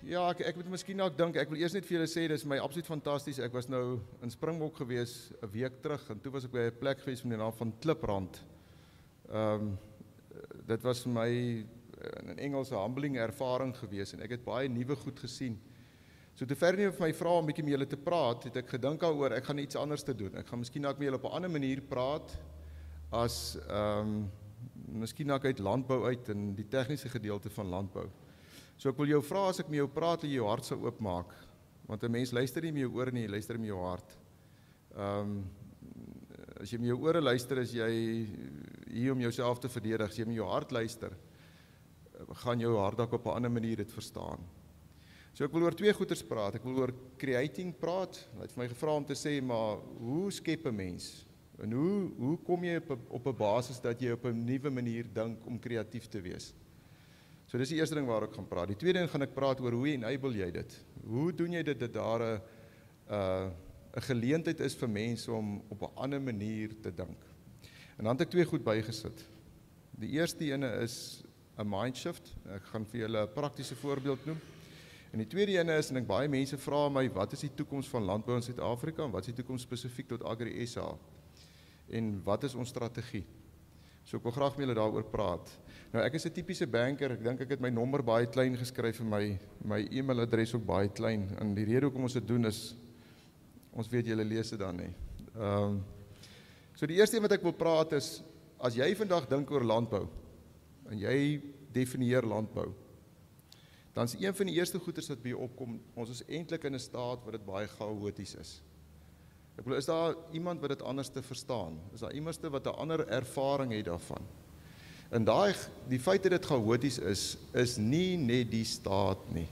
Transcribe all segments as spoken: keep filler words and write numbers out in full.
Ja, ek ek moet miskien ook dink, ek wil eers net vir julle sê, dis my absoluut fantasties. Ek was nou in Springbok gewees 'n week terug en toe was ek by 'n plek gewees met die naam van Kliprand. Ehm um, dit was vir my in Engels 'n humbling ervaring gewees en ek het baie nuwe goed gesien. So te ver nie vir my vra om 'n bietjie met julle te praat, het ek gedink daaroor, ek gaan iets anders te doen. Ek gaan miskien ook met julle op 'n ander manier praat as ehm um, miskien ook uit landbou uit en die tegniese gedeelte van landbou. So ek wil jou vra as ek met jou praat, dat jy jou hart sou oopmaak, want 'n mens luister nie met jou ore nie, jy luister met jou hart. Ehm um, as jy met jou ore luister, is jy hier om jouself te verdedig. As jy met jou hart luister, gaan jou hart ook op 'n ander manier dit verstaan. So ek wil oor twee goeters praat. Ek wil oor creating praat. Hy het my gevra om te sê, maar hoe skep 'n mens? En hoe hoe kom jy op 'n op 'n basis dat jy op 'n nuwe manier dink om kreatief te wees? So dis die eerste ding waar ek gaan praat. Die tweede ding gaan ek praat oor hoe enable jy dit? Hoe doen jy dit dat daar 'n 'n 'n geleentheid is vir mense om op 'n ander manier te dink? En dan het ek twee goed bygesit. Die eerste ene is 'n mindshift. Ek gaan vir julle 'n praktiese voorbeeld noem. En die tweede ene is, en ek baie mense vra my, wat is die toekoms van landbou in Suid-Afrika en wat is die toekoms spesifiek tot Agri S A? En wat is ons strategie? So ek wil graag met julle daaroor praat. Nou ek is 'n tipiese banker, ek dink ek het my nommer baie klein geskryf en my my e-mailadres ook baie klein. En die rede hoekom ons dit doen is, ons weet julle lees dit dan nie. Ehm um, so die eerste een wat ek wil praat is, as jy vandag dink oor landbou, en jy definieer landbou, dan is een van die eerste goeders wat by jou opkom, ons is eintlik in 'n staat wat dit baie chaoties is. Ek bedoel, is daar iemand wat dit anders te verstaan? Is daar iemand wat 'n ander ervaring het daarvan? En daai die feit dat dit chaoties is, is nie net die staat nie.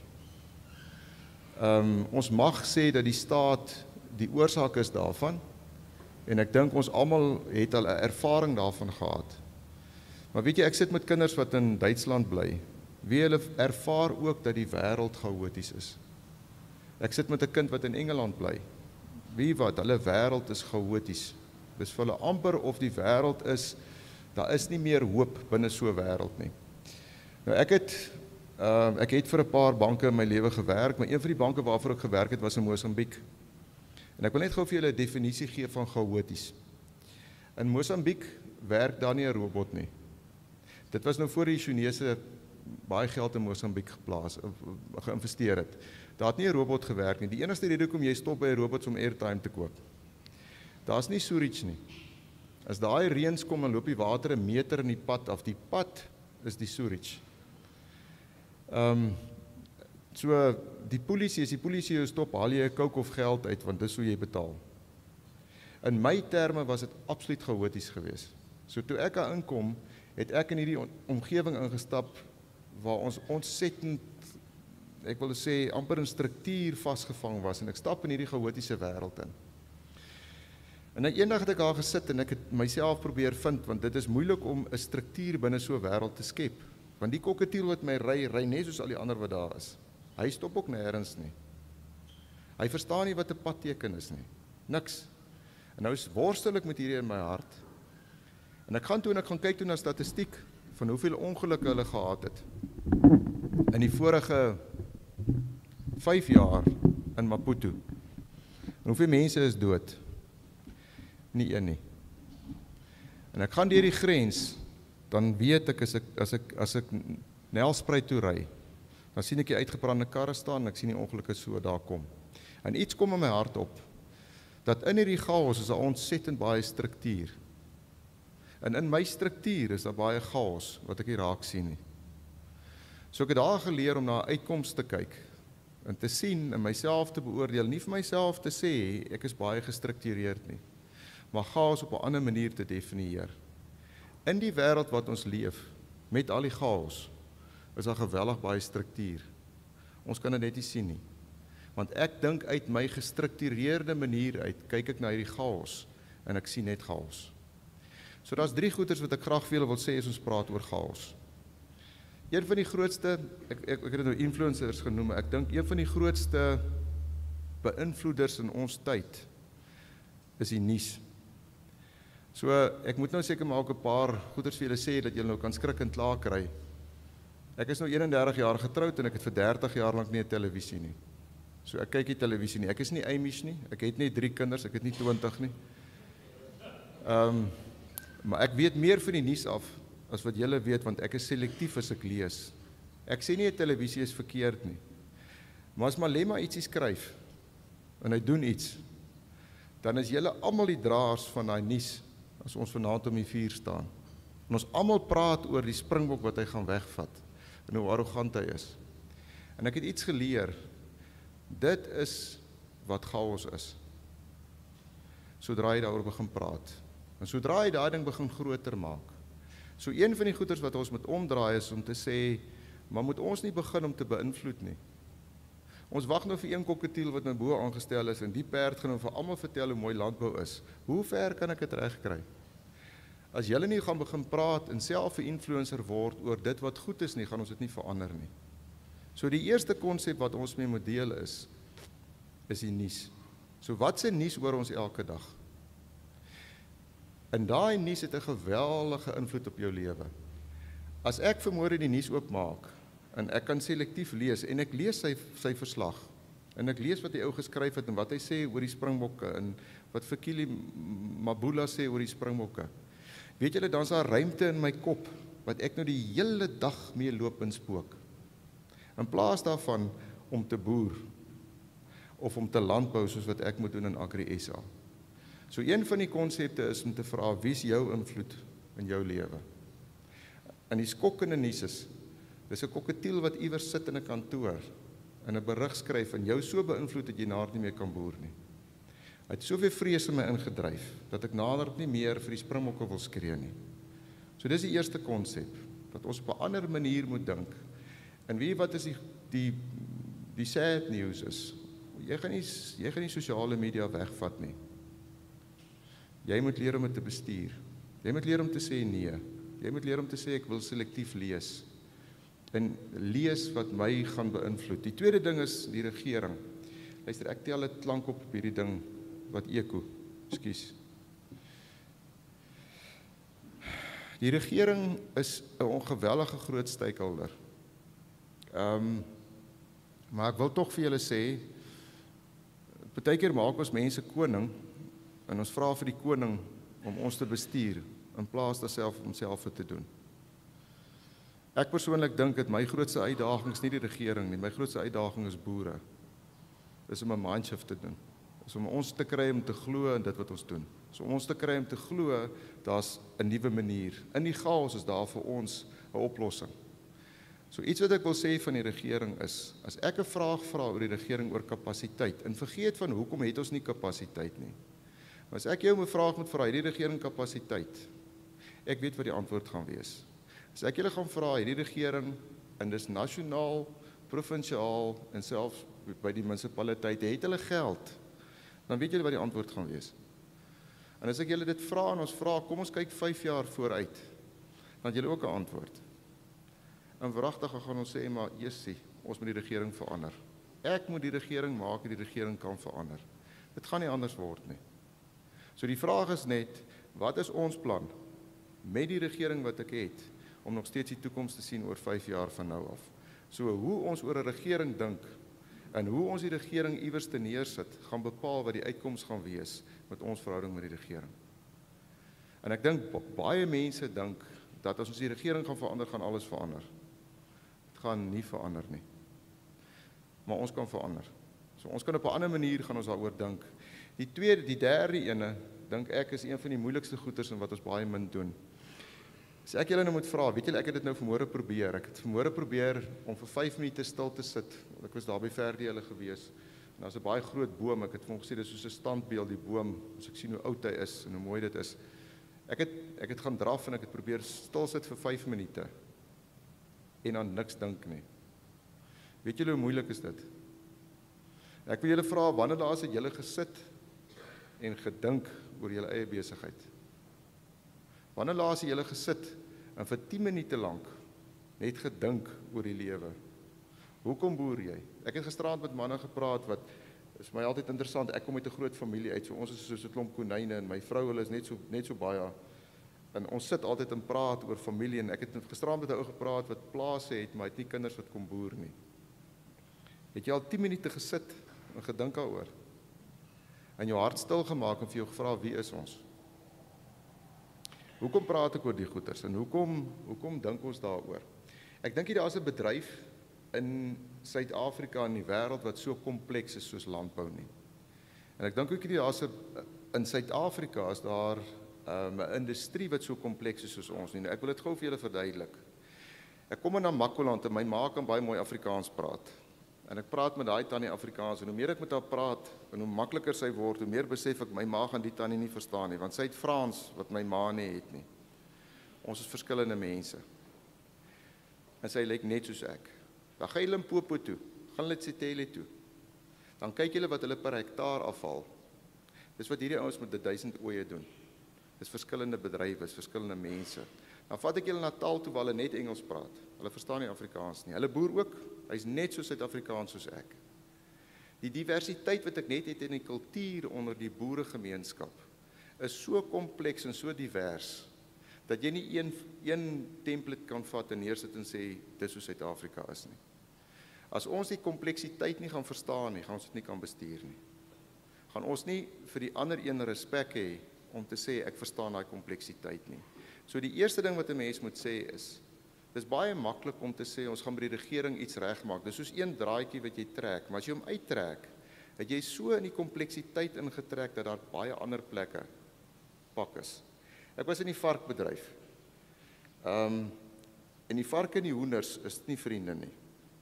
Ehm um, ons mag sê dat die staat die oorsaak is daarvan, en ek dink ons almal het al 'n ervaring daarvan gehad. Maar weet jy, ek sit met kinders wat in Duitsland bly. Wie hulle ervaar ook dat die wêreld chaoties is. Ek sit met 'n kind wat in Engeland bly. Wie wat, hulle wêreld is chaoties. Dis vir hulle amper of die wêreld is, daar is nie meer hoop binne so 'n wêreld nie. Nou ek het uh, ek het vir 'n paar banke in my lewe gewerk, maar een van die banke waarvoor ek gewerk het was in Mosambiek. En ek wil net gou vir julle 'n definisie gee van chaoties. In Mosambiek werk daar nie 'n robot nie. Dit was nou voor die Chinese baie geld in Mosambiek geplaas, geïnvesteer het. Daar het nie 'n robot gewerk nie. Die enigste rede hoekom jy stop by 'n robot om airtime te koop. Daar's nie sewage nie. As daai reëns kom en loop die water 'n meter in die pad af, die pad is die sewage. Ehm um, so die polisie, as die polisie jou stop, haal jy 'n coke of geld uit, want dis hoe jy betaal. In my terme was dit absoluut chaoties geweest. So toe ek daar inkom, het ek in hierdie omgewing ingestap waar ons ontsettend, ek wil sê, amper in struktuur vasgevang was, en ek stap in hierdie chaotiese wêreld in. En eendag het ek daar gesit en ek het myself probeer vind, want dit is moeilik om 'n struktuur binne so 'n wêreld te skep. Want die kokketiel wat my ry, ry net soos al die ander wat daar is. Hy stop ook nêrens nie. Hy verstaan nie wat 'n padteken is nie. Niks. En nou worstel ek met hierdie in my hart. En ek gaan toe en ek gaan kyk toe na statistiek van hoeveel ongelukke hulle gehad het in die vorige vyf jaar in Maputo. En hoeveel mense is dood? Nie een nie. En ek gaan deur die grens, dan weet ek as ek as ek as ek Nelspruit toe ry, dan sien ek die uitgebrande karre staan en ek sien die ongelukke so daar kom. En iets kom in my hart op, dat in hierdie chaos is daar ontsettend baie struktuur. En in my struktuur is daar baie chaos wat ek nie raak sien nie. So ek het daar geleer om na 'n uitkoms te kyk en te sien en myself te beoordeel, nie vir myself te sê ek is baie gestruktureerd nie, maar chaos op 'n ander manier te definieer. In die wêreld wat ons leef, met al die chaos, is daar geweldig baie struktuur. Ons kan dit net nie sien nie. Want ek dink uit my gestruktureerde manier uit, kyk ek na hierdie chaos en ek sien net chaos. So daar's drie goeters wat ek graag vir julle wil sê as ons praat oor chaos. Een van die grootste, ek, ek, ek het dit nou influencers genoem, ek dink een van die grootste beïnvloeders in ons tyd is die nuus. So ek moet nou seker maak 'n paar goeters vir julle sê dat julle nou kan skrik en klaar kry. Ek is nou eenendertig jaar getroud en ek het vir dertig jaar lank nie 'n televisie nie. So ek kyk nie televisie nie. Ek is nie Amish nie. Ek het net drie kinders, ek het nie twintig nie. Ehm, um, maar ek weet meer van die nuus af as wat julle weet, want ek is selektief as ek lees. Ek sê nie 'n televisie is verkeerd nie. Maar as Malema ietsie skryf en hy doen iets, dan is julle almal die draers van daai nuus as ons vanaand om die vuur staan. En ons almal praat oor die springbok wat hy gaan wegvat en hoe arrogant hy is. En ek het iets geleer. Dit is wat chaos is. Sodra jy daaroor begin praat. En sodra jy daai ding begin groter maak. So een van die goeders wat ons moet omdraai is om te sê, maar moet ons nie begin om te beïnvloed nie. Ons wag nou vir een kokketiel wat nou bo aangestel is en die perd gaan nou vir almal vertel hoe mooi landbou is. Hoe ver kan ek dit regkry? As julle nie gaan begin praat en self 'n influencer word oor dit wat goed is nie, gaan ons dit nie verander nie. So die eerste konsep wat ons mee moet deel is, is die nuus. So wat se nuus hoor ons elke dag? En daai nuus het 'n geweldige invloed op jou lewe. As ek vanmôre die nuus oopmaak, en ek kan selektief lees, en ek lees sy, sy verslag, en ek lees wat die ou geskryf het, en wat hy sê oor die springbokke, en wat Fikile Mabula sê oor die springbokke, weet julle, dan is daar ruimte in my kop, wat ek nou die hele dag mee loop en spook. In plaas daarvan om te boer, of om te landbou, soos wat ek moet doen in Agri-S A. So een van die konsepte is om te vra, wie is jou invloed in jou lewe? En die skokkende nuus is, dis 'n kokketiel wat iewers sit in 'n kantoor, en 'n berig skryf, en jou so beïnvloed dat jy nader nie meer kan boer nie. Hy het soveel vrees in my ingedryf, dat ek nader nie meer vir die springbokke wil skree nie. So dis die eerste konsep, dat ons op 'n ander manier moet dink. En weet jy wat is die, die, die sad news is? Jy gaan nie, jy gaan nie sosiale media wegvat nie. Jy moet leer om dit te bestuur. Jy moet leer om te sê nee. Jy moet leer om te sê ek wil selektief lees. En lees wat my gaan beïnvloed. Die tweede ding is die regering. Luister, ek tel 'n klank op op hierdie ding wat eko. Ekskuus. Die regering is 'n ongewellige groot stakeholder. Ehm um, maar ek wil tog vir julle sê, partykeer maak ons mense koning en ons vra vir die koning om ons te bestuur in plaas daarself om self te doen. Ek persoonlik dink dat my grootste uitdaging is nie die regering nie, my grootste uitdaging is boere. Dis om 'n mindshift te doen. Dis om ons te kry om te glo in dit wat ons doen. So om ons te kry om te glo, daar's 'n nuwe manier. In die chaos is daar vir ons 'n oplossing. So iets wat ek wil sê van die regering is, as ek 'n vraag vra oor die regering oor kapasiteit, en vergeet van hoekom het ons nie kapasiteit nie. Maar as ek jou 'n vraag moet vra, het die regering kapasiteit? Ek weet wat die antwoord gaan wees. As ek julle gaan vra, het die regering, en dis nasionaal, provinsiaal, en selfs by die munisipaliteite, het hulle geld? Dan weet julle wat die antwoord gaan wees. En as ek julle dit vra en ons vra, kom ons kyk vyf jaar vooruit, dan het julle ook 'n antwoord. En wragtig gaan ons sê, maar Jessie, ons moet die regering verander. Ek moet die regering maak en die regering kan verander. Dit gaan nie anders word nie. So die vraag is net, wat is ons plan met die regering wat ek het, om nog steeds die toekoms te sien oor vyf jaar van nou af? So hoe ons oor 'n regering dink, en hoe ons die regering iewers te neersit, gaan bepaal wat die uitkoms gaan wees met ons verhouding met die regering. En ek dink, baie mense dink, dat as ons die regering gaan verander, gaan alles verander. Het gaan nie verander nie. Maar ons kan verander. So ons kan op 'n ander manier gaan ons daaroor dink. Die tweede, die derde ene, dink ek is een van die moeilikste goeters en wat ons baie min doen. As ek julle nou moet vra, weet julle, ek het dit nou vanmôre probeer. Ek het vanmôre probeer om vir vyf minute stil te sit. Ek was daar by Verdie hulle gewees. En daar's 'n baie groot boom. Ek het vir hom gesê dis soos 'n standbeeld die boom. As ek sien hoe oud hy is en hoe mooi dit is. Ek het ek het gaan draf en ek het probeer stil sit vir vyf minute. En aan niks dink nie. Weet julle hoe moeilik is dit? Ek wil julle vra, wanneer laas het julle gesit en gedink oor julle eie besigheid? Wanneer laas het julle gesit en vir tien minute lank net gedink oor die lewe? Hoekom boer jy? Ek het gisteraand met manne gepraat wat, is my altyd interessant, ek kom uit 'n groot familie uit, so ons is soos 'n klomp konyne en my vrou, hulle is net so net so baie En ons sit altyd en praat oor familie, en ek het gisterand met 'n ou gepraat wat plase het, maar het nie kinders wat kom boer nie. Het jy al tien minute gesit en gedink daaroor? En jou hart stil gemaak en vir jou gevra, wie is ons? Hoekom praat ek oor die goeters en hoekom hoekom dink ons daaroor? Ek dink daar is 'n bedryf in Suid-Afrika en die wêreld wat so kompleks is soos landbou nie. En ek dink ook nie daar's 'n in Suid-Afrika is daar 'n um, industrie wat so kompleks is soos ons nie. Ek wil dit gou vir julle verduidelik. Ek kom in Namakoland en my ma kan baie mooi Afrikaans praat. En ek praat met daai tannie Afrikaans en hoe meer ek met haar praat en hoe makliker sy word, hoe meer besef ek my ma gaan die tannie nie verstaan nie, want sy het Frans wat my ma nie het nie. Ons is verskillende mense. En sy lyk net soos ek. Dan gaan jy Limpopo toe, gaan hulle Tsetele toe. Dan kyk julle wat hulle per hektaar afval. Dis wat hierdie ouens met die duisend oeye doen. Dis verskillende bedrywe, is verskillende mense. Dan vat ek julle na Natal toe waar hulle net Engels praat. Hulle verstaan nie Afrikaans nie. Hulle boer ook, hy's net so Suid-Afrikaans soos ek. Die diversiteit wat ek net het in die kultuur onder die boeregemeenskap is so kompleks en so divers dat jy nie een een template kan vat en neersit en sê dis hoe Suid-Afrika is nie. As ons die kompleksiteit nie gaan verstaan nie, gaan ons dit nie kan bestuur nie. Gaan ons nie vir die ander een respek hê om te sê ek verstaan daai kompleksiteit nie. So die eerste ding wat 'n mens moet sê is, dis baie maklik om te sê ons gaan by die regering iets regmaak. Dis soos een draadjie wat jy trek, maar as jy hom uittrek, het jy so in die kompleksiteit ingetrek dat daar baie ander plekke pak is. Ek was in die varkbedryf. Ehm um, en die varke en die hoenders is nie vriende nie.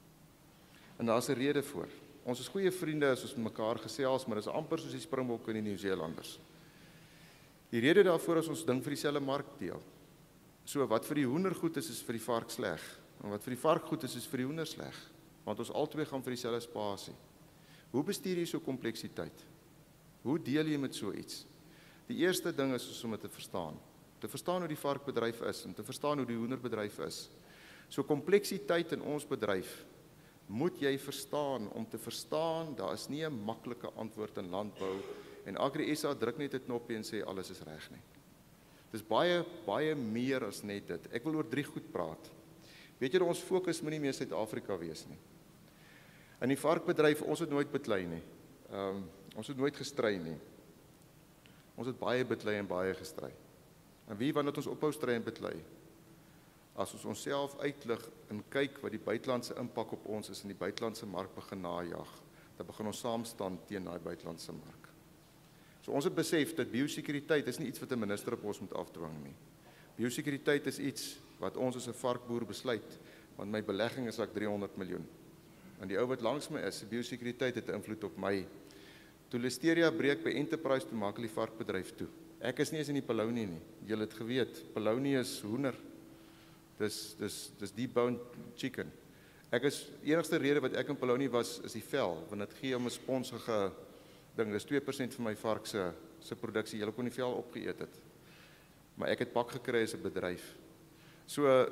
En daar's 'n rede voor. Ons is goeie vriende as ons met mekaar gesels, maar dis amper soos die Springbokke en die Nieu-Seelanders. Die rede daarvoor is ons ding vir dieselfde mark deel. So wat vir die hoender goed is, is vir die vark sleg. En wat vir die vark goed is, is vir die hoender sleg. Want ons albei gaan vir dieselfde spasie. Hoe bestuur jy so kompleksiteit? Hoe deel jy met so iets? Die eerste ding is om dit te verstaan. Te verstaan hoe die varkbedryf is en te verstaan hoe die hoenderbedryf is. So kompleksiteit in ons bedryf moet jy verstaan om te verstaan, daar is nie 'n maklike antwoord in landbou en Agri S A druk net 'n knoppie en sê alles is reg nie. Dis baie baie meer as net dit. Ek wil oor drie goed praat. Weet julle, ons fokus moet nie meer Suid-Afrika wees nie. In die varkbedryf, ons het nooit beklei nie. Ehm um, ons het nooit gestry nie. Ons het baie beklei en baie gestry. En wie wanneer ons ophou stry en beklei? As ons onsself uitlig en kyk wat die buitelandse impak op ons is in die buitelandse mark begin najag, dan begin ons saam staan teen daai buitelandse mark. So ons het besef dat biosekuriteit is nie iets wat 'n minister op ons moet afdwing nie. Biosekuriteit is iets wat ons as 'n varkboer besluit, want my belegging is ek driehonderd miljoen. En die ou wat langs my is, se biosekuriteit het 'n invloed op my. Toe Listeria breek by Enterprise, toe maak hulle die varkbedryf toe. Ek is nie eens in die Polony nie. Julle het geweet, Polony is hoender. Dis dis dis deboned chicken. Ek is enigste rede wat ek in Polony was is die vel, want dit gee hom 'n sponsige ding. Dis twee persent van my vark se se produksie. Julle kon die vel opgeëet het. Maar ek het pak gekry as 'n bedryf. So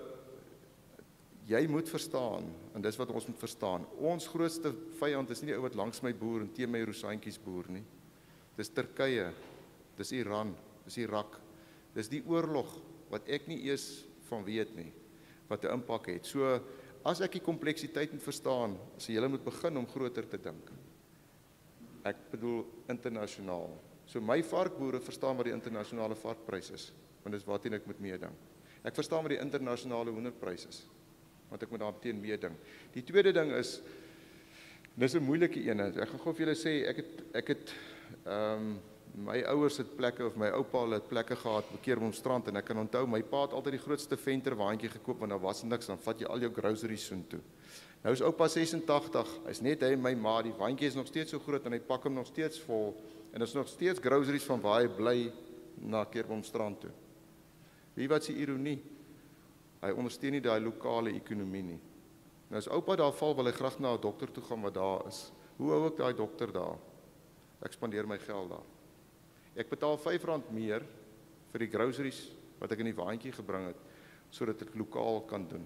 jy moet verstaan en dis wat ons moet verstaan. Ons grootste vyand is nie die ou wat langs my boer en teen my rosaantjies boer nie. Dis Turkye, dis Iran, dis Irak. Dis die oorlog wat ek nie eers van weet nie wat 'n impak het. So as ek die kompleksiteit moet verstaan, sê julle moet begin om groter te dink. Ek bedoel internasionaal. So my varkboere verstaan wat die internasionale varkprys is, want dis waarteen ek moet meeding. Ek verstaan wat die internasionale hoenderprys is, want ek moet daarteen meeding. Die tweede ding is, dis 'n moeilike een. Ek gaan gou vir julle sê, ek het ek het ehm um, my ouers het plekke of my oupa het plekke gehad bekeer om strand en ek kan onthou my pa het altyd die grootste venter waantjie gekoop want daar was niks, dan vat jy al jou groceries so toe. Nou is oupa ses en tagtig, hy's net hy en my ma, die waantjie is nog steeds so groot en hy pak hom nog steeds vol en is nog steeds groceries van waar hy bly na Kerbomstrand toe. Wie wat se ironie? Hy ondersteun nie daai lokale ekonomie nie. Nou as oupa daar val, wil hy graag na 'n dokter toe gaan wat daar is. Hoe hou ek daai dokter daar? Ek spandeer my geld daar. Ek betaal vyf rand meer vir die groceries wat ek in die waantjie gebring het, sodat ek lokaal kan doen.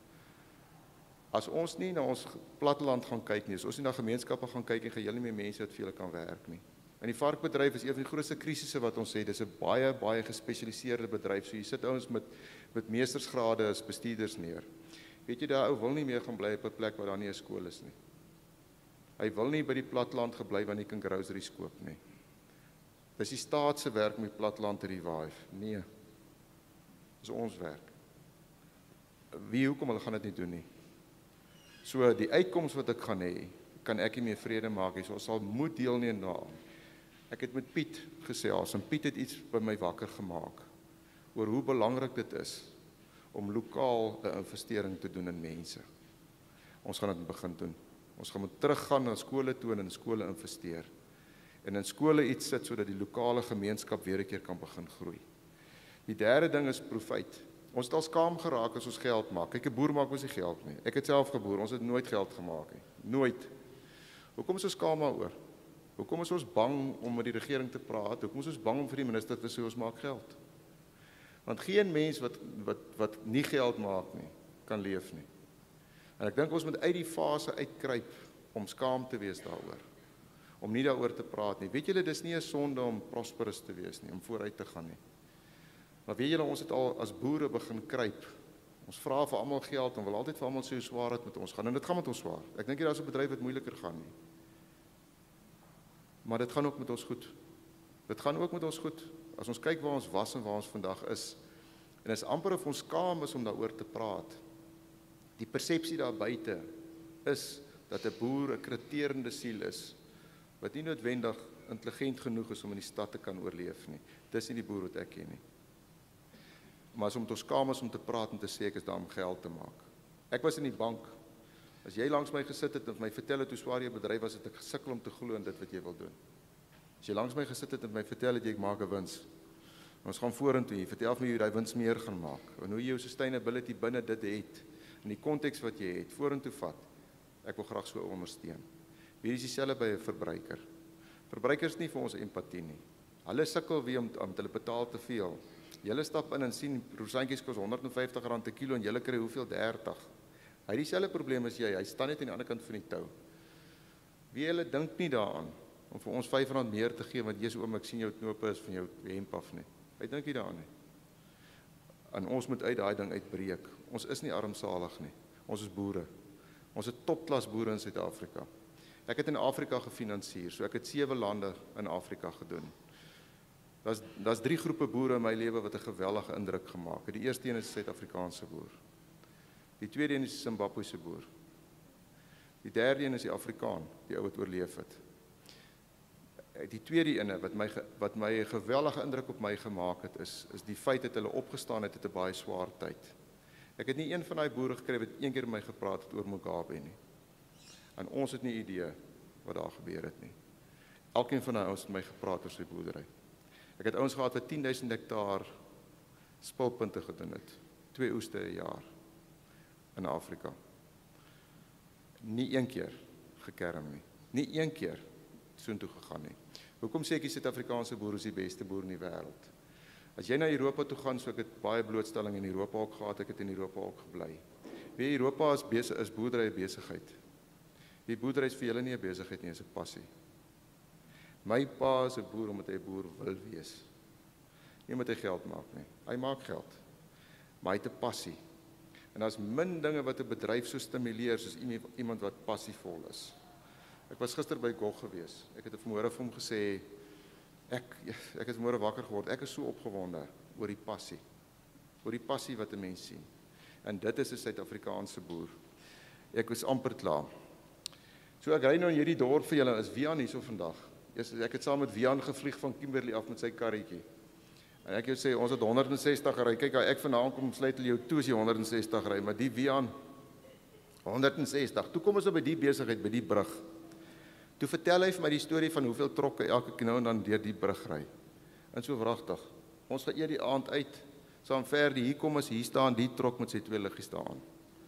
As ons nie na ons platteland gaan kyk nie, as ons nie na gemeenskappe gaan kyk en gaan julle nie meer mense wat vir julle kan werk nie. En die varkbedryf is een van die grootste krisisse wat ons het. Dit is 'n baie baie gespesialiseerde bedryf. So jy sit ouens met met meestersgrade as bestuurders neer. Weet jy, daai ou wil nie meer gaan bly op 'n plek waar daar nie 'n skool is nie. Hy wil nie by die platteland gebly waar hy kan groceries koop nie. Dis die staat se werk om die platteland te revive. Nee. Dis ons werk. Wie hoekom hulle gaan dit nie doen nie. So die uitkoms wat ek gaan hê, kan ek nie meer vrede maak nie. So ons sal moet deelneem daaraan. Ek het met Piet gesels en Piet het iets by my wakker gemaak oor hoe belangrik dit is om lokaal 'n investering te doen in mense. Ons gaan dit begin doen. Ons gaan moet teruggaan na skole toe en in skole investeer. En in skole iets sit sodat die lokale gemeenskap weer 'n keer kan begin groei. Die derde ding is profijt. Ons het al skaam geraak as ons geld maak. Kyk, 'n boer maak ons nie geld nie. Ek het self geboer, ons het nooit geld gemaak nie. Nooit. Hoekom is ons skaam daaroor? Hoekom is ons bang om met die regering te praat? Hoekom is ons bang om vir die minister te sê ons maak geld? Want geen mens wat wat wat nie geld maak nie, kan leef nie. En ek dink ons moet uit die fase uitkruip om skaam te wees daaroor. Om nie daaroor te praat nie. Weet julle, dis nie 'n sonde om prosperous te wees nie, om vooruit te gaan nie. Maar weet julle, ons het al as boere begin kruip. Ons vra vir almal geld en wil altyd vir almal sê hoe swaar dit met ons gaan. En dit gaan met ons swaar. Ek dink nie daar's 'n bedryf wat moeiliker gaan nie. Maar dit gaan ook met ons goed. Dit gaan ook met ons goed. As ons kyk waar ons was en waar ons vandag is. En is amper of ons skaam is om daaroor te praat. Die persepsie daar buite is dat 'n boer 'n kriteerende siel is wat nie noodwendig intelligent genoeg is om in die stad te kan oorleef nie. Dis nie die boer wat ek ken nie. Maar as om te skaam is om te praat en te sê ek is daar om geld te maak. Ek was in die bank. As jy langs my gesit het en my vertel het hoe swaar jou bedryf was, het ek gesukkel om te glo in dit wat jy wil doen. As jy langs my gesit het en my vertel het jy maak 'n wins. Ons gaan vorentoe. Jy vertel my hoe jy daai wins meer gaan maak en hoe jy jou sustainability binne dit het in die konteks wat jy het vorentoe vat. Ek wil graag so ondersteun. Wie is dieselfde by 'n verbruiker? Verbruikers nie vir ons empatie nie. Hulle sukkel weer om, om hulle betaal te veel. Julle stap in en sien rosantjies kos honderd en vyftig rand per kilo en julle kry hoeveel dertig. Hy het dieselfde probleem as jy. Hy staan net aan die ander kant van die tou. Wie hulle dink nie daaraan om vir ons vyf rand meer te gee want jy's oom ek sien jou knope is van jou hemp af nie. Hy dink nie daaraan nie. En ons moet uit daai ding uitbreek. Ons is nie armsalig nie. Ons is boere. Ons is topklas boere in Suid-Afrika. Ek het in Afrika gefinansier, so ek het sewe lande in Afrika gedoen. Daar's daar's drie groepe boere in my lewe wat 'n geweldige indruk gemaak het. Die eerste een is die Suid-Afrikaanse boer. Die tweede een is die Zimbabwese boer. Die derde een is die Afrikaan, die ou wat oorleef het. Die tweede ene wat my wat my 'n geweldige indruk op my gemaak het is is die feit dat hulle opgestaan het uit 'n baie swaar tyd. Ek het nie een van daai boere gekry wat een keer met my gepraat het oor Mugabe nie. En ons het nie idee wat daar gebeur het nie. Elkeen van ons het met my gepraat oor sy boerdery. Ek het ouens gehad wat tien duisend hektaar spulpunte gedoen het. Twee oeste 'n jaar in Afrika. Nie een keer gekerm nie. Nie een keer soontoe gegaan nie. Hoekom sê ek die Suid-Afrikaanse boer is die beste boer in die wêreld? As jy na Europa toe gaan, so ek het baie blootstelling in Europa ook gehad, ek het in Europa ook gebly. Wie Europa is besig is boerdery 'n besigheid. Die boerdery is vir julle nie 'n besigheid nie, is 'n passie. My pa is 'n boer omdat hy 'n boer wil wees. Nie omdat hy geld maak nie. Hy maak geld. Maar hy het 'n passie. En daar's min dinge wat 'n bedryf so stimuleer soos iemand wat passievol is. Ek was gister by Gog gewees. Ek het vanmôre vir hom gesê ek ek het vanmôre wakker geword. Ek is so opgewonde oor die passie. Oor die passie wat 'n mens sien. En dit is 'n Suid-Afrikaanse boer. Ek is amper klaar. So ek ry nou in hierdie dorp vir julle, is Wian hierso vandag. Ek het saam met Wian gevlieg van Kimberley af met sy karretjie. En ek jou sê, ons het honderd en sestig gery. Kyk, ek vanaand kom sluit jou toe as jy honderd en sestig ry, maar die Wian honderd en sestig. Toe kom ons op by die besigheid by die brug. Toe vertel hy vir my die storie van hoeveel trokke elke nou en dan deur die brug ry. En so wragtig. Ons gaan eer die aand uit. Saam ver die hier kom as hier staan die trok met sy twee liggies staan.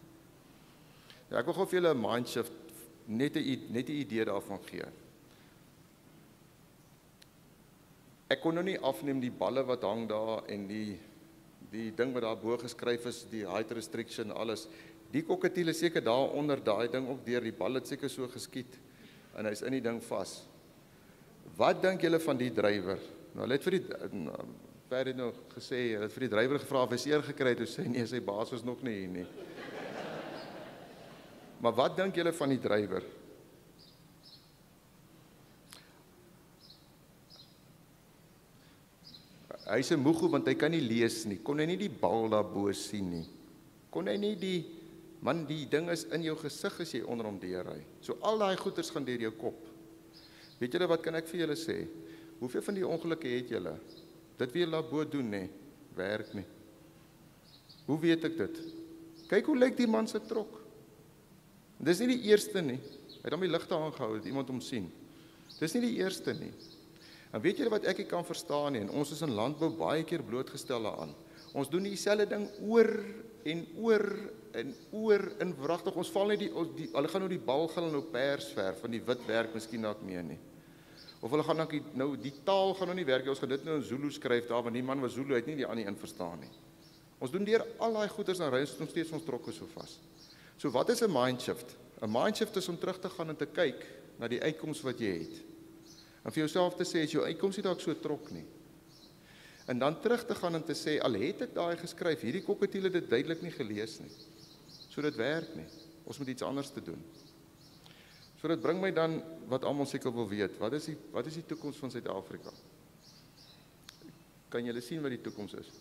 Ja, ek wil gou vir julle 'n mindshift net 'n net 'n idee daarvan gee. Ek kon nou nie afneem die balle wat hang daar en die die ding wat daar bo geskryf is, die height restriction, alles. Die kokatiel is seker daar onder daai ding ook deur die bal het seker so geskiet en hy's in die ding vas. Wat dink julle van die drywer? Nou, hulle het vir die, nou, Perry het nou gesê, hulle het vir die drywer gevra of hy seer gekry het, toe sê nee, sy baas was nog nie hier nie. Maar wat dink julle van die drywer? Hy is 'n moego want hy kan nie lees nie. Kon hy nie die bal daarbo sien nie? Kon hy nie die man die ding is in jou gesig as jy onder hom deurry. So al daai goeters gaan deur jou kop. Weet julle wat kan ek vir julle sê? Hoeveel van die ongelukke het julle? Dit wie julle daarbo doen nê, werk nie. Hoe weet ek dit? Kyk hoe lyk die man se trok. Dis nie die eerste nie. Hy het hom die ligte aangehou, het iemand hom sien. Dis nie die eerste nie. En weet julle wat ek nie kan verstaan nie, en ons is in landbou baie keer blootgestel aan. Ons doen dieselfde ding oor en oor en oor in wragtig. Ons val net die, die hulle gaan nou die bal gaan nou pers verf, van die wit werk miskien dalk meer nie. Of hulle gaan nou, nou die taal gaan nou nie werk, ons gaan dit nou in Zulu skryf daar, want die man was Zulu, hy het nie die ander een verstaan nie. Ons doen deur al daai goeders en ry ons nog steeds ons trokke so vas. So wat is 'n mindshift? 'n Mindshift is om terug te gaan en te kyk na die uitkoms wat jy het. En vir jouself te sê, is jou uitkoms nie dalk so trok nie. En dan terug te gaan en te sê, al het ek daai geskryf, hierdie kokketiel het dit duidelik nie gelees nie. So dit werk nie. Ons moet iets anders te doen. So dit bring my dan, wat almal seker wil weet, wat is die, wat is die toekoms van Suid-Afrika? Kan julle sien wat die toekoms is?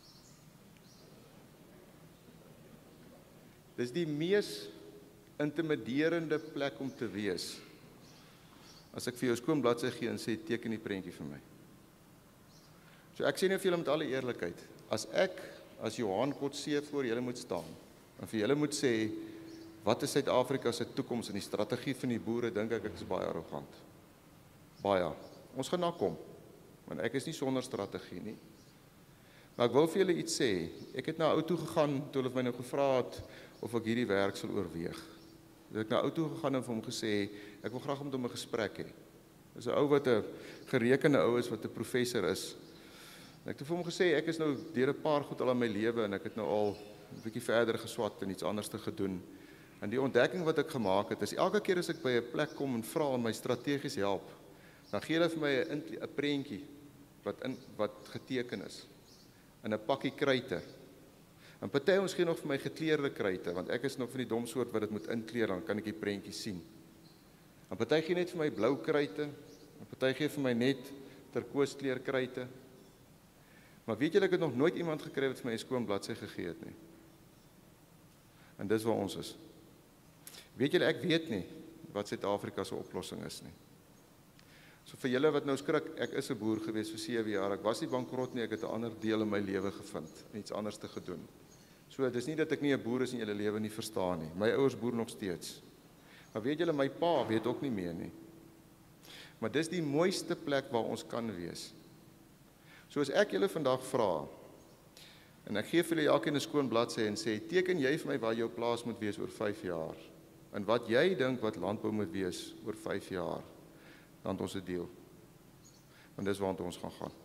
Dis die mees intimiderende plek om te wees. As ek vir jou skoon bladsy gee en sê, teken die prentjie vir my. So ek sê nou vir julle met alle eerlikheid, as ek, as Johan Kotse voor julle moet staan, en vir julle moet sê, wat is Suid-Afrika se toekoms en die strategie van die boere, dink ek ek is baie arrogant. Baie. Ons gaan na kom, want ek is nie sonder strategie nie. Maar ek wil vir julle iets sê, ek het na ou toe gegaan, toe hulle my nou gevra het, of ek hierdie werk sal oorweeg. Ek het na ou toe gegaan en vir hom gesê, ek wil graag met hom 'n gesprek hê. Dis 'n ou wat 'n gerekende ou is, wat 'n professor is. En ek het vir hom gesê, ek is nou deur 'n paar goed al in my lewe, en ek het nou al 'n bietjie verder geswat en iets anders te gedoen. En die ontdekking wat ek gemaak het, is elke keer as ek by 'n plek kom en vra om my strategies help, dan gee hulle vir my 'n 'n prentjie, wat, in, wat geteken is, in 'n pakkie kruite. En party ons gee nog vir my gekleurde kruite, want ek is nog van die dom soort wat dit moet inkleer, dan kan ek die prentjie sien. En party gee net vir my blou kruite, en party gee vir my net turkooskleur kruite. Maar weet julle, ek het nog nooit iemand gekry wat vir my 'n skoon bladsy gegee het nie. En dis waar ons is. Weet julle, ek weet nie wat Suid-Afrika se oplossing is nie. So vir julle wat nou skrik, ek is 'n boer gewees vir sewe jaar, ek was nie bankrot nie, ek het 'n ander deel in my lewe gevind, en iets anders te gedoen. So, dis nie dat ek nie 'n boer is en julle lewe nie verstaan nie. My ouers boer nog steeds. Maar weet julle, my pa weet ook nie meer nie. Maar dis die mooiste plek waar ons kan wees. So as ek julle vandag vra, en ek gee vir julle elkeen 'n skoon bladsy en sê, teken jy vir my waar jou plaas moet wees oor vyf jaar, en wat jy dink wat landbou moet wees oor vyf jaar, dan het ons 'n deel. Want dis waartoe ons gaan gaan.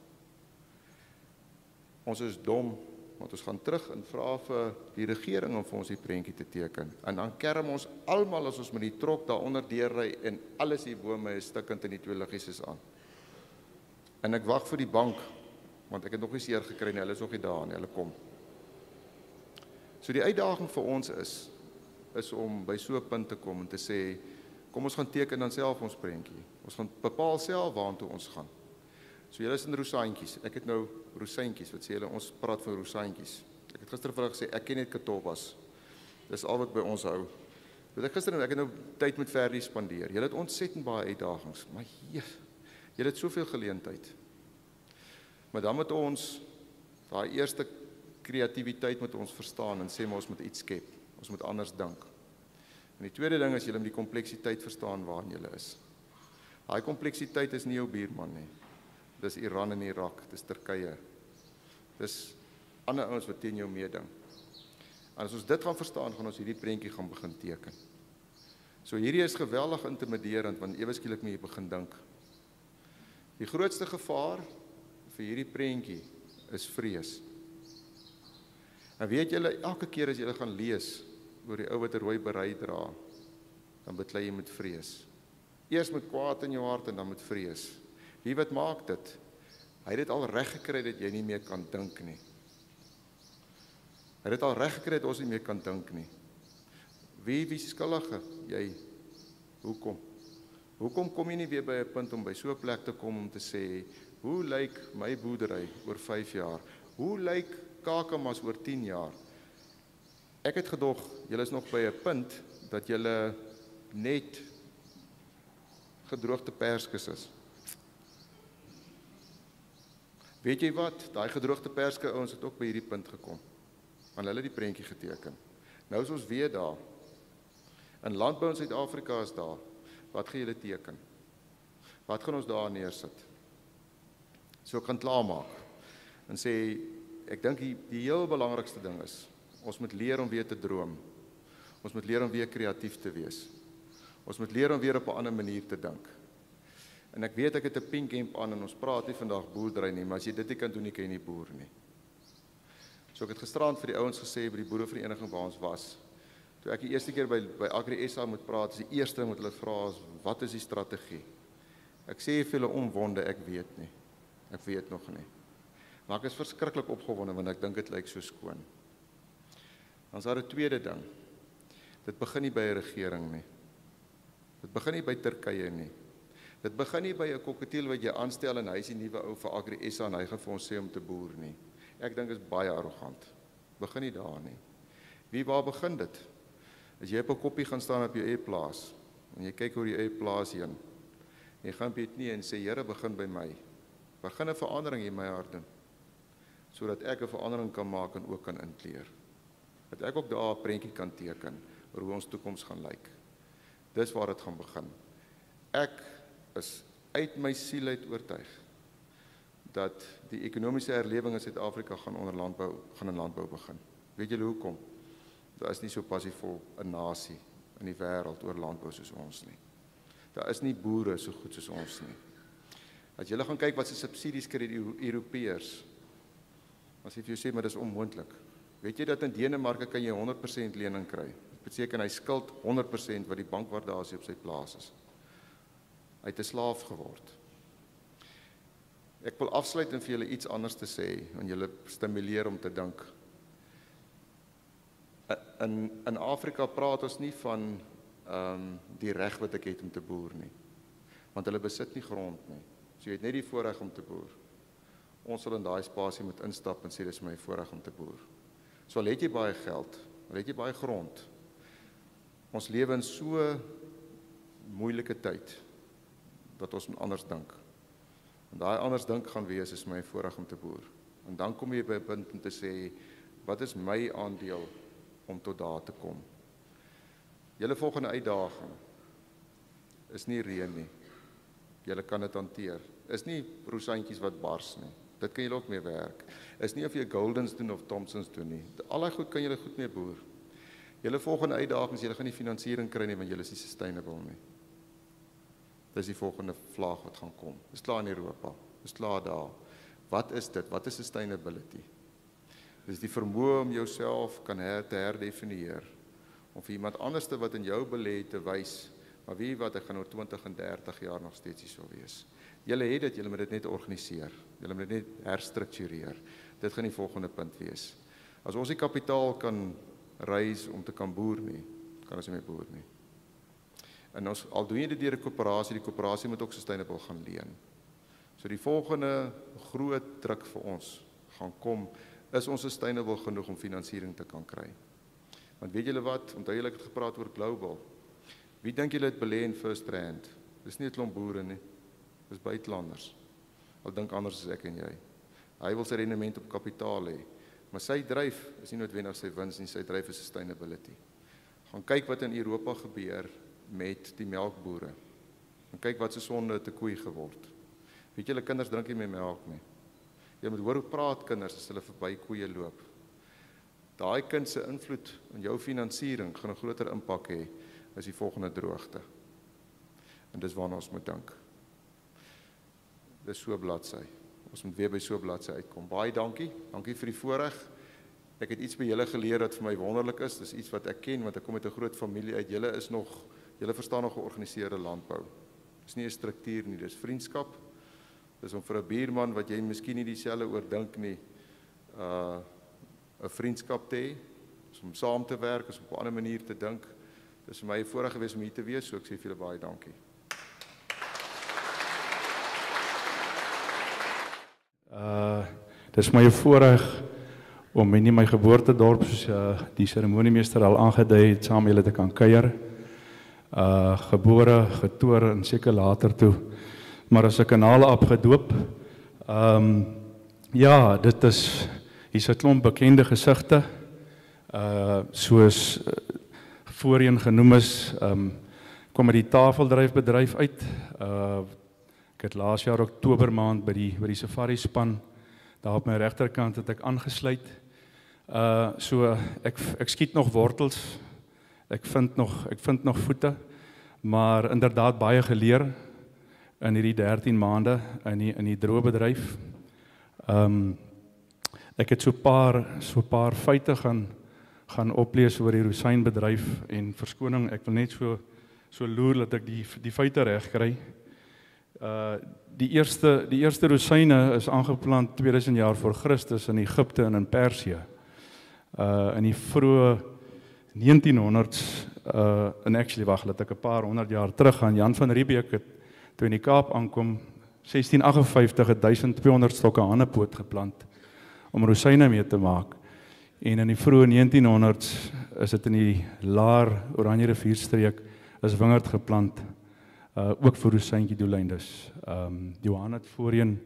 Ons is dom, want ons gaan terug en vra vir die regering om vir ons die prentjie te teken. En dan kerm ons almal as ons met die trok daaronder deurry en alles hier bo my is stikkend en die twee liggies is aan. En ek wag vir die bank, want ek het nog nie seer gekry nie, hulle is nog nie daar nie, hulle kom. So die uitdaging vir ons is, is om by so 'n punt te kom en te sê, kom ons gaan teken dan self ons prentjie. Ons gaan bepaal self waartoe ons gaan. So julle is in rosaantjies. Ek het nou rosaantjies. Wat sê julle? Ons praat van rosaantjies. Ek het gister vir gesê ek ken net katobbas. Dis al wat by ons hou. Weet ek gister nou ek het nou tyd met Ferdi spandeer. Julle het ontsettend baie uitdagings, maar hier, julle het soveel geleentheid. Maar dan moet ons daai eerste kreatiwiteit moet ons verstaan en sê maar ons moet iets skep. Ons moet anders dink. En die tweede ding is julle moet die kompleksiteit verstaan waarin julle is. Daai kompleksiteit is nie jou buurman nie. Dis Iran en Irak, dis Turkye. Dis ander ouens wat teen jou meeding. En as ons dit gaan verstaan, gaan ons hierdie prentjie gaan begin teken. So hierdie is geweldig intimiderend, want ewe skielik moet jy begin dink. Die grootste gevaar vir hierdie prentjie is vrees. En weet julle, elke keer as julle gaan lees oor die ou wat 'n rooi berei dra, dan beklei jy met vrees. Eers met kwaad in jou hart en dan met vrees. Wie wat maak dit? Hy het dit al reg gekry dat jy nie meer kan dink nie. Hy het dit al reg gekry dat ons nie meer kan dink nie. Wie, wie is skuldige? Jy. Hoekom? Hoekom kom jy nie weer by 'n punt om by so 'n plek te kom om te sê, hoe lyk my boerdery oor vyf jaar? Hoe lyk Kakamas oor tien jaar? Ek het gedog, julle is nog by 'n punt dat julle net gedroogde perskes is. Weet jy wat? Daai gedroogde perske ouens het ook by hierdie punt gekom. Want hulle het die prentjie geteken. Nou is ons weer daar. In landbou in Suid-Afrika is daar. Wat gaan julle teken? Wat gaan ons daar neersit? So kan klaarmaak. En sê, ek dink die, die heel belangrikste ding is, ons moet leer om weer te droom. Ons moet leer om weer kreatief te wees. Ons moet leer om weer op 'n ander manier te dink. En ek weet ek het 'n pink hemp aan en ons praat nie vandag boerdery nie, maar as jy dit nie kan doen, nie kan jy nie boer nie. So ek het gisterand vir die ouens gesê by die boerevereniging waar ons was, toe ek die eerste keer by, by Agri S A moet praat, is die eerste ding wat hulle vra is, wat is die strategie? Ek sê vir hulle omwonde, ek weet nie. Ek weet nog nie. Maar ek is verskriklik opgewonde, want ek dink dit lyk so skoon. Dan is daar 'n tweede ding. Dit begin nie by 'n regering nie. Dit begin nie by Turkye nie. Dit begin nie by 'n koketiel wat jy aanstel en hy is die nuwe ou vir Agri S A en hy gaan vir ons sê om te boer nie. Ek dink dit is baie arrogant. Begin nie daar nie. Wie waar begin dit? As jy op 'n koppie gaan staan op jou eie plaas en jy kyk oor jou eie plaas heen, jy gaan op jou knie en sê, Here, begin by my. Begin 'n verandering in my hart doen, sodat ek 'n verandering kan maak en ook kan inkleer. Dat ek ook daar 'n prentjie kan teken oor hoe ons toekoms gaan lyk. Dis waar dit gaan begin. Ek is uit my siel uit oortuig dat die ekonomiese herlewing in Suid-Afrika gaan onder landbou gaan in landbou begin. Weet julle hoekom? Daar is nie so passievol 'n nasie in die wêreld oor landbou soos ons nie. Daar is nie boere so goed soos ons nie. As julle gaan kyk wat se subsidies kry die Europeërs, as jy vir jou sê maar dis onmoontlik. Weet jy dat in Denemarke kan jy honderd persent lening kry? Dit beteken hy skuld honderd persent wat die bankwaardasie op sy plaas is. Hy het 'n slaaf geword. Ek wil afsluit en vir julle iets anders te sê en julle stimuleer om te dink. In in Afrika praat ons nie van ehm um, die reg wat ek het om te boer nie. Want hulle besit nie grond nie. So jy het net die voorreg om te boer. Ons sal in daai spasie moet instap en sê dis my voorreg om te boer. So al het jy baie geld, al het jy baie grond. Ons lewe in so moeilike tyd dat ons moet anders dink. En daai anders dink gaan wees is my voorreg om te boer. En dan kom jy by 'n punt om te sê, wat is my aandeel om tot daar te kom? Julle volgende uitdaging is nie reën nie. Julle kan dit hanteer. Is nie rosantjies wat bars nie. Dit kan julle ook mee werk. Is nie of jy Goldens doen of Thompsons doen nie. Al daai goed kan julle goed mee boer. Julle volgende uitdagings, julle gaan nie finansiering kry nie want julle is nie sustainable nie. Dis die volgende vlaag wat gaan kom. Dis klaar in Europa. Dis klaar daar. Wat is dit? Wat is sustainability? Dis die vermoë om jouself kan her te herdefinieer. Om vir iemand anders te wat in jou belê te wys, maar wie wat ek gaan oor twintig en dertig jaar nog steeds hier sou wees. Julle het dit, julle moet dit net organiseer. Julle moet dit net herstruktureer. Dit gaan die volgende punt wees. As ons die kapitaal kan reis om te kan boer nie, kan ons nie meer boer nie. En ons, al doen jy dit deur 'n koöperasie, die koöperasie moet ook sustainable gaan leen. So die volgende groot druk vir ons gaan kom, is ons sustainable genoeg om finansiering te kan kry. Want weet julle wat, onthou julle het gepraat oor global. Wie dink julle het belê in First Rand? Dis nie 'n klomp boere nie. Dis buitelanders. Al dink anders as ek en jy. Hy wil sy rendement op kapitaal hê. Maar sy dryf is nie noodwendig sy wins nie, sy dryf is sustainability. Gaan kyk wat in Europa gebeur met die melkboere. En kyk wat se sonde het 'n koei geword. Weet julle, kinders drink nie meer melk nie. Jy moet hoor hoe praat kinders as hulle verby koeie loop. Daai kind se invloed in jou finansiering gaan 'n groter impak hê as die volgende droogte. En dis waarna ons moet dink. Dis so bladsy. Ons moet weer by so bladsy uitkom. Baie dankie. Dankie vir die voorreg. Ek het iets by julle geleer wat vir my wonderlik is. Dis iets wat ek ken want ek kom uit 'n groot familie uit. Julle is nog, julle verstaan nog georganiseerde landbou. Dis nie 'n struktuur nie, dis vriendskap. Dis om vir 'n buurman wat jy miskien nie dieselfde oor dink nie, uh 'n vriendskap te hê, om saam te werk, om op 'n ander manier te dink. Dis vir my 'n voorreg gewees om hier te wees, so ek sê vir julle baie dankie. Uh dis my voorreg om in my geboortedorp, soos uh, die seremoniemeester al aangedui het, saam julle te kan kuier. Uh gebore, getoer en seker later toe, maar as 'n kanaalaap gedoop. Um ja, dit is hier's 'n klomp bekende gesigte. Uh soos uh, voorheen genoem is, um kom uit die tafeldryfbedryf uit. Uh ek het laas jaar Oktober maand by die by die safari span daar op my regterkant het ek aangesluit. Uh so ek ek skiet nog wortels. Ek vind nog ek vind nog voete, maar inderdaad baie geleer in hierdie dertien maande in die in die droëbedryf. Um ek het so 'n paar so 'n paar feite gaan gaan oplees oor die rosynbedryf en verskoning, ek wil net so so loer dat ek die die feite reg kry. Uh die eerste die eerste rosyne is aangeplant tweeduisend jaar voor Christus in Egipte en in Persië. Uh in die vroeë negentienhonderds uh en actually wag, laat ek 'n paar honderd jaar terug gaan. Jan van Riebeeck het toe in die Kaap aankom sestien agt vyftig het duisend tweehonderd stokke hanepoot geplant om rosyne mee te maak. En in die vroeë negentienhonderds is dit in die laer Oranje rivierstreek is wingerd geplant, uh, ook vir rosyntjie doeleindes. Um, Johan het voorheen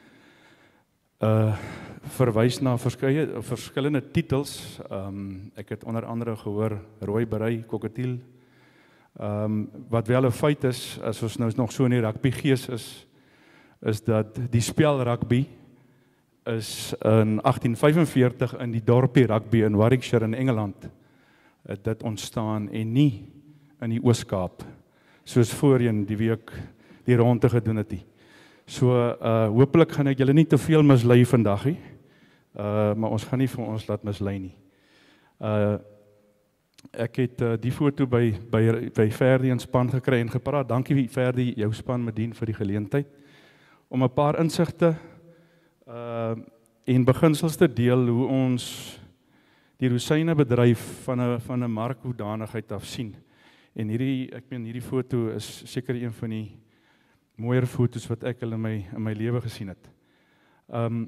uh, verwys na verskeie verskillende titels. Um, ek het onder andere gehoor rooi berei, kokatiel. Um, wat wel 'n feit is, as ons nou nog so in die rugby gees is, is dat die spel rugby is in agtien vyfenveertig in die dorpie rugby in Warwickshire in Engeland het dit ontstaan en nie in die Oos-Kaap soos voorheen die week die ronde gedoen het. So uh hopelik gaan ek julle nie te veel mislei vandag nie. Uh maar ons gaan nie vir ons laat mislei nie. Uh ek het uh, die foto by by by Ferdi en span gekry en gepraat. Dankie Ferdi, jou span Medien vir die geleentheid om 'n paar insigte uh en beginsels te deel hoe ons die rosynebedryf van 'n van 'n markhoedanigheid af sien. En hierdie ek meen hierdie foto is seker een van die mooier foto's wat ek in my in my lewe gesien het. Um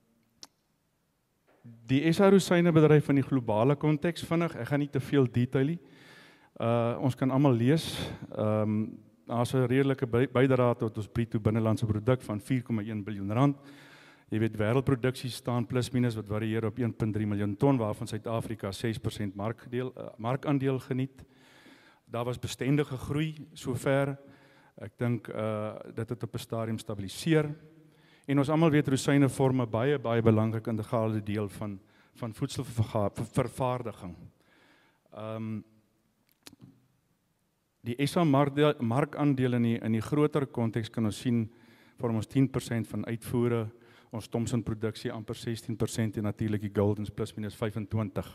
die S A rosynebedryf in die globale konteks vinnig, ek gaan nie te veel detail nie. Uh ons kan almal lees. Um daar's 'n redelike bydrae tot ons bruto binnelandse produk van vier komma een biljoen rand. Jy weet wêreldproduksie staan plus minus wat varieer op een komma drie miljoen ton waarvan Suid-Afrika ses persent markdeel uh, markandeel geniet. Daar was bestendige groei sover. Ek dink uh dit het op 'n stadium stabiliseer. En ons almal weet rosyne vorm 'n baie baie belangrike integrale deel van van voedselvervaardiging. Um die S A markandeel in die in die groter konteks kan ons sien vorm ons tien persent van uitvoere, ons Thomson produksie amper sestien persent en natuurlik die Goldens plus minus vyfentwintig.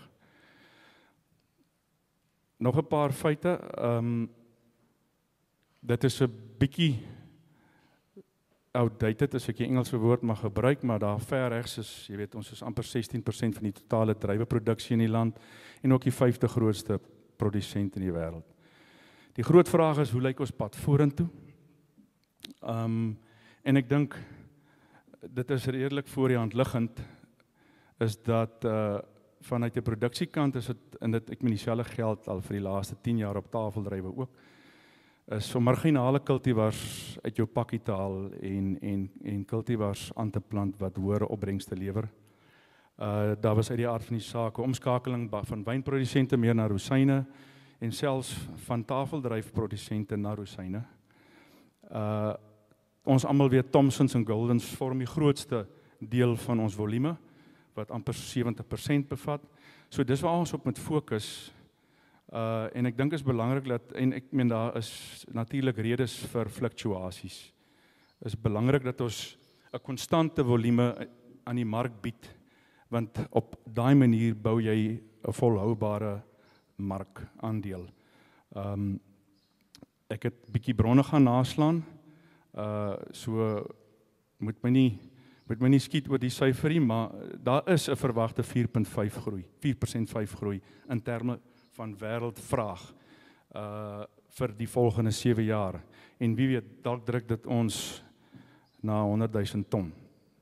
Nog 'n paar feite. Um dit is 'n bietjie outdated as ek die Engelse woord mag gebruik, maar daar ver regs is, jy weet, ons is amper sestien persent van die totale druiweproduksie in die land en ook die vyfde grootste produsent in die wêreld. Die groot vraag is, hoe lyk ons pad vorentoe? Um, en ek dink, dit is redelik voor die hand liggend, is dat uh, vanuit die produksiekant is dit, en dit ek meen dieselfde geld al vir die laaste tien jaar op tafeldrywe ook, is om marginale kultivars uit jou pakkie te haal en, en, en kultivars aan te plant wat hoër opbrengste lewer. Uh, daar was uit die aard van die saak 'n omskakeling van wynprodusente meer na rosyne en selfs van tafeldryfprodusente na rosyne. Uh, ons almal weet Thomsons en Goldens vorm die grootste deel van ons volume, wat amper sewentig persent bevat. So dis waar ons op moet fokus. Uh, en ek dink is belangrik dat, en ek meen daar is natuurlik redes vir fluktuasies. Is belangrik dat ons 'n konstante volume aan die mark bied, want op daai manier bou jy 'n volhoubare markandeel. Um, ek het bietjie bronne gaan naslaan, uh, so moet my nie moet my nie skiet oor die syfer nie, maar daar is 'n verwagte vier punt vyf groei, vier punt vyf groei in terme van wêreldvraag uh vir die volgende sewe jaar. En wie weet, dalk druk dit ons na honderd duisend ton.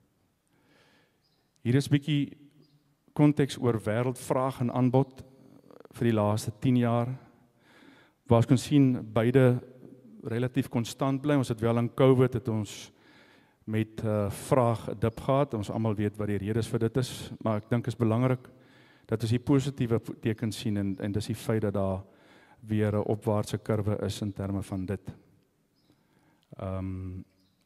Hier is 'n bietjie konteks oor wêreldvraag en aanbod vir die laaste tien jaar. Waar ons kan sien beide relatief konstant bly. Ons het wel in COVID het ons met uh, vraag 'n dip gehad. Ons almal weet wat die redes vir dit is, maar ek dink is belangrik dat ons die positiewe teken sien en en dis die feit dat daar weer 'n opwaartse kurwe is in terme van dit. Ehm um,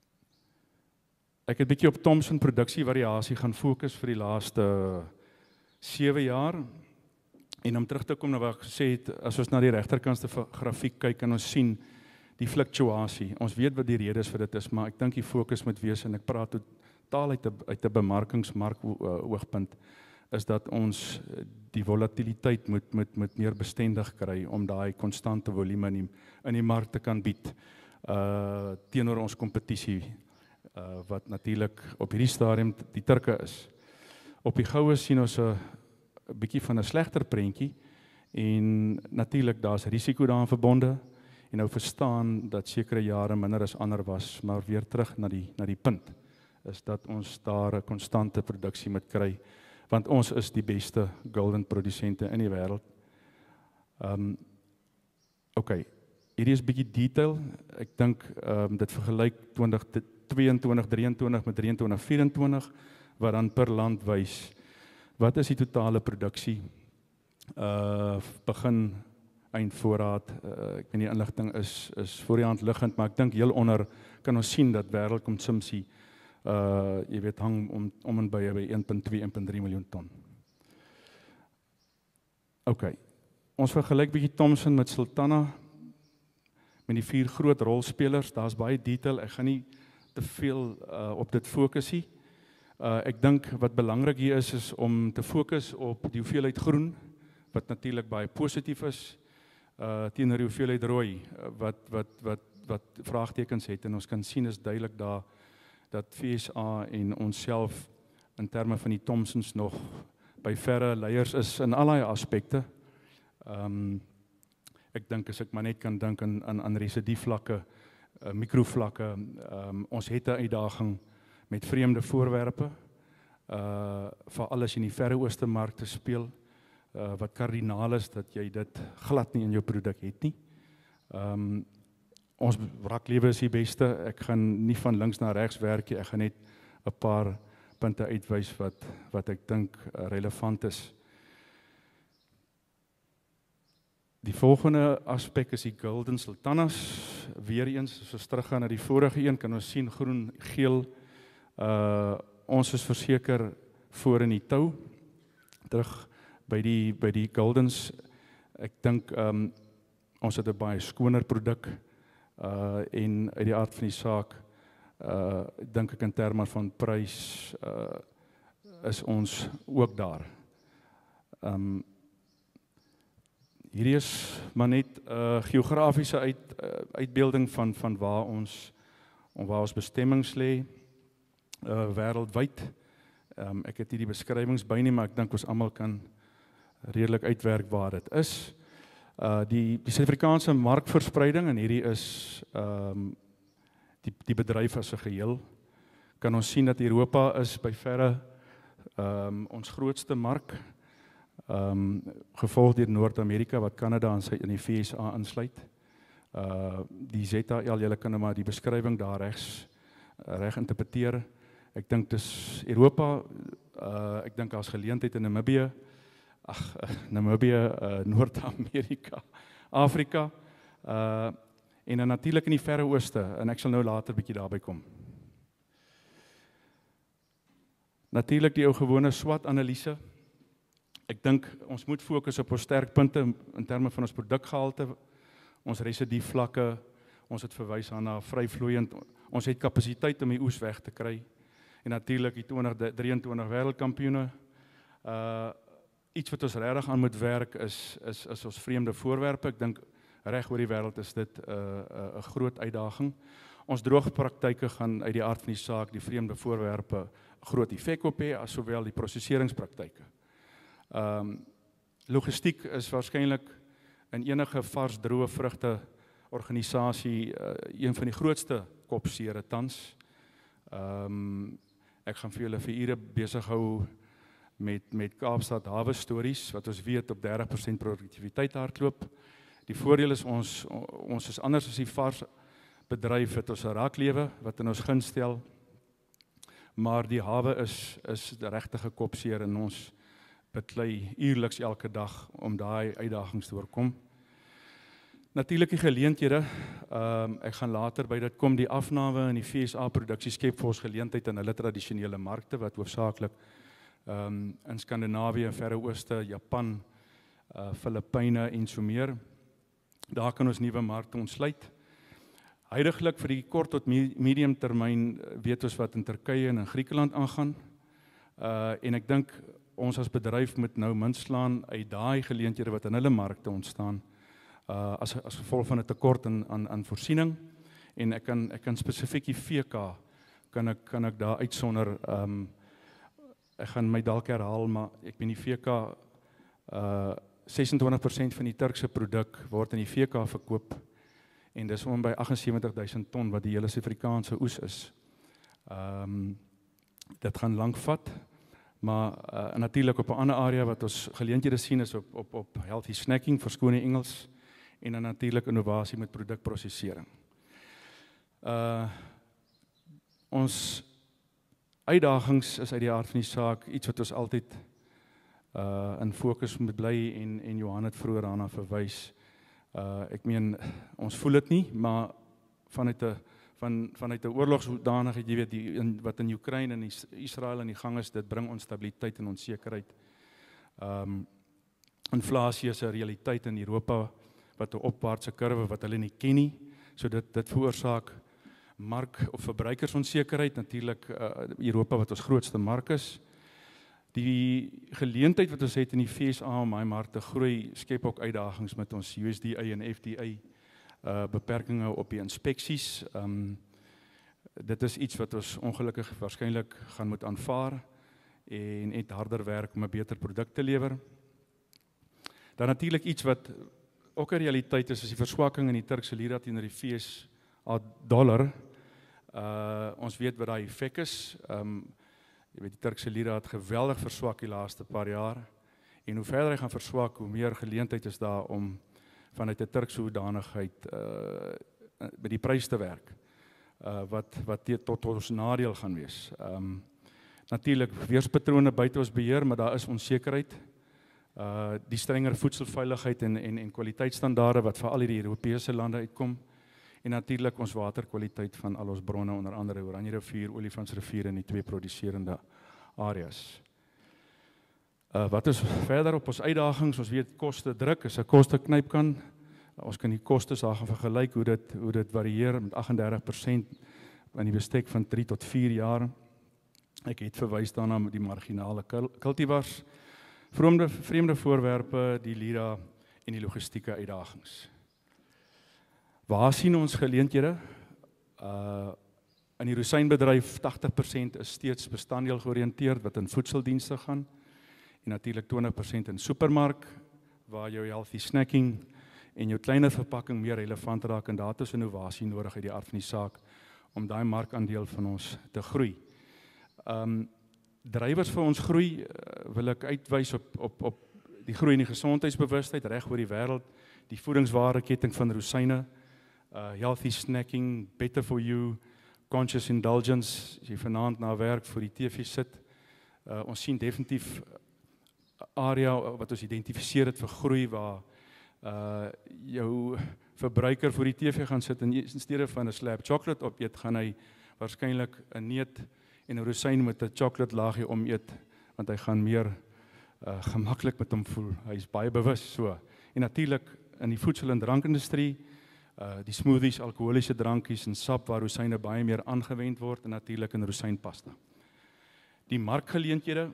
ek het 'n bietjie op Thomson produksievariasie gaan fokus vir die laaste sewe jaar. En om terug te kom na wat ek gesê het, as ons na die regterkantste grafiek kyk en ons sien die fluktuasie. Ons weet wat die redes vir dit is, maar ek dink die fokus moet wees en ek praat totaal uit 'n uit 'n bemarkingsmark oogpunt is dat ons die volatiliteit moet moet moet meer bestendig kry om daai konstante volume in die, in die mark te kan bied uh teenoor ons kompetisie uh wat natuurlik op hierdie stadium die Turke is. Op die goue sien ons 'n 'n bietjie van 'n slegter prentjie en natuurlik daar's risiko daaraan verbonde en nou verstaan dat sekere jare minder as ander was, maar weer terug na die na die punt is dat ons daar 'n konstante produksie moet kry want ons is die beste golden produsente in die wêreld. Ehm um, okay, hierdie is 'n bietjie detail. Ek dink ehm um, dit vergelyk twintig tweeëntwintig drieëntwintig met drieëntwintig vyfentwintig wat dan per land wys wat is die totale produksie uh begin eindvoorraad. Uh, ek weet die inligting is is voor die hand liggend, maar ek dink heel onder kan ons sien dat wêreldkonsumpsie uh jy weet hang om om en by by een punt twee een punt drie miljoen ton. OK. Ons vergelyk bietjie Thomson met Sultana met die vier groot rolspelers. Daar's baie detail. Ek gaan nie te veel uh, op dit fokus nie. Uh, ek dink wat belangrik hier is is om te fokus op die hoeveelheid groen wat natuurlik baie positief is uh, teenoor die hoeveelheid rooi uh, wat wat wat wat vraagtekens het en ons kan sien is duidelik daar dat V S A en onsself in terme van die Thomsons nog by verre leiers is in allerlei aspekte. Ehm um, ek dink as ek maar net kan dink aan aan aan residievlakke, uh, mikrovlakke, ehm um, ons het 'n uitdaging met vreemde voorwerpe, uh vir alles in die Verre Ooste mark te speel, uh wat kardinaal is dat jy dit glad nie in jou produk het nie. Ehm um, ons wraklewe is die beste. Ek gaan nie van links na regs werk nie. Ek gaan net 'n paar punte uitwys wat wat ek dink relevant is. Die volgende aspek is die Golden Sultanas. Weereens as ons teruggaan na die vorige een, kan ons sien groen, geel. Uh ons is verseker voor in die tou. Terug by die by die Goldens. Ek dink um ons het 'n baie skoner produk uh en uit die aard van die saak uh dink ek in terme van prys uh is ons ook daar. Um hierdie is maar net 'n uh, geografiese uit uh, uitbeelding van van waar ons om waar ons bestemmings lê uh wêreldwyd. Um ek het hier die beskrywings by nie, maar ek dink ons almal kan redelik uitwerk waar dit is. Uh die die Suid-Afrikaanse markverspreiding en hierdie is um die die bedryf as 'n geheel. Kan ons sien dat Europa is by verre um ons grootste mark. Um gevolg deur Noord-Amerika wat Kanada en sy in die V S A insluit. Uh die Z H L, julle kan nou maar die beskrywing daar regs reg interpreteer. Ek dink dis Europa, uh ek dink daar's geleentheid in Namibië. Ag, Namibië, uh, Noord-Amerika, Afrika, uh, en dan natuurlik in die Verre Ooste, en ek sal nou later bietjie daarby kom. Natuurlik die ou gewone SWOT-analise. Ek dink ons moet fokus op ons sterkpunte in terme van ons produkgehalte, ons residievlakke, ons het verwys aan na vryvloeiend, ons het kapasiteit om die oes weg te kry, en natuurlik die twintig drieëntwintig wêreldkampioene. Uh Iets wat ons regtig aan moet werk is is is ons vreemde voorwerpe. Ek dink reg oor die wêreld is dit 'n uh, 'n uh, groot uitdaging. Ons droogpraktyke gaan uit die aard van die saak die vreemde voorwerpe groot effek op hê, as sowel die prosesseringspraktyke. Um, logistiek is waarskynlik in enige vars droë vrugte organisasie uh, een van die grootste kopsere tans. Um, ek gaan vir julle vir ure besig hou met, met Kaapstad hawe stories, wat ons weet op dertig persent produktiwiteit hardloop. Die voordeel is ons, ons is anders as die vars bedryf, het ons 'n raaklewe wat in ons gunst stel, maar die hawe is, is die regtige kopseer en ons beklei uurliks elke dag om daai uitdagings te oorkom. Natuurlik die geleenthede, um, ek gaan later by dit kom, die afname in die V S A-produksie skep vir ons geleentheid in hulle tradisionele markte, wat hoofsaaklik um, in Skandinawië, Verre Ooste, Japan, uh, Filippyne en so meer. Daar kan ons nuwe markte ontsluit. Huidiglik vir die kort tot medium termyn weet ons wat in Turkye en in Griekeland aangaan. Uh, en ek dink ons as bedryf moet nou munt slaan uit daai geleenthede wat in hulle markte ontstaan, uh, as, as gevolg van 'n tekort aan, aan, aan voorsiening. En ek kan, ek kan spesifiek die V K, kan ek, kan ek daar uitsonder, um, ek gaan my dalk herhaal, maar ek ben die V K, uh, ses en twintig persent van die Turkse produk word in die V K verkoop, en dis om by agt en sewentig duisend ton wat die hele Suid-Afrikaanse oes is. Um, dit gaan lank vat, maar uh, natuurlik op 'n ander area wat ons geleenthede sien is op, op, op healthy snacking, verskone Engels, en dan natuurlik innovasie met produkprosessering. Uh, ons uitdagings is uit die aard van die saak iets wat ons altyd uh, in fokus moet bly, en, en Johan het vroeër daarna verwys. Uh, ek meen, ons voel dit nie, maar vanuit 'n van vanuit 'n oorlogshoedanigheid, jy weet, die in, wat in Oekraïne en Israel aan die gang is, dit bring onstabiliteit en onsekerheid. Um, inflasie is 'n realiteit in Europa wat 'n opwaartse kurwe wat hulle nie ken nie. So dit dit veroorsaak mark of verbruikersonsekerheid, natuurlik uh, Europa wat ons grootste mark is. Die geleentheid wat ons het in die V S A om hy mark te groei, skep ook uitdagings met ons U S D A en F D A uh, beperkings op die inspeksies. Um, dit is iets wat ons ongelukkig waarskynlik gaan moet aanvaar en net harder werk om 'n beter produk te lewer. Dan natuurlik iets wat ook 'n realiteit is, is die verswakking in die Turkse lira teenoor die V S A dollar. Uh, ons weet wat daai effek is. Um, Jy weet, die Turkse lira het geweldig verswak die laaste paar jaar, en hoe verder hy gaan verswak, hoe meer geleentheid is daar om vanuit 'n Turkse hoedanigheid uh, by die prys te werk, uh, wat, wat tot, tot ons nadeel gaan wees. Um, Natuurlik weerspatrone buite ons beheer, maar daar is onsekerheid. Uh, die strenger voedselveiligheid en, en, en kwaliteitsstandaarde wat vir al die Europese lande uitkom, en natuurlik ons waterkwaliteit van al ons bronne, onder andere Oranje rivier, Olifantsrivier en die twee produserende areas. Uh, wat is verder op ons uitdagings? Ons weet koste druk is 'n koste knypkan. Uh, ons kan die kostes daar gaan vergelyk hoe dit hoe dit varieer met agt en dertig persent in die bestek van drie tot vier jaar. Ek het verwys daarna met die marginale kultivars, vreemde vreemde voorwerpe, die lira en die logistieke uitdagings. Waar sien ons geleenthede? Uh, in die rosynbedryf tagtig persent is steeds bestanddeel georiënteerd wat in voedseldienste gaan, en natuurlik twintig persent in supermark, waar jou healthy snacking en jou kleiner verpakking meer relevant raak, en daar is innovasie nodig uit die aard van die saak om daai markandeel van ons te groei. Um, drywers vir ons groei uh, wil ek uitwys op, op, op die groei in die gesondheidsbewustheid reg oor die wêreld, die voedingswaardeketting van rosyne, Uh, healthy snacking, better for you, conscious indulgence, as jy vanaand na werk vir die T V sit. Uh, ons sien definitief area wat ons identifiseer het vir groei, waar uh, jou verbruiker vir die T V gaan sit en in steede van 'n slab chocolate opeet, gaan hy waarskynlik 'n neut en 'n rosyn met 'n chocolate laagie omeet, want hy gaan meer uh, gemaklik met hom voel. Hy is baie bewus so. En natuurlik in die voedsel- en drankindustrie, Uh, die smoothies, alkoholiese drankies en sap waar rosyne baie meer aangewend word, en natuurlik in rosynpasta. Die markgeleenthede,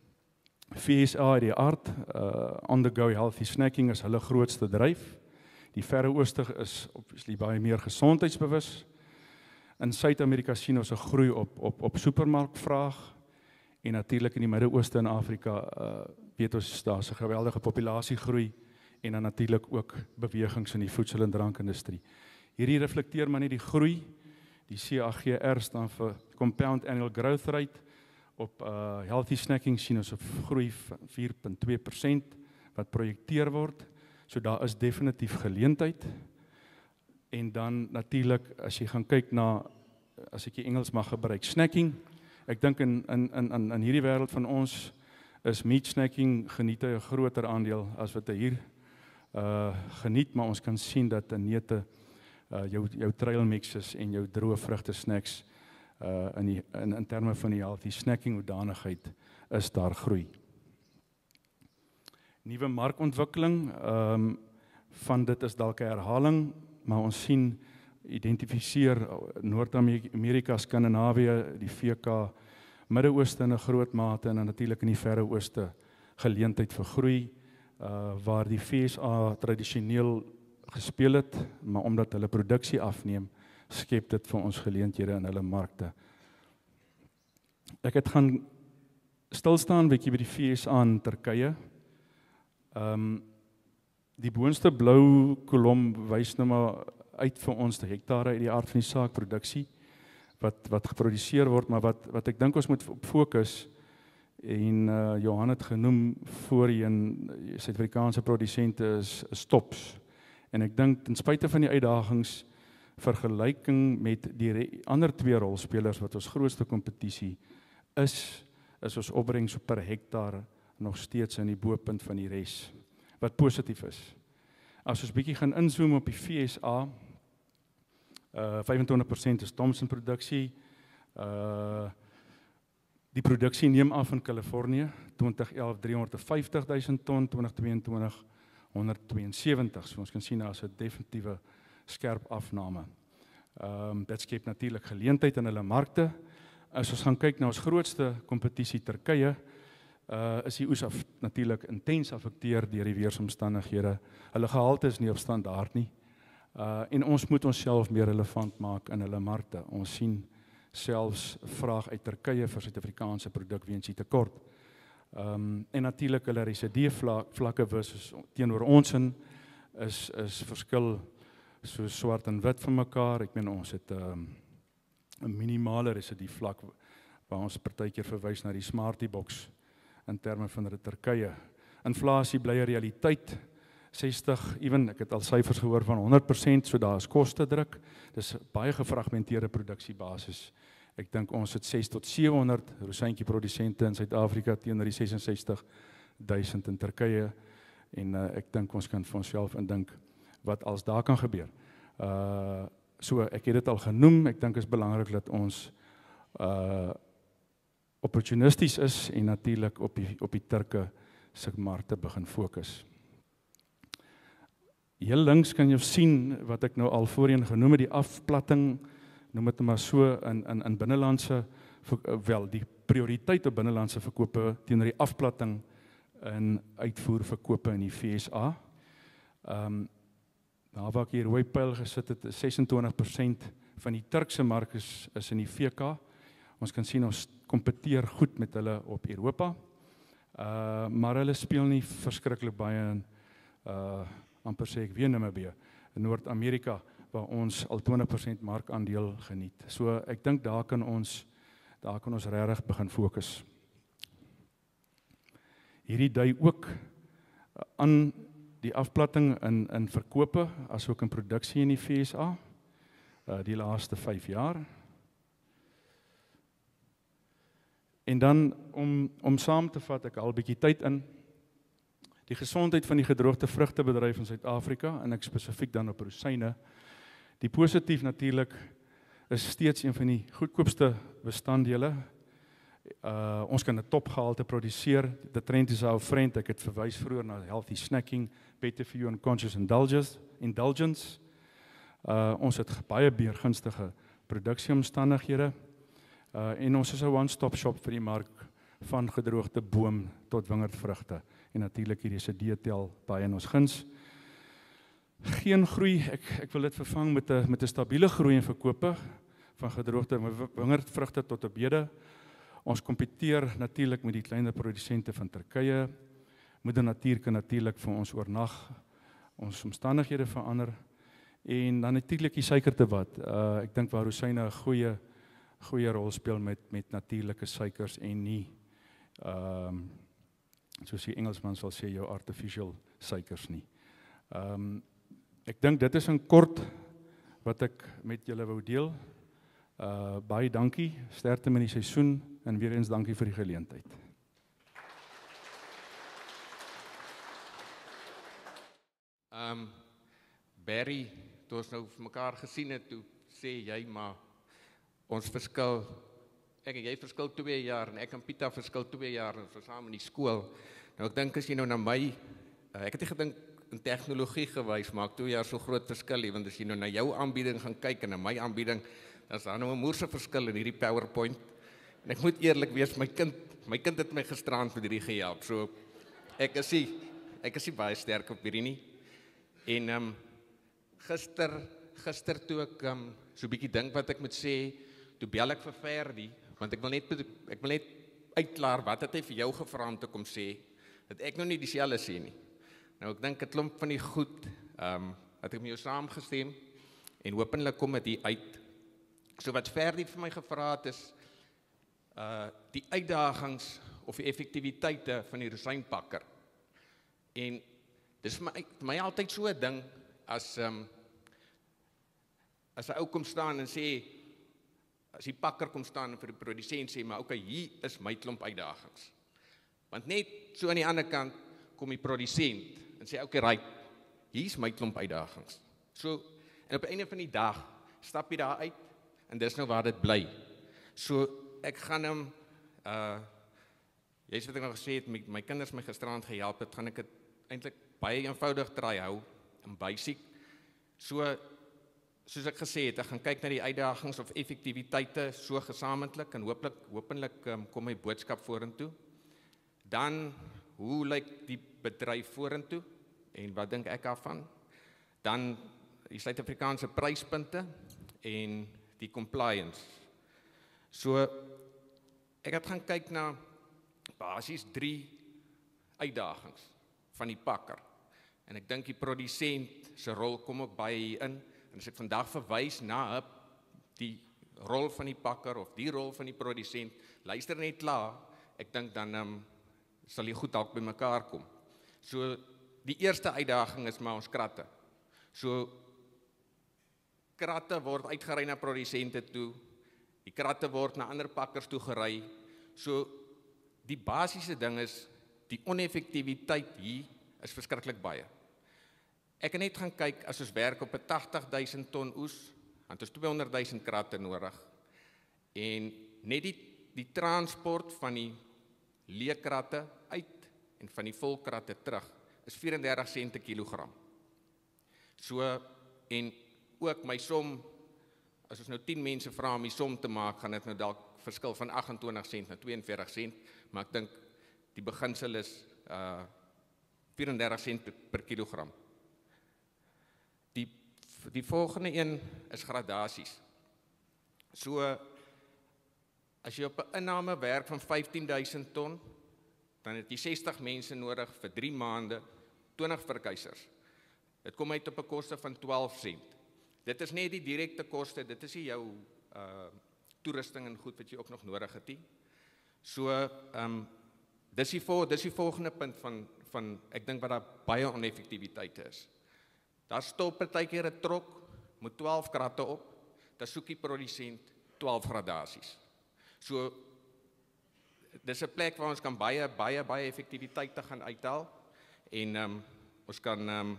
V S A uit die aard, uh, on the go healthy snacking is hulle grootste dryf. Die Verre Ooste is obviously baie meer gesondheidsbewus. In Suid-Amerika sien ons 'n groei op op op supermarkvraag en natuurlik in die Midde-Ooste en Afrika uh, weet ons daar's 'n geweldige populasiegroei en dan natuurlik ook bewegings in die voedsel- en drankindustrie. Hierdie reflekteer maar net die groei. Die C A G R staan vir Compound Annual Growth Rate. Op uh, healthy snacking sien ons 'n groei van vier komma twee persent wat projekteer word. So daar is definitief geleentheid. En dan natuurlik as jy gaan kyk na, as ek die Engels mag gebruik, snacking. Ek dink in in in in hierdie wêreld van ons is meat snacking geniet 'n groter aandeel as wat hy hier uh geniet, maar ons kan sien dat in neute uh jou jou trail mixes en jou droë vrugte snacks uh in die in in terme van die healthy snacking hoedanigheid is daar groei. Nuwe markontwikkeling, ehm um, van dit is dalk 'n herhaling, maar ons sien identifiseer Noord-Amerika, Skandinawië, die V K, Midde-Ooste in 'n groot mate en dan natuurlik in die Verre Ooste geleentheid vir groei, uh waar die V S A tradisioneel gespeel het, maar omdat hulle produksie afneem, skep dit vir ons geleenthede in hulle markte. Ek het gaan stil staan bietjie by die V S A in Turkye. Ehm um, die boonste blou kolom wys nou maar uit vir ons die hektare uit die aard van die saak produksie wat wat geproduseer word, maar wat wat ek dink ons moet op fokus en uh, Johan het genoem voorheen Suid-Afrikaanse produsente is, is tops. En ek dink ten spyte van die uitdagings vergelyking met die ander twee rolspelers wat ons grootste kompetisie is, is ons opbrengs per hektaar nog steeds in die bopunt van die res, wat positief is. As ons bietjie gaan inzoom op die V S A, uh, vyf en twintig persent is Thomson produksie, uh, die produksie neem af in Kalifornië, twintig elf driehonderdvyftig duisend ton, twintig tweeëntwintig honderdtweeënsewentig, so ons kan sien daar is 'n definitiewe skerp afname. Um, dit skep natuurlik geleentheid in hulle markte. As ons gaan kyk na ons grootste kompetisie Turkye, uh, is die oes af, natuurlik intens affekteer deur die weeromstandighede. Hulle gehalte is nie op standaard nie. Uh, en ons moet onsself meer relevant maak in hulle markte. Ons sien selfs vraag uit Turkye vir Suid-Afrikaanse produk weens die tekort. Um, en natuurlik hulle R C D vlak, vlakke versus teenoor ons in is is verskil so swart en wit van mekaar. Ek meen ons het 'n um, 'n minimale R C D vlak waar ons partykeer verwys na die Smarty Box in terme van die Turkye. Inflasie bly 'n realiteit. sestig, ewen ek het al syfers gehoor van honderd persent, so daar is koste druk. Dis baie gefragmenteerde produksiebasis. Ek dink ons het ses tot sewehonderd rosantjie produsente in Suid-Afrika teenoor die ses en sestig duisend in Turkye en uh, ek dink ons kan vir onsself indink wat als daar kan gebeur. Uh so ek het dit al genoem, ek dink is belangrik dat ons uh opportunisties is en natuurlik op die op die Turke se markte begin fokus. Heel links kan jy sien wat ek nou al voorheen genoem het, die afplatting, noem dit maar so in in in binnelandse wel die prioriteit op binnelandse verkope teenoor die afplatting in uitvoerverkope in die V S A. Ehm um, daar waar ek hier rooi pyl gesit het, ses en twintig persent van die Turkse mark is is in die V K. Ons kan sien ons kompeteer goed met hulle op Europa. Uh maar hulle speel nie verskriklik baie in uh amper sê ek weer Namibië, in Noord-Amerika waar ons al twintig persent markandeel geniet. So ek dink daar kan ons daar kan ons regtig begin fokus. Hierdie dui ook aan die afplatting in in verkope asook in produksie in die V S A uh, die laaste vyf jaar. En dan om om saam te vat, ek al 'n bietjie tyd in die gesondheid van die gedroogde vrugtebedryf in Suid-Afrika en ek spesifiek dan op rosyne. Die positief natuurlik is steeds een van die goedkoopste bestanddele. Uh, ons kan 'n topgehalte produseer. Die trend is our friend. Ek het verwys vroeër na healthy snacking, better for you and conscious indulgence. indulgence. Uh, ons het baie meer gunstige produksieomstandighede. Uh, en ons is 'n one-stop shop vir die mark van gedroogde boom tot wingerdvrugte. En natuurlik hierdie se detail baie in ons guns. Geen groei, ek ek wil dit vervang met 'n met 'n stabiele groei in verkope van gedroogde wingerdvrugte tot op hede. Ons kompeteer natuurlik met die kleiner produsente van Turkye. Moeder Natuur kan natuurlik vir ons oornag ons omstandighede verander. En dan natuurlik die suikerdebat. Uh, ek dink waar Rosyne 'n goeie goeie rol speel met met natuurlike suikers en nie ehm um, soos die Engelsman sal sê jou artificial suikers nie. Ehm um, ek dink dit is in kort wat ek met julle wou deel. Uh baie dankie, sterkte met die seisoen en weer eens dankie vir die geleentheid. Ehm um, Barry, toe ons nou vir mekaar gesien het, toe sê jy maar ons verskil, ek en jy verskil twee jaar en ek en Pieter verskil twee jaar en ons was saam in die skool. Nou ek dink as jy nou na my, uh, ek het nie gedink in tegnologie gewys, maar ek twee jaar so groot verskil nie, want as jy nou na jou aanbieding gaan kyk en na my aanbieding, dan is daar nou 'n moerse verskil in hierdie PowerPoint. En ek moet eerlik wees, my kind, my kind het my gisteraan vir hierdie gehelp. So ek is nie, ek is nie baie sterk op hierdie nie. En ehm um, gister gister toe ek um, so 'n bietjie dink wat ek moet sê, toe bel ek vir Ferdi, want ek wil net ek wil net uitklaar wat het hy vir jou gevra om te kom sê, dat ek nou nie dieselfde sê nie. Nou ek dink 'n klomp van die goed, ehm um, het ek met jou saamgestem en hopelik kom dit hier uit. So wat Ferdi vir my gevra het is uh die uitdagings of die effektiwiteite van die rosynpakker. En dis vir my, vir my altyd so 'n ding as ehm um, as 'n ou kom staan en sê, as die pakker kom staan en vir die produsent sê, maar okay, hier is my klomp uitdagings. Want net so aan die ander kant kom die produsent en sê, okay, right, hier is my klomp uitdagings. So, en op die einde van die dag, stap jy daar uit, en dis nou waar dit bly. So, ek gaan hom, uh, jy sê wat ek nou gesê het, my, my kinders my gisterand gehelp het, gaan ek het eintlik baie eenvoudig draai hou, en basic. So, soos ek gesê het, ek gaan kyk na die uitdagings of effektiwiteite so gesamentlik en hopelik hopelik um, kom my boodskap vorentoe. Dan hoe lyk die bedryf vorentoe en wat dink ek daarvan? Dan die Suid-Afrikaanse pryspunte en die compliance. So ek het gaan kyk na basies drie uitdagings van die pakker. En ek dink die produsent se rol kom ook baie hier in. En as ek vandag verwys na die rol van die pakker of die rol van die produsent, luister net klaar, ek dink dan um, sal jy goed dalk by mekaar kom. So die eerste uitdaging is maar ons kratte. So kratte word uitgery na produsente toe, die kratte word na ander pakkers toe gery. So die basiese ding is, die oneffektiwiteit hier is verskriklik baie. Ek het net gaan kyk, as ons werk op 'n tagtig duisend ton oes, dan het ons tweehonderd duisend kratte nodig. En net die, die transport van die leekratte uit en van die volkratte terug, is vyf en dertig sent per kilogram. So, en ook my som, as ons nou tien mense vra om die som te maak, gaan dit nou dalk verskil van agt en twintig sent na twee en veertig sent, maar ek dink die beginsel is uh, vyf en dertig sent per, per kilogram. Die, die volgende een is gradasies. So, as jy op 'n inname werk van vyftien duisend ton, dan het jy sestig mense nodig vir drie maande, twintig verkuisers. Dit kom uit op 'n koste van twaalf sent. Dit is net die direkte koste, dit is nie jou uh, toerusting en goed wat jy ook nog nodig het nie. So, um, dis die, vol, dis die volgende punt van, van ek dink wat daar baie oneffektiwiteite is. Daar stop partykeer 'n trok met twaalf kratte op, dan soek die produsent twaalf gradasies. So, dis 'n plek waar ons kan baie, baie, baie effektiwiteite gaan uithaal, en um, ons kan um,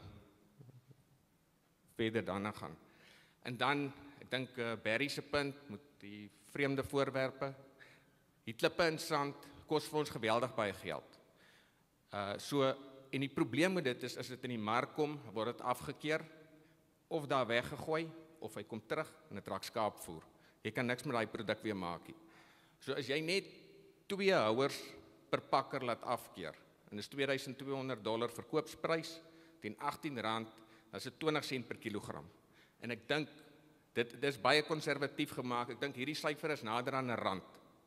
verder daarna gaan. En dan, ek dink uh, Barry se punt, met die vreemde voorwerpe, die klippe in sand, kos vir ons geweldig baie geld. Uh, so, en die probleem met dit is, as dit in die mark kom, word dit afgekeer, of daar weggegooi, of hy kom terug, en dit raak skaapvoer. Jy kan niks met daai produk weer maak nie. So as jy net twee houers per pakker laat afkeer, en dis twee duisend twee honderd dollar verkoopsprys, teen agttien rand, dan is dit twintig sent per kilogram. En ek dink, dit, dit is baie konservatief gemaak. Ek dink hierdie syfer is nader aan 'n rand.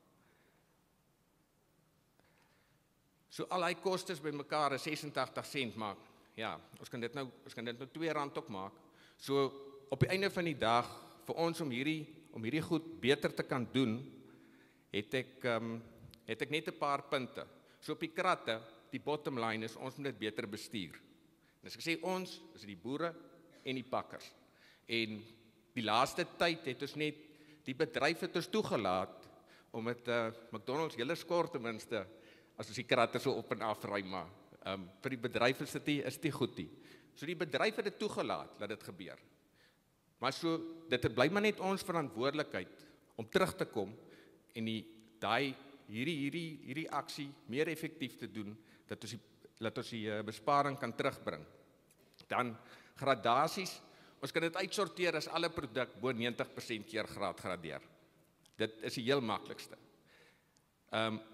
So al hy kostes bymekaar is ses en tagtig sent maak. Ja, ons kan dit nou ons kan dit nou twee rand ook maak. So op die einde van die dag vir ons om hierdie om hierdie goed beter te kan doen, het ek um, het ek net 'n paar punte. So op die kratte, die bottom line is ons moet dit beter bestuur. En as ek sê ons, is dit die boere en die pakkers. En die laaste tyd het ons net die bedryf het ons toegelaat om met uh, McDonald's hele skort ten minste as ons die kratte so op en af ry maar um, vir die bedryf is dit nie, is dit goed nie. So die bedryf het dit toegelaat dat dit gebeur. Maar so dit bly maar net ons verantwoordelikheid om terug te kom en die daai hierdie hierdie hierdie aksie meer effektief te doen dat ons die dat ons die uh, besparing kan terugbring. Dan gradasies, ons kan dit uitsorteer as alle produk bo negentig persent keer graad gradeer. Dit is die heel maklikste. Ehm um,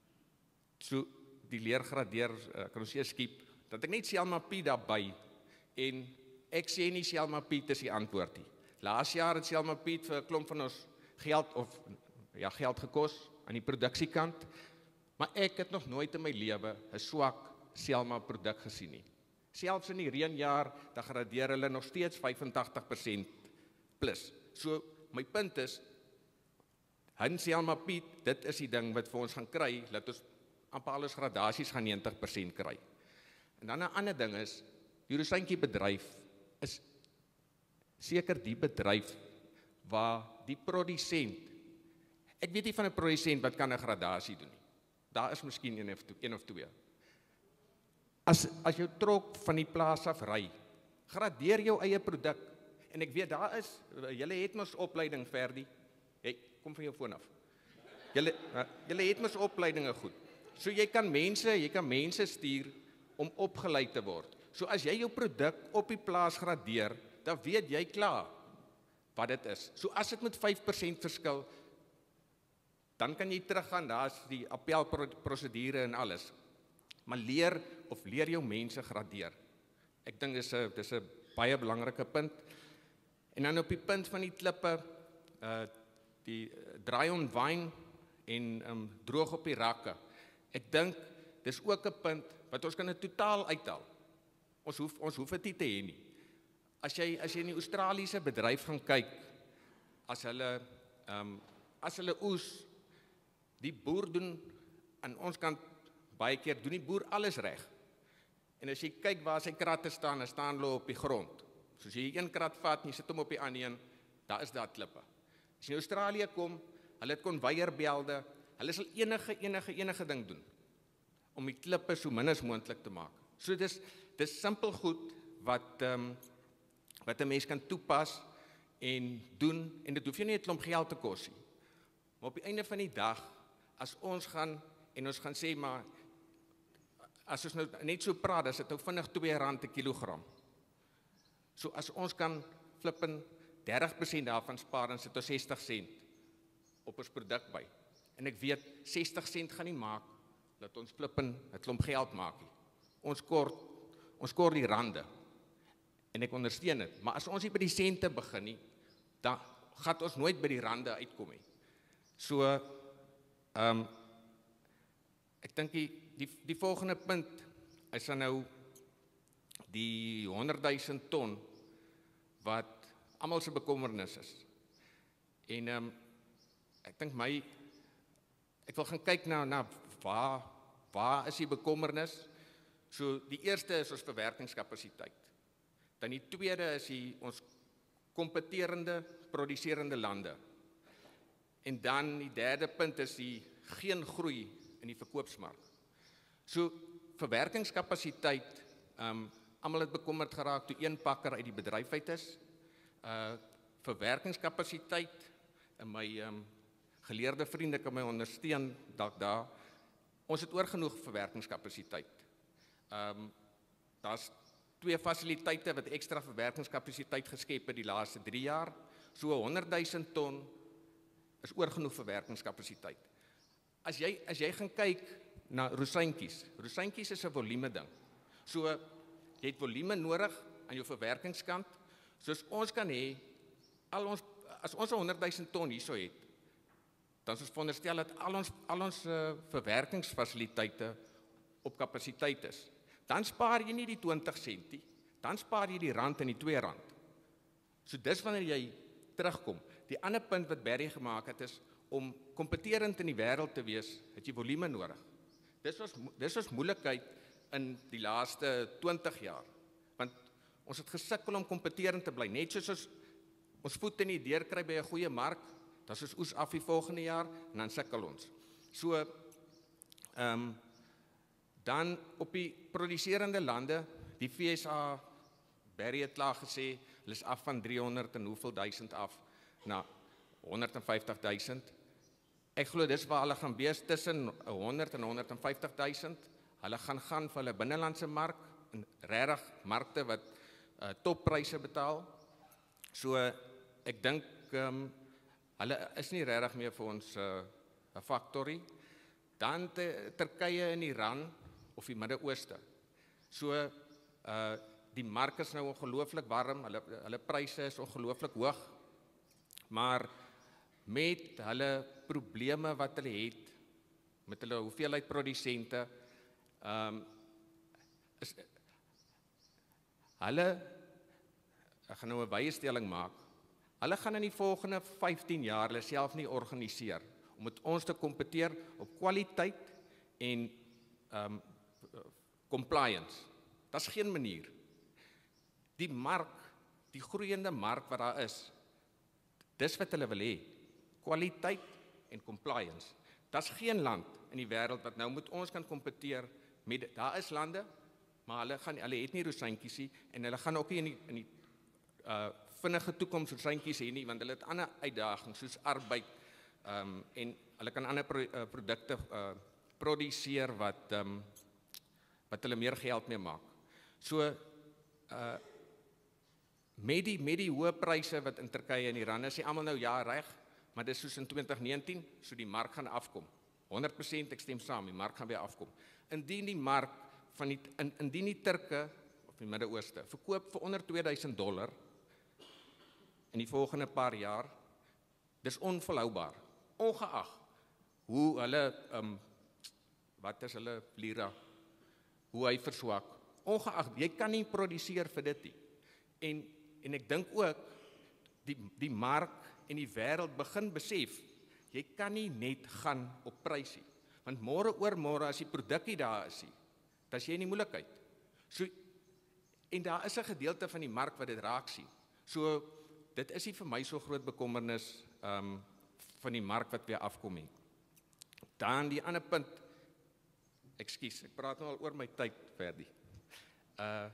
so die leer gradeer uh, kan ons eers skiep dat ek net Selma Piet daarby en ek sê nie Selma Piet is die antwoord nie. Laas jaar het Selma Piet vir 'n klomp van ons geld of ja geld gekos aan die produksiekant, maar ek het nog nooit in my lewe 'n swak Selma produk gesien nie. Selfs in die reënjaar, dan gradeer hulle nog steeds vyf en tagtig persent plus. So my punt is, Hun Selma Piet, dit is die ding wat vir ons gaan kry, dat ons amper alles gradasies gaan negentig persent kry. En dan 'n ander ding is, die Roosyntjie bedryf is seker die bedryf waar die produsent, ek weet nie van 'n produsent wat kan 'n gradasie doen nie. Daar is miskien een of, een of twee. As, as jou trok van die plaas af ry, gradeer jou eie produk. En ek weet, daar is, julle het mos opleiding, Ferdi. Hey, kom van jou foon af. Julle, julle het mos opleidinge goed. So jy kan mense, jy kan mense stuur om opgeleid te word. So as jy jou produk op die plaas gradeer, dan weet jy klaar wat dit is. So as dit met vyf persent verskil, dan kan jy teruggaan, daar is die appelprosedure en alles. Maar leer of leer jou mense gradeer. Ek dink dis 'n dis 'n baie belangrike punt. En dan op die punt van die klippe, uh die dry on wyn en um, droog op die rakke. Ek dink dis ook 'n punt wat ons kan dit totaal uithaal. Ons hoef ons hoef dit nie te hê nie. As jy as jy in die Australiese bedryf gaan kyk, as hulle um, as hulle oes, die boer doen aan ons kant baie keer doen die boer alles reg. En as jy kyk waar sy kratte staan, dan staan hulle op die grond. So as jy een krat vat en jy sit hom op die ander een, daar is daar klippe. As jy in Australië kom, hulle het konveierbelde, hulle sal enige enige enige ding doen om die klippe so min as moontlik te maak. So dis dis simpel goed wat ehm um, wat 'n mens kan toepas en doen en dit hoef jy nie 'n klomp geld te kos nie. Maar op die einde van die dag, as ons gaan en ons gaan sê maar as ons nou net so praat, is dit nou vinnig twee rand per kilogram. So as ons kan flippen dertig persent daarvan spaar, dan sit ons sestig sent op ons produk by. En ek weet sestig sent gaan nie maak dat ons flippen 'n klomp geld maak nie. Ons kort ons kort die rande. En ek ondersteun dit, maar as ons nie by die sente begin nie, dan gaan ons nooit by die rande uitkom nie. So ehm um, ek dink die, die die volgende punt is dan nou die honderdduisend ton wat almal se bekommernis is. En ehm um, ek dink my ek wil gaan kyk na na waar waar is die bekommernis? So die eerste is ons verwerkingskapasiteit. Dan die tweede is die ons kompeterende produserende lande. En dan die derde punt is die geen groei in die verkoopsmark. So verwerkingskapasiteit, um, almal het bekommerd geraak toe een pakker uit die bedryf uit is. Uh verwerkingskapasiteit, en my um, geleerde vriende kan my ondersteun dalk daar. Ons het oor genoeg verwerkingskapasiteit. Um daar's twee fasiliteite wat ekstra verwerkingskapasiteit geskep het die laaste drie jaar. So honderdduisend ton is oor genoeg verwerkingskapasiteit. As jy as jy gaan kyk na rosyntjies, rosyntjies is 'n volume ding. So jy het volume nodig aan jou verwerkingskant. Soos ons kan hê al ons as ons honderdduisend ton hierso het, dan is ons veronderstel dat al ons al ons uh, verwerkingsfasiliteite op kapasiteit is. Dan spaar jy nie die twintig sent nie, dan spaar jy die rand en die twee rand. So dis wanneer jy terugkom. Die ander punt wat Barry gemaak het is, om kompeterend in die wêreld te wees, het jy volume nodig. Dis was, dis was moeilikheid in die laaste twintig jaar, want ons het gesukkel om kompeterend te bly, net soos ons, ons voet in die deur kry by 'n goeie mark, dan is ons oes af die volgende jaar, en dan sukkel ons. So, ehm, um, dan op die produserende lande, die V S A, Barry het klaar gesê, hulle is af van driehonderd en hoeveel duisend af, na honderd en vyftig duisend. Ek glo dis waar hulle gaan wees tussen honderd en honderd en vyftig duisend. Hulle gaan gaan vir hulle binnelandse mark, en regtig markte wat uh, toppryse betaal. So ek dink um, hulle is nie regtig meer vir ons 'n uh, factory. Dan te, Turkye en Iran of die Midde-Ooste. So uh, die mark is nou ongelooflik warm, hulle hulle pryse is ongelooflik hoog. Maar met hulle probleme wat hulle het, met hulle hoeveelheid produsente, um, is, hulle, ek gaan nou 'n bystelling maak, hulle gaan in die volgende vyftien jaar hulle self nie organiseer, om met ons te kompeteer op kwaliteit en um, compliance. Dat is geen manier. Die mark, die groeiende mark wat daar is, dis wat hulle wil hê, kwaliteit en compliance. Daar's geen land in die wêreld wat nou met ons kan kompeteer met, daar is lande, maar hulle gaan hulle het nie rosientjies nie en hulle gaan ook nie in die in die uh vinnige toekoms rosientjies hê nie, want hulle het ander uitdagings soos arbeid um en hulle kan ander pro, uh, produkte uh produseer wat um wat hulle meer geld mee maak. So uh met die met die hoë pryse wat in Turkye en Iran is, sê almal nou ja reg, maar dis soos in twintig negentien, so die mark gaan afkom. honderd persent ek stem saam, die mark gaan weer afkom. Indien die mark van die in, indien die Turke of die Midde-Ooste verkoop vir onder tweeduisend dollar in die volgende paar jaar, dis onvolhoubaar. Ongeag hoe hulle um, wat is hulle lira, hoe hy verswak. Ongeag, jy kan nie produseer vir dit nie. En en ek dink ook die die mark en die wêreld begin besef, jy kan nie net gaan op prysie, want môre oor môre as die produk nie daar is nie, dan is jy in die moeilikheid. So en daar is 'n gedeelte van die mark wat dit raak sien. So dit is nie vir my so groot bekommernis um, van die mark wat weer afkom nie. Dan die ander punt, ekskuus, ek praat nou al oor my tyd verder. Uh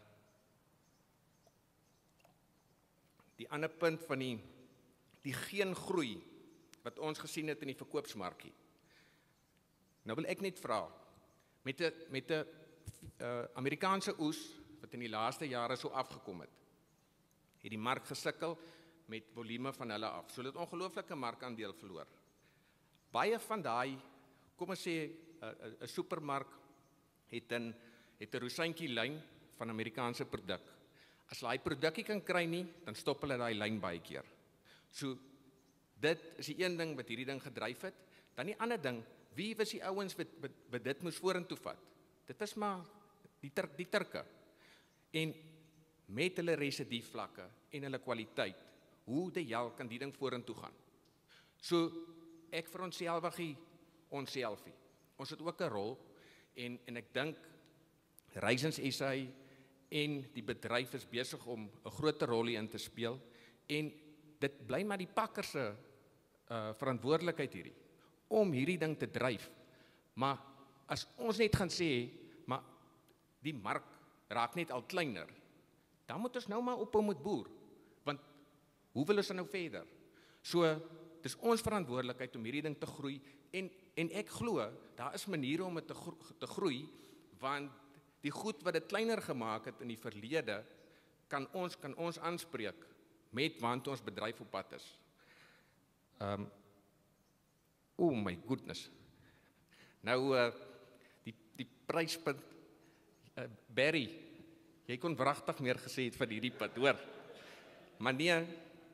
Die ander punt van die die geen groei wat ons gesien het in die verkoopsmarkie. Nou wil ek net vra, met 'n met 'n uh, Amerikaanse oes wat in die laaste jare so afgekom het, het die mark gesukkel met volume van hulle af. So dit ongelooflike markandeel verloor. Baie van daai, kom ons sê 'n 'n supermark het 'n het 'n rosientjie lyn van Amerikaanse produk. As hulle daai produk nie kan kry nie, dan stop hulle daai lyn baie keer. So dit is die een ding wat hierdie ding gedryf het. Dan die ander ding, wie was die ouens wat, wat, wat dit moes vorentoe vat? Dit is maar die, tur, die Turke. En met hulle residiefvlakke en hulle kwaliteit, hoe die hel kan die ding vorentoe gaan? So ek verontselwig onsself. Ons het ook 'n rol en en ek dink Raisins S A en die bedryf is besig om 'n groter rol in te speel en dit bly maar die pakker se uh, verantwoordelikheid hierdie om hierdie ding te dryf. Maar as ons net gaan sê, maar die mark raak net al kleiner, dan moet ons nou maar ophou met boer, want hoe wil ons nou verder? So dis ons verantwoordelikheid om hierdie ding te groei en en ek glo daar is maniere om dit te, gro te groei, want die goed wat dit kleiner gemaak het in die verlede, kan ons kan ons aanspreek met want ons bedryf op pad is. Um, oh my goodness. Nou, uh, die, die pryspunt, uh, Barry, jy kon wragtig meer gesê het van hierdie pad, hoor. Maar nee,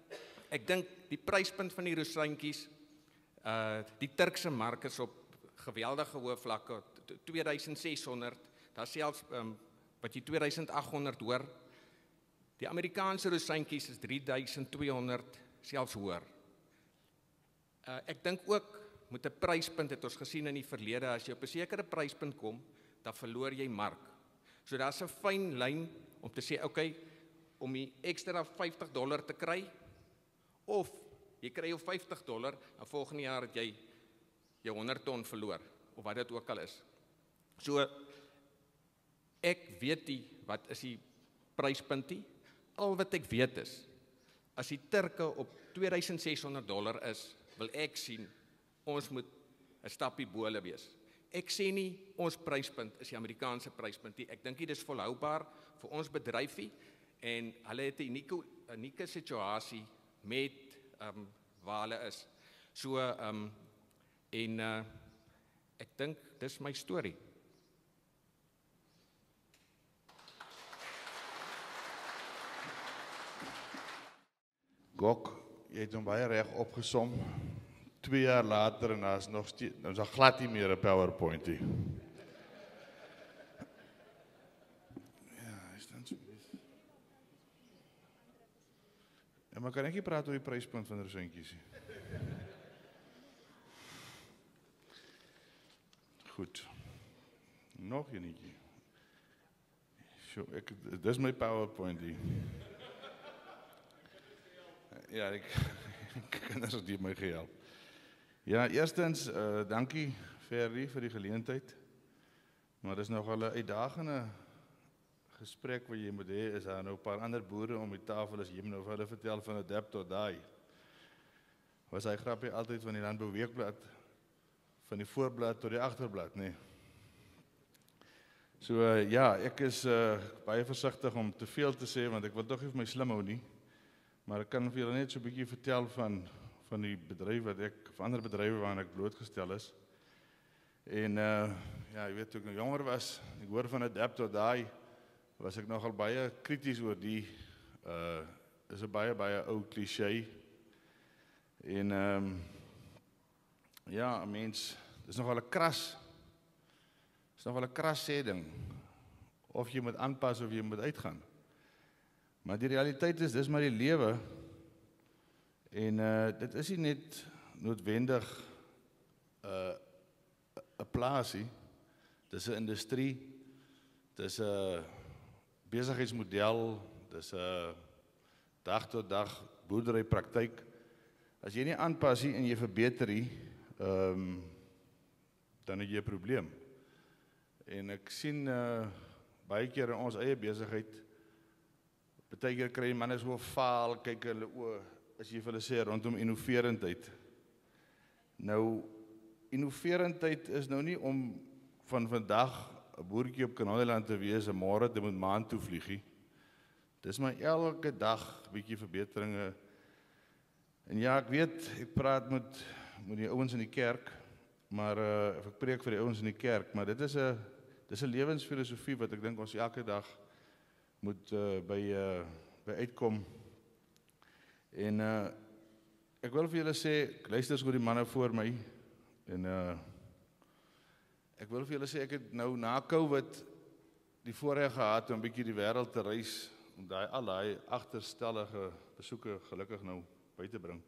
ek dink die pryspunt van die rozijntjies, uh, die Turkse mark is op geweldige hoë vlakke, twee duisend ses honderd, daar selfs um, wat jy twee duisend agt honderd hoor, die Amerikaanse rozijntjies is drie duisend twee honderd, selfs hoër. Uh, ek dink ook, met 'n pryspunt het ons gesien in die verlede, as jy op 'n sekere pryspunt kom, dan verloor jy mark. So daar's 'n fyn lyn om te sê, okay, om die ekstra vyftig dollar te kry, of jy kry jou vyftig dollar, en volgende jaar het jy jou honderd ton verloor, of wat dit ook al is. So, ek weet nie, wat is die pryspunt nie, al wat ek weet is, as die Turke op twee duisend ses honderd dollar is, wil ek sien, ons moet 'n stappie bo hulle wees. Ek sê nie, ons pryspunt is die Amerikaanse pryspunt nie, ek dink nie dis volhoubaar vir ons bedryfie, en hulle het 'n unieke, unieke situasie met um, waar hulle is. So, um, en uh, ek dink, dis my storie. Gok, jy het hom baie reg opgesom. Twee jaar later en daar is nog steeds, nou is daar glad nie meer 'n PowerPoint nie. Ja, is dan so. Ja, maar kan ek nie praat oor die pryspunt van rozijntjies nie? Goed. Nog enetjie. So, ek, dis my PowerPoint hier. Ja, ek kinders het my gehelp. Ja, eerstens, uh, dankie Ferdy vir die geleentheid. Maar dis nogal 'n uitdagende gesprek wat jy moet hê, is daar nou 'n paar ander boere om die tafel, as jy nou vir hulle vertel van 'n Adapt or Die. Was hy grappie altyd van die Landbou Weekblad, van die voorblad tot die agterblad, nee. So uh, ja, ek is uh, baie versigtig om te veel te sê, want ek wil tog nie vir my slim hou nie. Maar ek kan vir julle net so 'n bietjie vertel van van die bedryf wat ek, of ander bedrywe waaraan ek blootgestel is. En uh, ja, jy weet, toe ek nog jonger was, ek hoor van 'n Adapt or Die, was ek nogal baie krities oor die, uh, is 'n baie, baie ou cliché. En um, ja, 'n mens, dis nogal 'n kras, dis nogal 'n kras sê ding, of jy moet aanpas of jy moet uitgaan. Maar die realiteit is, dis maar die lewe, en uh, dit is nie net noodwendig 'n uh, 'n plaasie, dis 'n industrie, dis 'n besigheidsmodel, dis 'n dag tot dag boerderypraktyk. As jy nie aanpas nie en jy verbeter nie, um, dan het jy 'n probleem. En ek sien uh, baie keer in ons eie besigheid, baie keer kry manne so faal, kyk hulle oë, as jy vir hulle sê rondom innoverendheid. Nou, innoverendheid is nou nie om van vandag 'n boertjie op Kanalieland te wees en môre te moet maan toe vlieg nie. Dis maar elke dag bietjie verbeteringe. En ja, ek weet, ek praat met met die ouens in die kerk, maar uh, ek preek vir die ouens in die kerk, maar dit is 'n dis 'n lewensfilosofie wat ek dink ons elke dag moet uh, by uh, by uitkom. En uh, ek wil vir julle sê, ek luister so die manne voor my, en uh, ek wil vir julle sê, ek het nou na COVID die voorreg gehad om 'n bietjie die wêreld te reis, om daai al daai agterstellige besoeke gelukkig nou by te bring.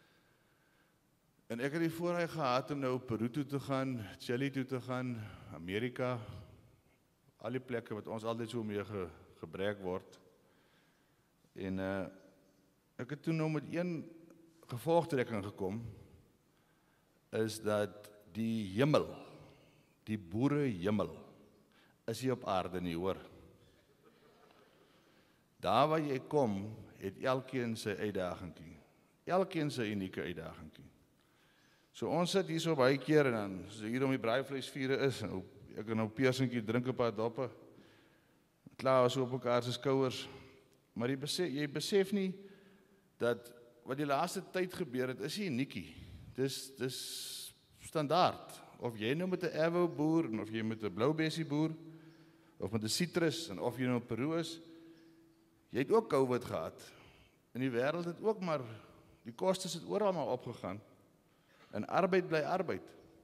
En ek het die voorreg gehad om nou Peru toe te gaan, Chili toe te gaan, Amerika, al die plekke wat ons altyd so mee ge, gebrek word. En uh, ek het toen nou met een gevolgtrekking gekom, is dat die hemel, die boere hemel, is nie op aarde nie, hoor. Daar waar jy kom, het elkeen sy uitdagingkie. Elkeen sy unieke uitdagingkie. So ons sit hier so baie keer, en dan, so hier om die braaivleisvure is, en ek kan nou peersentjie drink 'n paar doppe, klaar so op mekaar se skouers, maar jy besef, jy besef nie, dat wat die laaste tyd gebeur het, is nie uniekie. Dis, dis standaard. Of jy nou met 'n Avo boer, of jy met 'n Bloubessie boer, of met 'n Citrus, en of jy nou in Peru is, jy het ook COVID gehad. En die wêreld het ook maar Die kostes het oral maar opgegaan. En arbeid bly arbeid.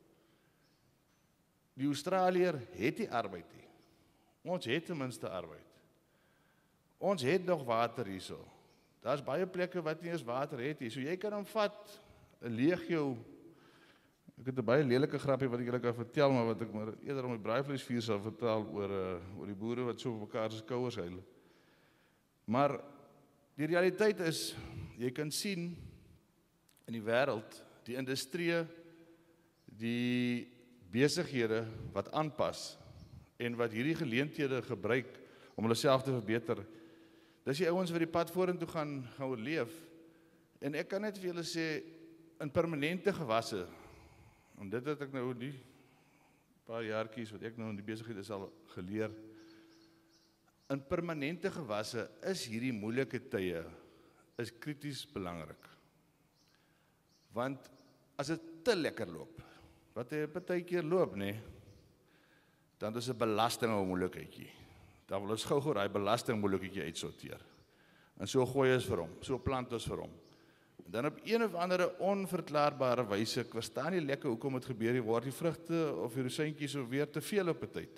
Die Australiër het nie arbeid nie. Ons het ten minste arbeid. Ons het nog water hierso. Daar's baie plekke wat nie eens water het nie. So jy kan hom vat, 'n legio. Ek het 'n baie lelike grappie wat ek julle kan vertel, maar wat ek maar eerder om die braaivleisvuur sal vertel oor uh, oor die boere wat so op mekaar se skouers huil. Maar die realiteit is, jy kan sien in die wêreld, die industrie, die besighede wat aanpas en wat hierdie geleenthede gebruik om hulle self te verbeter. Dis die ouens wat die pad vorentoe gaan gaan oorleef. En ek kan net vir julle sê, in permanente gewasse, en dit het ek nou die paar jaartjies wat ek nou in die besigheid is al geleer, in permanente gewasse is hierdie moeilike tye is krities belangrik. Want as dit te lekker loop, wat hy partykeer loop, nee, dan is 'n belasting 'n moeilikheidjie. Dan wil ons gou-gou daai belasting moeilikheidjie uitsorteer. En so gooi ons vir hom, so plant ons vir hom. En dan op een of andere onverklaarbare wyse, ek verstaan nie lekker hoekom dit gebeur nie, word die vrugte of die rosientjies of weer te veel op 'n tyd.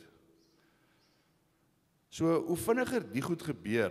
So hoe vinniger die goed gebeur,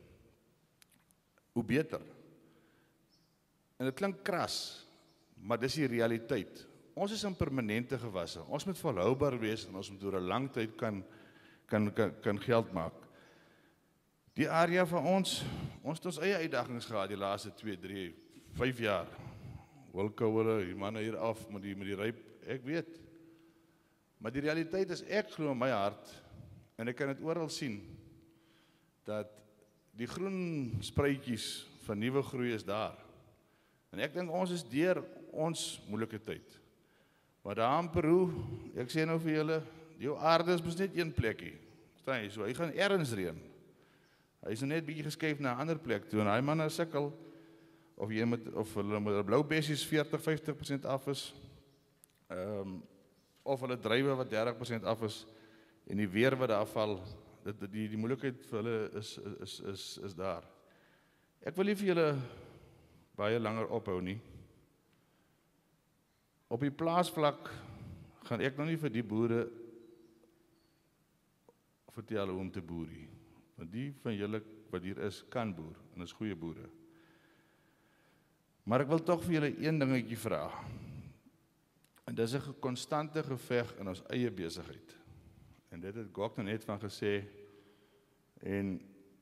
hoe beter. En dit klink kras, maar dis die realiteit. Ons is in permanente gewasse. Ons moet volhoubaar wees en ons moet oor 'n lang tyd kan kan kan, kan geld maak. Die area van ons, ons het ons eie uitdagings gehad die laaste twee, drie, vyf jaar. Wilkouere, die manne hier af met die met die ryp, ek weet. Maar die realiteit is, ek glo in my hart en ek kan dit oral sien dat die groen spruitjies van nuwe groei is daar. En ek dink ons is deur ons moeilike tyd. Maar daar in Peru, ek sê nou vir julle, die aarde is mos net een plekkie. Verstaan jy? So hy gaan ergens reën. Hy is net bietjie geskuif na 'n ander plek toe en hy manne sukkel of jy met of hulle met 'n blou bessies veertig, vyftig persent af is. Ehm um, of hulle drywe wat dertig persent af is en die weer wat daar val, dit die die, die moeilikheid vir hulle is is is is daar. Ek wil nie vir julle baie langer ophou nie. Op die plaasvlak gaan ek nou nie vir die boere vertel hoe om te boer nie. Want die van julle wat hier is, kan boer en is goeie boere. Maar ek wil tog vir julle een dingetjie vra. En dis 'n konstante geveg in ons eie besigheid. En dit het Gok nou net van gesê en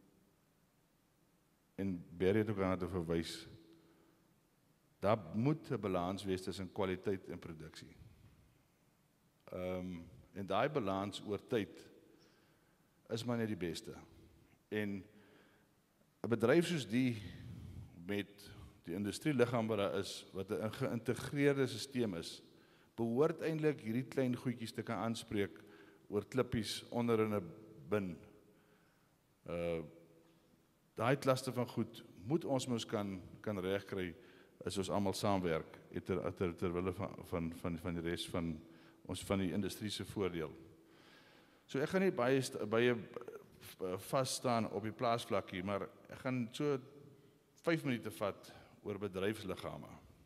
en Barry het ook aan dit verwys. Daar moet 'n balans wees tussen kwaliteit en produksie. Ehm um, en daai balans oor tyd is maar net die beste. En 'n bedryf soos die met die industrieliggaam wat daar is, wat 'n geïntegreerde stelsel is, behoort eintlik hierdie klein goedjies te kan aanspreek oor klippies onder in 'n bin. Uh daai klaste van goed moet ons mos kan kan regkry as ons almal saamwerk ter ter terwille van van van van die res van ons van die industrie se voordeel. So ek gaan nie baie baie vas staan op die plaasvlakkie, maar ek gaan so vyf minute vat oor bedryfsliggame.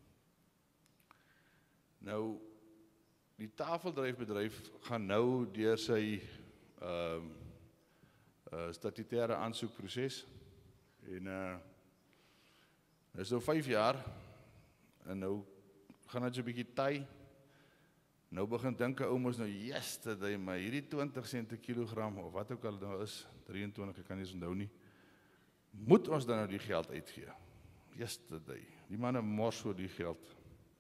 Nou die tafeldryfbedryf gaan nou deur sy ehm uh, uh, statutêre aansoekproses en uh dis nou vyf jaar en nou gaan dit so 'n bietjie ty. Nou begin dink 'n ou mos nou, yesterday, maar hierdie twintig sent per kilogram of wat ook al nou is, drieëntwintig, ek kan nie onthou nie. Moet ons dan nou die geld uitgee? Yesterday. Die manne mors vir die geld.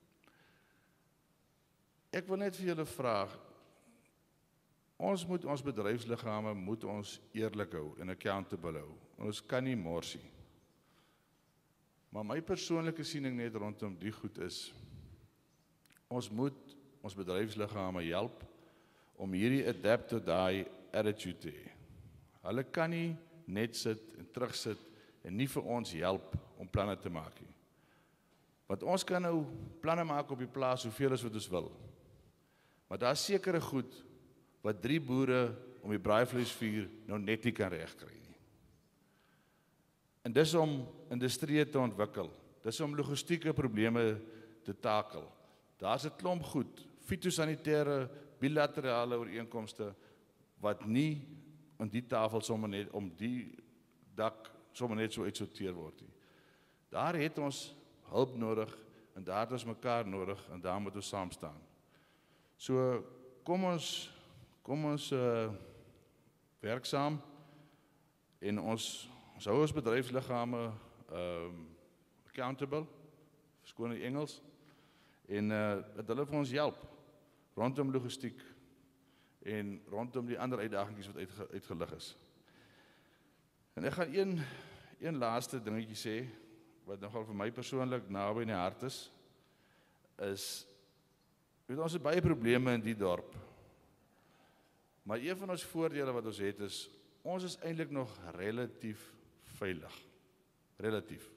Ek wil net vir julle vra, ons moet ons bedryfsliggame moet ons eerlik hou en accountable hou. Ons kan nie morsie. Maar my persoonlike siening net rondom die goed is, ons moet ons bedryfsliggame help om hierdie adapt to die attitude te hê. Hulle kan nie net sit en terugsit en nie vir ons help om planne te maak nie. Want ons kan nou planne maak op die plaas hoeveel as wat ons wil. Maar daar is sekere goed wat drie boere om die braaivleisvuur nou net nie kan regkry nie. En dis om industrie te ontwikkel, Dis om logistieke probleme te takel. Daar's 'n klomp goed, fitosanitêre, bilaterale ooreenkomste wat nie aan die tafel sommer net om die dak sommer net so uitsorteer word nie. Daar het ons hulp nodig en daar het ons mekaar nodig en daar moet ons saam staan. So kom ons kom ons uh, werk saam en ons ons hou ons bedryfsliggame um, accountable, skoon in Engels, en uh, dat hulle vir ons help rondom logistiek en rondom die ander uitdagings wat uitge, uitgelig is. En ek gaan een, een laaste dingetjie sê, wat nogal vir my persoonlik naby in die hart is, is, weet ons het baie probleme in die dorp, maar een van ons voordele wat ons het is, ons is eintlik nog relatief veilig. Relatief.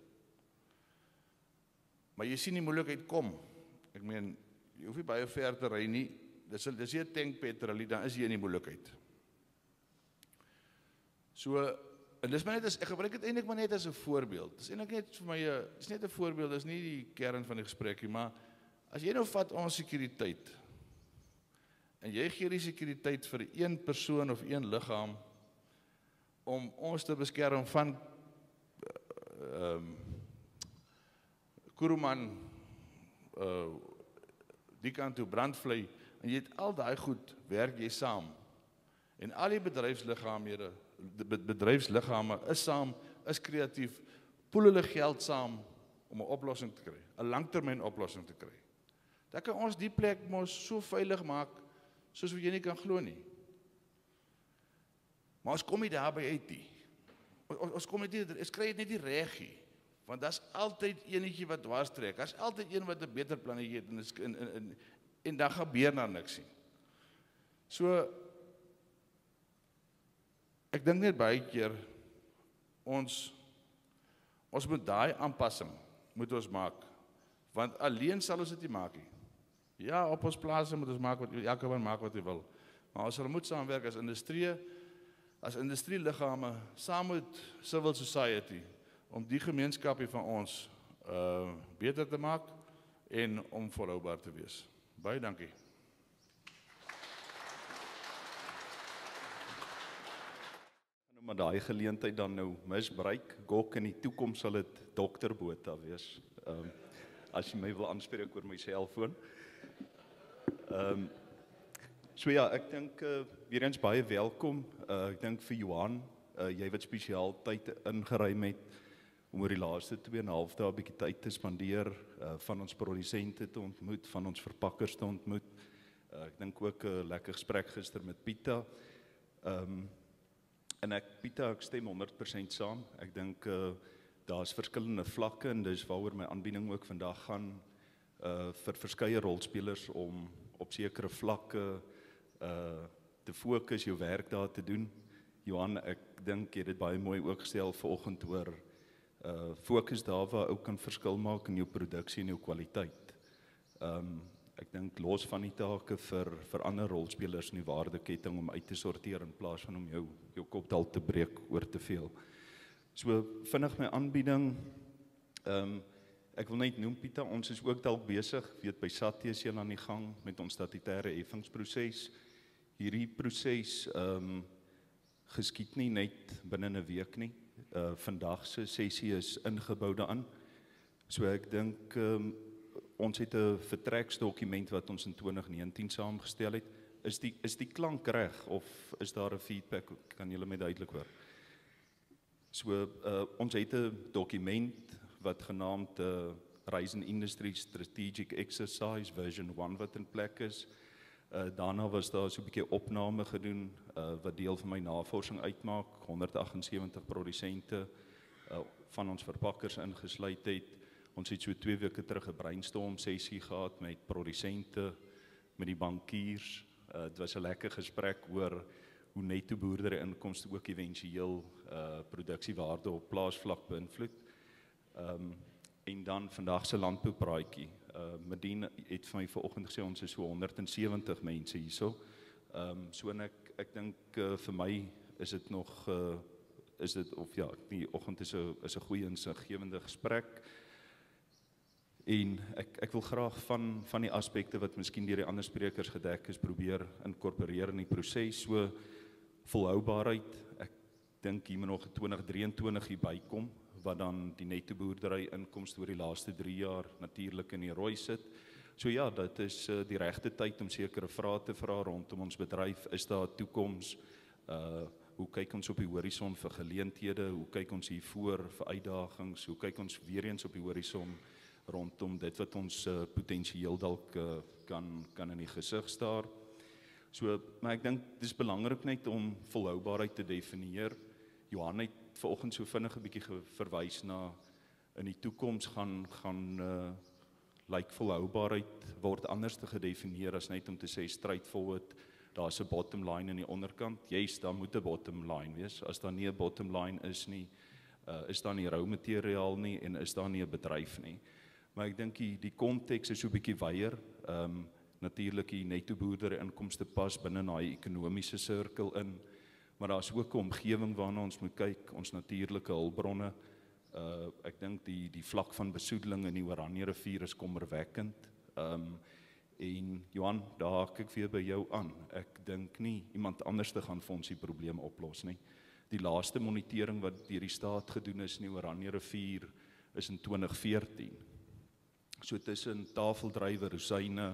Maar jy sien die moeilikheid kom. Ek meen, jy hoef nie baie ver te ry nie, dis dis hier 'n tank petrol, dan is jy in die moeilikheid. So, en dis maar net as, ek gebruik dit eintlik maar net as 'n voorbeeld. Dis eintlik net vir my 'n dis net 'n voorbeeld, dis nie die kern van die gesprekkie, maar as jy nou vat ons sekuriteit en jy gee die sekuriteit vir een persoon of een liggaam om ons te beskerm van ehm um, Kuruman uh, die kant toe brandvlei en jy het al daai goed, werk jy saam. En al die bedryfsliggame, bedryfsliggame is saam, is kreatief, poel hulle geld saam om 'n oplossing te kry, 'n langtermyn oplossing te kry. Dan kan ons die plek mos so veilig maak soos wat jy nie kan glo nie. Maar ons kom nie daarby uit nie. Ons, ons kom net nie, ons kry dit net nie reg nie. Want daar's altyd enetjie wat dwars trek. Daar's altyd een wat 'n beter plannetjie het en, en, en, en, en dan gebeur daar niks nie. So ek dink net baie keer ons ons moet daai aanpassing moet ons maak. Want alleen sal ons dit nie maak nie. Ja, op ons plase moet ons maak wat elke een maak wat hy wil. Maar ons sal moet saamwerk as industrie, as industrieliggame saam met civil society om die gemeenskapie van ons uh, beter te maak en om volhoubaar te wees. Baie dankie. Nou maar daai geleentheid dan nou misbruik. Gok in die toekoms sal dit dokter Botha wees. Ehm um, as jy my wil aanspreek oor my selfoon. Ehm um, so ja, ek dink uh, weer eens baie welkom. Uh, ek dink vir Johan, uh, jy wat spesiaal tyd ingeruim het om oor die laaste twee en 'n half dae 'n bietjie tyd te spandeer, uh, van ons produsente te ontmoet, van ons verpakkers te ontmoet. Uh, ek dink ook 'n uh, lekker gesprek gister met Pieter. Ehm um, en ek Pieter, ek stem honderd persent saam. Ek dink uh, daar's verskillende vlakke en dis waaroor my aanbieding ook vandag gaan, uh, vir verskeie rolspelers om op sekere vlakke uh, te fokus, jou werk daar te doen. Johan, ek dink jy het dit baie mooi ook gestel vanoggend oor uh, fokus daar waar ou kan verskil maak in jou produksie en jou kwaliteit. Um, ek dink los van die take vir, vir ander rolspelers in die waardeketting om uit te sorteer in plaas van om jou, jou kop dalk te breek oor te veel. So vinnig my aanbieding, um, ek wil net noem Pieter, ons is ook dalk besig, weet by SATI is julle aan die gang met ons statutêre heffingsproses. Hierdie proses um, geskied nie net binne 'n week nie. Uh, vandag se sessie is ingebou daaraan. So ek dink um, ons het 'n vertreksdokument wat ons in twintig negentien saamgestel het. Is die is die klank reg of is daar 'n feedback? Kan julle my duidelik hoor? So uh, ons het 'n dokument wat genaamd uh, Ryzen Industry Strategic Exercise version one wat in plek is. Uh, daarna was daar so 'n bietjie opname gedoen uh, wat deel van my navorsing uitmaak. honderd agt en sewentig produsente uh, van ons verpakkers ingesluit het. Ons het so twee weke terug 'n brainstorm sessie gehad met produsente, met die bankiers. Uh, dit was 'n lekker gesprek oor hoe netto boerdery inkomste ook éventueel uh, produksiewaarde op plaasvlak beïnvloed. Um, en dan vandag se landboupraatjie. Uh, Medine het vir my vanoggend gesê ons is so honderd en sewentig mense hierso. Um, so en ek ek dink uh, vir my is dit nog uh, is dit of ja, die oggend is 'n is 'n goeie insiggewende gesprek. En ek ek wil graag van van die aspekte wat miskien deur die ander sprekers gedek is probeer inkorporeer in die proses. So volhoubaarheid, ek dink hier moet nog twintig drieëntwintig hier bykom wat dan die netto boerdery inkomste oor die laaste drie jaar natuurlik in die rooi sit. So ja, dit is uh, die regte tyd om sekere vrae te vra rondom ons bedryf. Is daar 'n toekoms? Uh hoe kyk ons op die horison vir geleenthede? Hoe kyk ons hier voor vir uitdagings? Hoe kyk ons weer eens op die horison rondom dit wat ons uh, potensieel dalk uh, kan kan in die gesig staar? So, maar ek dink dis belangrik net om volhoubaarheid te definieer. Johan het vanoggend so vinnig 'n bietjie verwys na in die toekoms gaan gaan uh, lyk volhoubaarheid word anders te gedefinieer as net om te sê straightforward, daar's 'n bottom line in die onderkant. Juist, daar moet 'n bottom line wees. As daar nie 'n bottom line is nie, uh, is daar nie rou materiaal nie en is daar nie 'n bedryf nie. Maar ek dink die die konteks is so 'n bietjie wyeer. Ehm um, natuurlik die netto boerdery inkomste pas binne daai ekonomiese sirkel in, maar daar's ook 'n omgewing waarna ons moet kyk, ons natuurlike hulpbronne. Uh, ek dink die die vlak van besoedeling in die Oranje rivier is kommerwekkend. Um, en Johan, daar haak ek weer by jou aan. Ek dink nie iemand anders te gaan vir ons die probleem oplos nie. Die laaste monitering wat deur die staat gedoen is in die Oranje rivier is in twintig veertien. So tussen tafeldrywe, rosyne,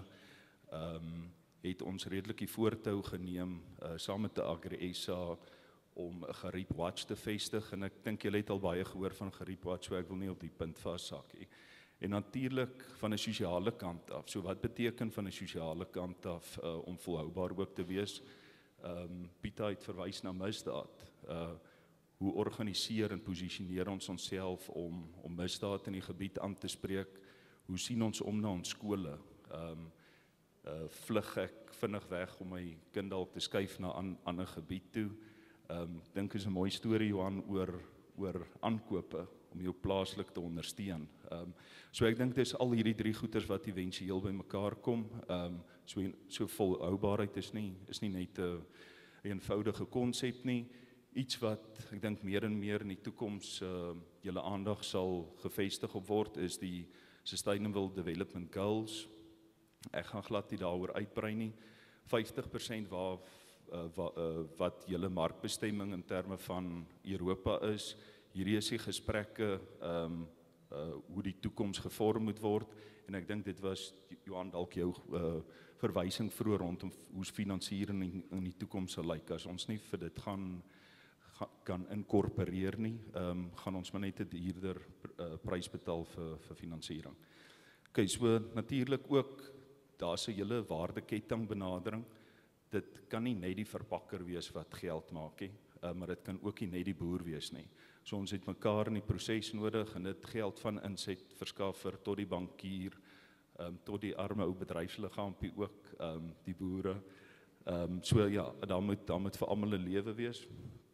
um, het ons redelik die voortou geneem uh, saam met die Agri-S A om 'n Gariep Watch te vestig, en ek dink julle het al baie gehoor van Gariep Watch, so ek wil nie op die punt vassak nie. En natuurlik van 'n sosiale kant af. So wat beteken van 'n sosiale kant af uh, om volhoubaar ook te wees? Ehm um, Pieter het verwys na misdaad. Uh hoe organiseer en posisioneer ons onsself om om misdaad in die gebied aan te spreek? Hoe sien ons om na ons skole? Ehm um, uh vlug ek vinnig weg om my kind dalk te skuif na 'n an, ander gebied toe? Ehm um, dink is 'n mooi storie, Johan, oor oor aankope om jou plaaslik te ondersteun. Ehm um, so ek dink dis al hierdie drie goeters wat éventueel bymekaar kom. Ehm um, so so volhoubaarheid is nie is nie net 'n een eenvoudige konsep nie. Iets wat ek dink meer en meer in die toekoms uh, julle aandag sal gefestig op word is die Sustainable Development Goals. Ek gaan glad nie daaroor uitbrei nie. vyftig persent waar Uh, wa, uh, wat julle markbestemming in terme van Europa is. Hierdie is die gesprekke um, uh, hoe die toekoms gevorm moet word, en ek dink dit was Johan dalk jou uh, verwysing vroeër rondom hoe finansiering in, in die toekoms sal lyk. As ons nie vir dit gaan, gaan kan inkorporeer nie, um, gaan ons maar net 'n duurder uh, prys betaal vir vir finansiering. Okay, so natuurlik ook daar's 'n hele waardeketting benadering. Dit kan nie net die verpakker wees wat geld maak nie, uh, maar dit kan ook nie net die boer wees nie. So ons het mekaar in die proses nodig, en dit geld van insetverskaffer tot die bankier, um, tot die arme ou bedryfsliggaampie ook, um, die boere. Um, so ja, daar moet, daar moet vir almal 'n lewe wees.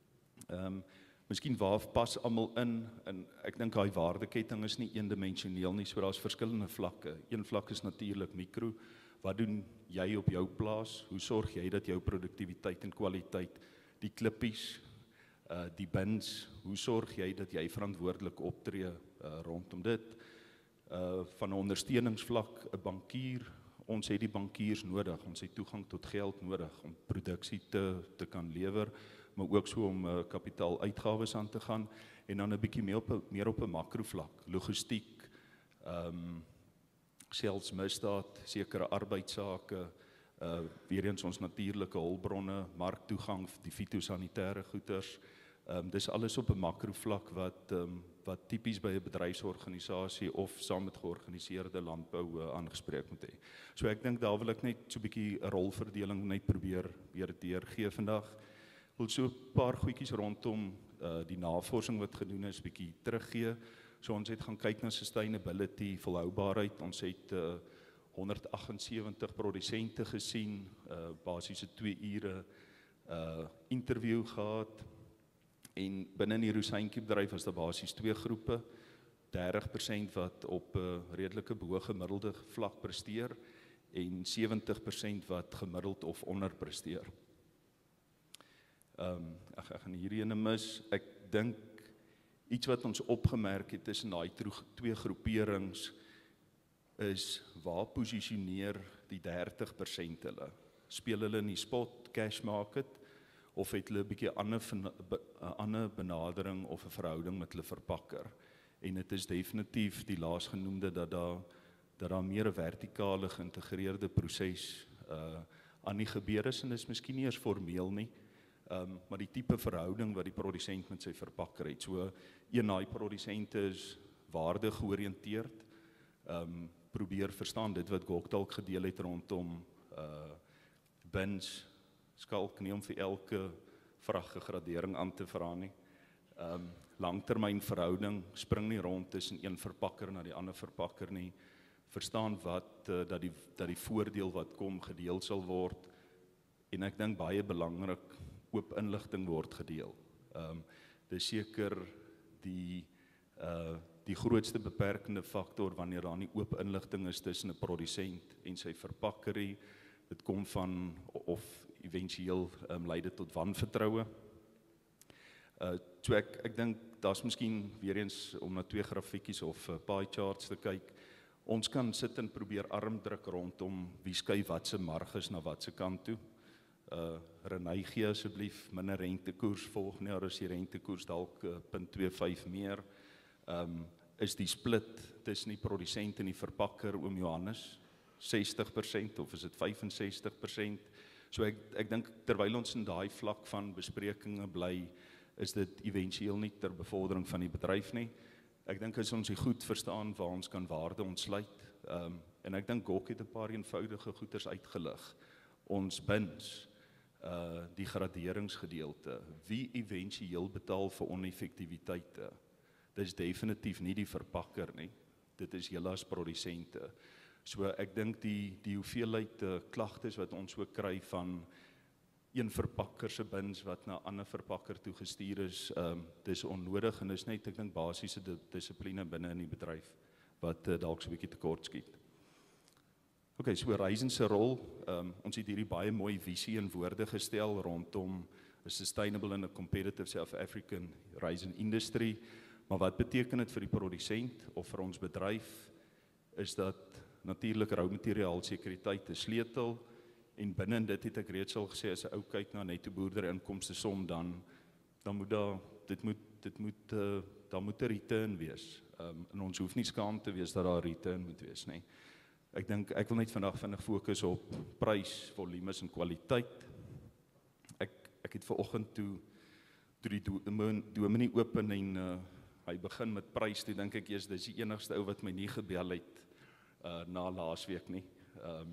Um, Miskien waar pas almal in, en ek dink daai waardeketting is nie eendimensioneel nie, so daar's verskillende vlakke. Een vlak is natuurlik mikro. Wat doen jy op jou plaas? Hoe sorg jy dat jou produktiwiteit en kwaliteit, die klippies, uh, die bins, hoe sorg jy dat jy verantwoordelik optree uh, rondom dit? Uh, van 'n ondersteuningsvlak, 'n bankier, ons het die bankiers nodig, ons het toegang tot geld nodig om produksie te, te kan lewer, maar ook so om uh, kapitaaluitgawes aan te gaan, en dan 'n bietjie meer op, meer op 'n makrovlak, logistiek, um, selfs misdaad, sekere arbeidsake, uh, weer eens ons natuurlike hulpbronne, marktoegang, die fitosanitêre goeders. Um, dis alles op 'n makrovlak wat um, wat tipies by 'n bedryfsorganisasie of saam met georganiseerde landbou uh, aangespreek moet hê. So ek dink daar wil ek net so 'n bietjie 'n rolverdeling net probeer weer deurgee vandag. Ek wil so 'n paar goedjies rondom uh, die navorsing wat gedoen is bietjie teruggee. So ons het gaan kyk na sustainability, volhoubaarheid. Ons het uh, honderd agt en sewentig produsente gesien, uh, basies 'n twee ure uh, interview gehad. En binne die rosientjiebedryf was daar basies twee groepe, dertig persent wat op 'n uh, redelike bo gemiddelde vlak presteer en sewentig persent wat gemiddeld of onder presteer. Um, ek, ek gaan hierdie ene mis. Ek dink iets wat ons opgemerk het tussen daai twee groeperings is waar posisioneer die dertig persent hulle? Speel hulle in die spot cash market of het hulle 'n bietjie ander 'n ander benadering of 'n verhouding met hulle verpakker? En dit is definitief die laasgenoemde dat daar dat daar meer 'n vertikale geïntegreerde proses uh, aan die gebeur is, en dit is miskien nie eers formeel nie, um, maar die tipe verhouding wat die produsent met sy verpakker het. So een daai produsente is waarde georiënteerd, um, probeer verstaan dit wat Gok dalk gedeel het rondom uh, bins, skalk nie om vir elke vraggradering aan te vra nie. Um, langtermyn verhouding, spring nie rond tussen een verpakker na die ander verpakker nie, verstaan wat, uh, dat, die, dat die voordeel wat kom gedeel sal word, en ek dink baie belangrik, oop inligting word gedeel. Um, dis seker die, uh, die grootste beperkende faktor wanneer daar nie oop inligting is tussen 'n produsent en sy verpakkerie. Dit kom van, of eventueel um, lei dit tot wanvertroue. Uh, so ek, ek dink, daar's miskien weer eens om na twee grafiekies of uh, pie charts te kyk. Ons kan sit en probeer armdruk rondom wie skuif wat se marges na wat se kant toe. Uh, Renay gee asseblief minder rentekoers, volgende jaar is die rentekoers dalk uh, punt twee vyf meer. Um, is die split tussen die produsent en die verpakker, oom Johannes, sestig persent of is dit vyf en sestig persent? So ek, ek dink terwyl ons in daai vlak van besprekinge bly, is dit eventueel nie ter bevordering van die bedryf nie. Ek dink as ons die goed verstaan waar ons kan waarde ontsluit, um, en ek dink Gok het 'n paar eenvoudige goeders uitgelig. Ons bins, uh, die graderingsgedeelte, wie eventueel betaal vir oneffektiwiteite? Dit is definitief nie die verpakker nie, dit is julle as produsente. So ek dink die, die hoeveelheid uh, klagtes wat ons ook kry van een verpakker se bins wat na 'n ander verpakker toe gestuur is, um, dis onnodig en dis net, ek dink, basiese dissipline binne in die bedryf wat uh, dalk so 'n bietjie tekort skiet. Ok, so Raisin se rol, um, ons het hierdie baie mooi visie in woorde gestel rondom a sustainable and a competitive South African raisin industry, maar wat beteken dit vir die produsent of vir ons bedryf, is dat natuurlik roumateriaal sekuriteit 'n sleutel, en binne dit het ek reeds al gesê, as 'n ou kyk na netto boerderinkomste som, dan dan moet daar dit moet dit moet uh, daar moet 'n return wees. Um, en ons hoef nie skaam te wees dat daar 'n return moet wees nie. Ek dink ek wil net vandag vinnig fokus op prys, volumes en kwaliteit. Ek ek het vanoggend toe toe die dominee open en uh, hy begin met prys, toe dink ek eers dis die enigste ou wat my nie gebel het uh, na laasweek nie. Um,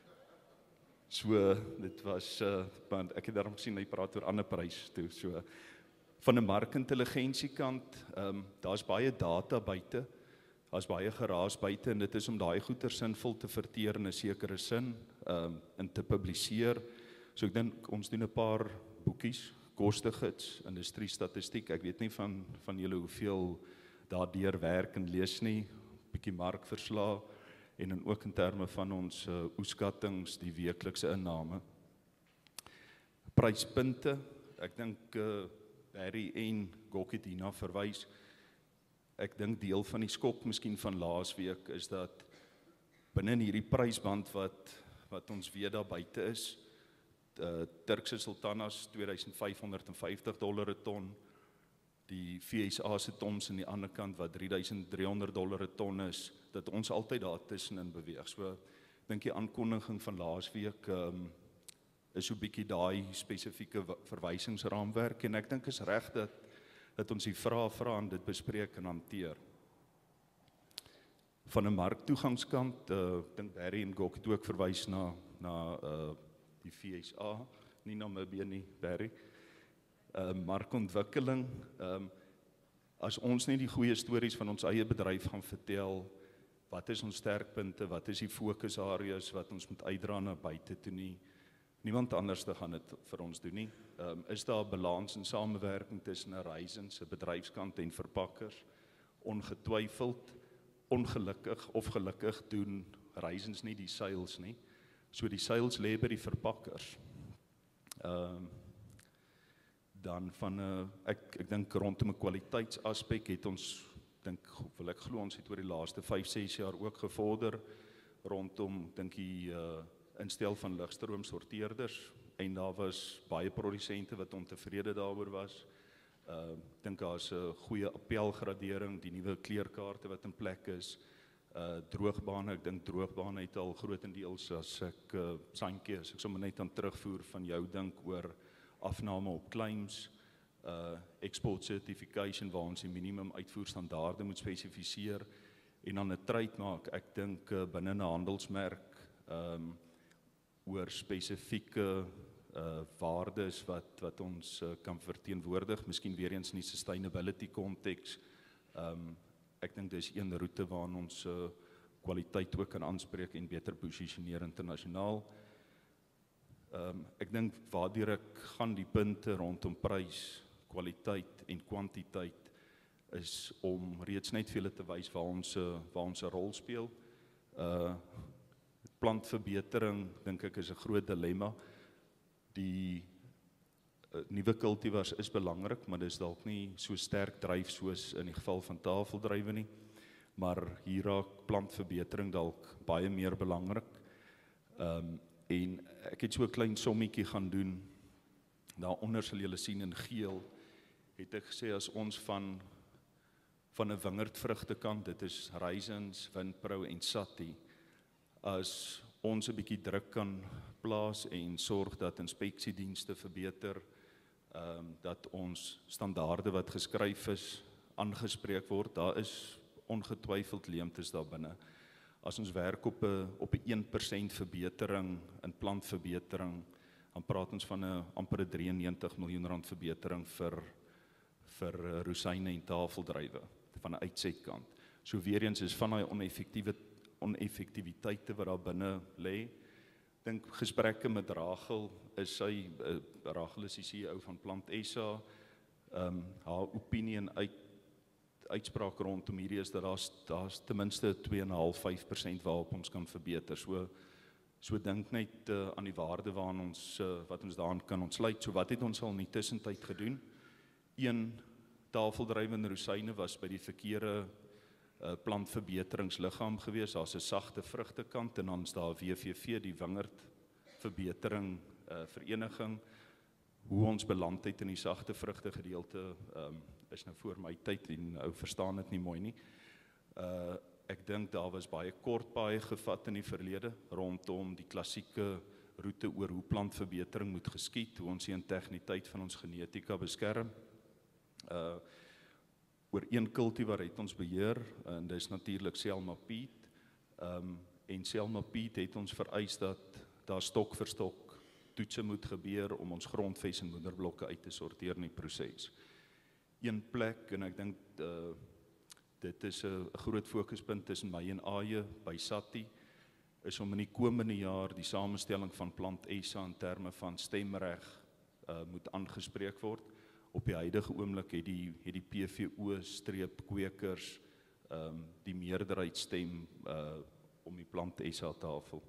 So, dit was, uh, want ek het daarom gesien, hy praat oor ander prys toe, so, van 'n markintelligensie kant, um, daar's baie data buite, daar's baie geraas buite, en dit is om daai goeie sinvol te verteer in 'n sekere sin, um, en te publiseer. So ek dink, ons doen 'n paar boekies, kostegids, industrie statistiek, ek weet nie van, van julle hoeveel daardeur werk en lees nie, bietjie markverslae, en dan ook in terme van ons uh, oeskattings, die weeklikse inname. Pryspunte, ek dink uh, Barry en Gok het hierna verwys. Ek dink deel van die skok miskien van laasweek is dat binne in hierdie prysband wat wat ons weet daar buite is, uh, Turkse sultanas twee duisend vyf honderd vyftig dollar 'n ton, die V S A se toms aan die ander kant wat drie duisend drie honderd dollar 'n ton is, dat ons altyd daar tussenin beweeg. So, ek dink die aankondiging van laasweek um, is so 'n bietjie daai spesifieke verwysingsraamwerk, en ek dink is reg dat, dat ons die vrae vra en dit bespreek en hanteer. Van 'n marktoegangskant, uh, ek dink Barry en Gok het ook verwys na, na uh, die V S A, nie Namibië nie, Barry. Uh, markontwikkeling, um, as ons nie die goeie stories van ons eie bedryf gaan vertel, wat is ons sterkpunte, wat is die fokusareas wat ons moet uitdra na buite toe nie, niemand anders te gaan dit vir ons doen nie. Um, is daar 'n balans en samewerking tussen 'n Raisin se bedryfskant en verpakkers? Ongetwyfeld, ongelukkig of gelukkig doen Raisins nie die sales nie. So die sales lê by die verpakkers. Um, dan van 'n uh, ek ek dink rondom 'n kwaliteitsaspek het ons dink wil ek glo ons het oor die laaste vyf ses jaar ook gevorder rondom dink die uh, instel van ligstroomsorteerders en daar was baie produsente wat ontevrede daaroor was. Uh, ek dink daar is 'n goeie appelgradering, die nuwe kleurkaarte wat in plek is. Uh, droogbane, ek dink droogbane het al grootendeels as ek uh, Saintjie, as ek sommer net aan terugvoer van jou dink oor afname op claims, uh, export certification waar ons die minimum uitvoerstandaarde moet spesifiseer en dan 'n trade maak, ek dink uh, binne 'n handelsmerk um, oor spesifieke uh, waardes wat, wat ons uh, kan verteenwoordig, miskien weer eens in die sustainability konteks. Um, ek dink dis een roete waarin ons uh, kwaliteit ook kan aanspreek en beter posisioneer internasionaal. Um, ek dink waardeur ek gaan die punte rondom prys, kwaliteit en kwantiteit is om reeds net vir julle te wys waar ons waar ons 'n rol speel. Uh plantverbetering dink ek is 'n groot dilemma. Die uh, nuwe kultivars is belangrik, maar dis dalk nie so sterk dryf soos in die geval van tafeldrywe nie. Maar hier raak plantverbetering dalk baie meer belangrik. Um en ek het so 'n klein sommetjie gaan doen. Daaronder sal julle sien in geel het ek gesê as ons van van 'n wingerdvrugtekant, dit is raisins, windprou en sati, as ons 'n bietjie druk kan plaas en sorg dat inspeksiedienste verbeter, um, dat ons standaarde wat geskryf is aangespreek word, daar is ongetwyfeld leemtes daar binne. As ons werk op 'n op 'n een persent verbetering in plantverbetering, dan praat ons van 'n amper drie en negentig miljoen rand verbetering vir vir rosyne en tafeldrywe van 'n uitsetkant. So weer eens is van daai oneffektiewe oneffektiwiteite wat daar binne lê. Dink gesprekke met Rachel, is sy uh, Rachel is die C E O van Plant S A. Ehm um, haar opinie en uit uitspraak rondom hierdie is dat daar's daar's ten minste twee komma vyf vyf persent waarop ons kan verbeter. So so dink net uh, aan die waarde waaraan ons uh, wat ons daaraan kan ontsluit. So wat het ons al in die tussentyd gedoen? Een tafeldrywe en rosyne was by die verkeerde uh, plantverbeteringsliggaam gewees. Daar's 'n sagte vrugtekant en dan is daar W V V, die wingerdverbetering uh, vereniging. Hoe ons beland het in die sagte vrugte gedeelte um, is nou voor my tyd en ou verstaan dit nie mooi nie. Uh, ek dink daar was baie kort baie gevat in die verlede rondom die klassieke roete oor hoe plantverbetering moet geskied, hoe ons die integriteit van ons genetika beskerm. Uh, oor een kultivar het ons beheer en dis natuurlik Selma Piet. Um, en Selma Piet het ons vereis dat daar stok vir stok toetse moet gebeur om ons grondves en moederblokke uit te sorteer in die proses. Een plek, en ek dink uh, dit is 'n groot fokuspunt tussen my en Aje by Sati, is om in die komende jaar die samestelling van Plant S A in terme van stemreg uh, moet aangespreek word. Op die huidige oomblik het die het die P V O-streep kwekers um, die meerderheid stem uh, om die Plant S A tafel.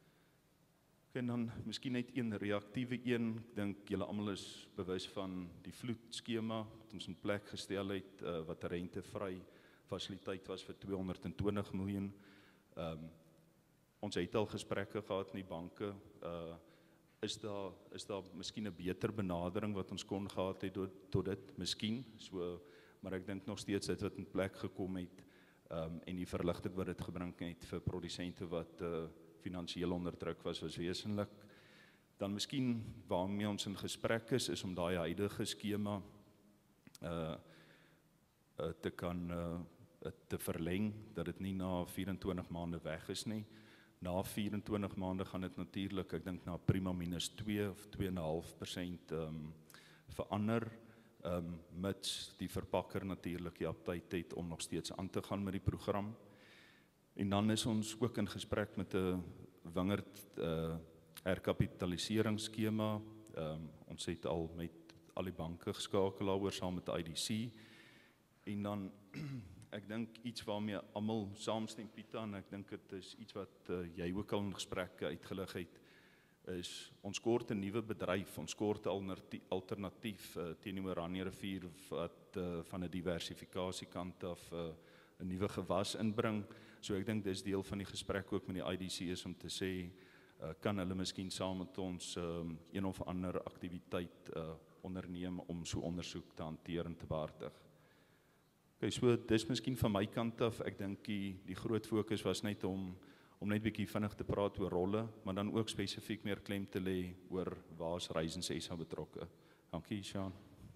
En dan miskien net een reaktiewe een, ek dink julle almal is bewus van die vloedskema wat ons in plek gestel het, uh, wat 'n rentevry fasiliteit was vir tweehonderd en twintig miljoen. Um, ons het al gesprekke gehad in die banke, uh, is daar is daar miskien 'n beter benadering wat ons kon gehad het tot, tot dit, miskien, so, maar ek dink nog steeds dit wat in plek gekom het, um, en die verligting wat dit gebring het vir produsente wat uh, finansiëel onder druk was, was wesenlik. Dan miskien waarmee ons in gesprek is, is om daai huidige skema uh, uh, te kan uh, te verleng, dat dit nie na vyf-en-twintig maande weg is nie. Na vyf-en-twintig maande gaan dit natuurlik, ek dink na prima minus twee of twee komma vyf persent um, verander, um, mits die verpakker natuurlik die aptyd het om nog steeds aan te gaan met die program. En dan is ons ook in gesprek met 'n wingerd uh, herkapitaliseringsskema. Um, ons het al met al die banke geskakel daaroor saam met I D C. En dan ek dink iets waarmee almal saamstem, Pieter, en ek dink dit is iets wat uh, jy ook al in gesprekke uitgelig het, is ons kort 'n nuwe bedryf, ons kort 'n alternatief uh, teenoor Oranje rivier wat uh, van 'n diversifikasiekant af 'n uh, nuwe gewas inbring. So ek dink dis deel van die gesprek ook met die I D C is om te sê uh, kan hulle miskien saam met ons um, een of ander aktiwiteit uh, onderneem om so ondersoek te hanteer en te behartig. Okay, so dis miskien van my kant af, ek dink die, die groot fokus was net om om net bietjie vinnig te praat oor rolle, maar dan ook spesifiek meer klem te lê oor waar is Horizons S A betrokke. Dankie, Sean.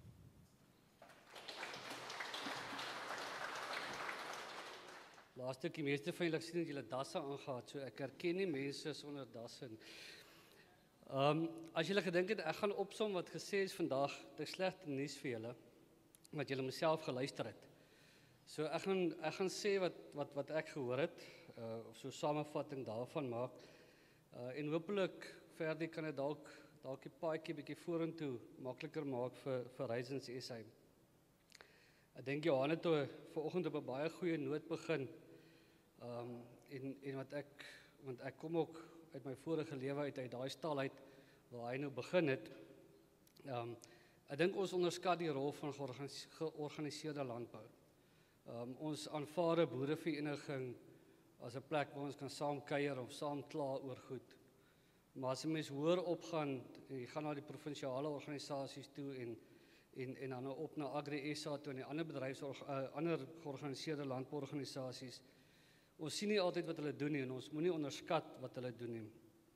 Laaste keer, die meeste van julle sien dat julle dasse aangehaat, so ek herken nie mense sonder dasse. Um, as julle gedink het, ek gaan opsom wat gesê is vandag, dit is slegte nuus vir julle, wat julle myself geluister het. So ek gaan, ek gaan sê wat, wat, wat ek gehoor het, uh, of so 'n samevatting daarvan maak, uh, en hopelik verder kan dit dalk dalk die paadjie bietjie vorentoe makliker maak vir, vir Horizons S A. Ek dink Johan het vanoggend op 'n baie goeie noot begin, um, en, en wat ek, want ek kom ook uit my vorige lewe uit, uit daai stal uit, waar hy nou begin het. Um, ek dink ons onderskat die rol van georganis georganiseerde landbou. Um, ons aanvaar 'n boerevereniging as 'n plek waar ons kan saam kuier of saam kla oor goed. Maar as 'n mens hoër opgaan, jy gaan na die provinsiale organisasies toe en en en dan op na Agri S A toe en die ander bedryfs uh, ander georganiseerde landbouorganisasies. Ons sien nie altyd wat hulle doen nie en ons moenie onderskat wat hulle doen nie.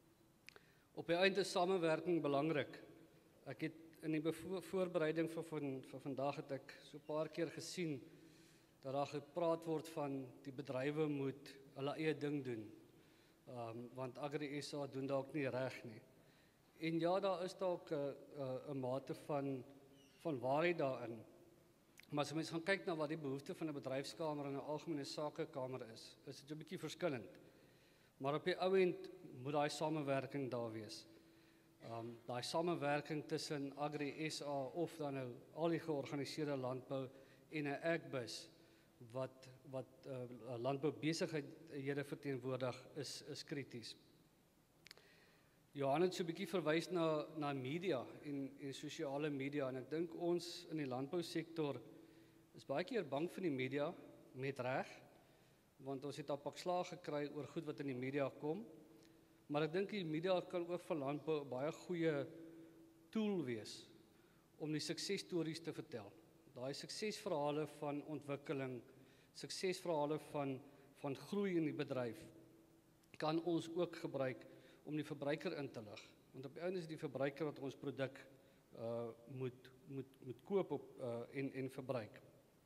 Op die einde is samewerking belangrik. Ek het in die voorbereiding vir van vir vandag het ek so 'n paar keer gesien dat daar gepraat word van die bedrywe moet hulle eie ding doen. Um, want Agri S A doen dalk nie reg nie. En ja, daar is dalk 'n 'n 'n mate van van waarheid daarin. Maar as mens gaan kyk na wat die behoefte van 'n bedryfskamer en 'n algemene sakekamer is, is dit 'n bietjie verskillend. Maar op die ou end moet daai samewerking daar wees. Um, daai samewerking tussen Agri S A of dan nou al die georganiseerde landbou en 'n Agbus wat wat uh, landboubesighede verteenwoordig is is krities. Johan het so 'n bietjie verwys na na media en en sosiale media en ek dink ons in die landbousektor is baie keer bang vir die media met reg, want ons het al pak slaag gekry oor goed wat in die media kom. Maar ek dink die media kan ook vir landbou 'n baie goeie tool wees om die suksesstories te vertel. Daai suksesverhale van ontwikkeling, suksesverhale van van groei in die bedryf kan ons ook gebruik om die verbruiker in te lig. Want op die einde is die verbruiker wat ons produk uh, moet moet moet koop op uh, en en verbruik.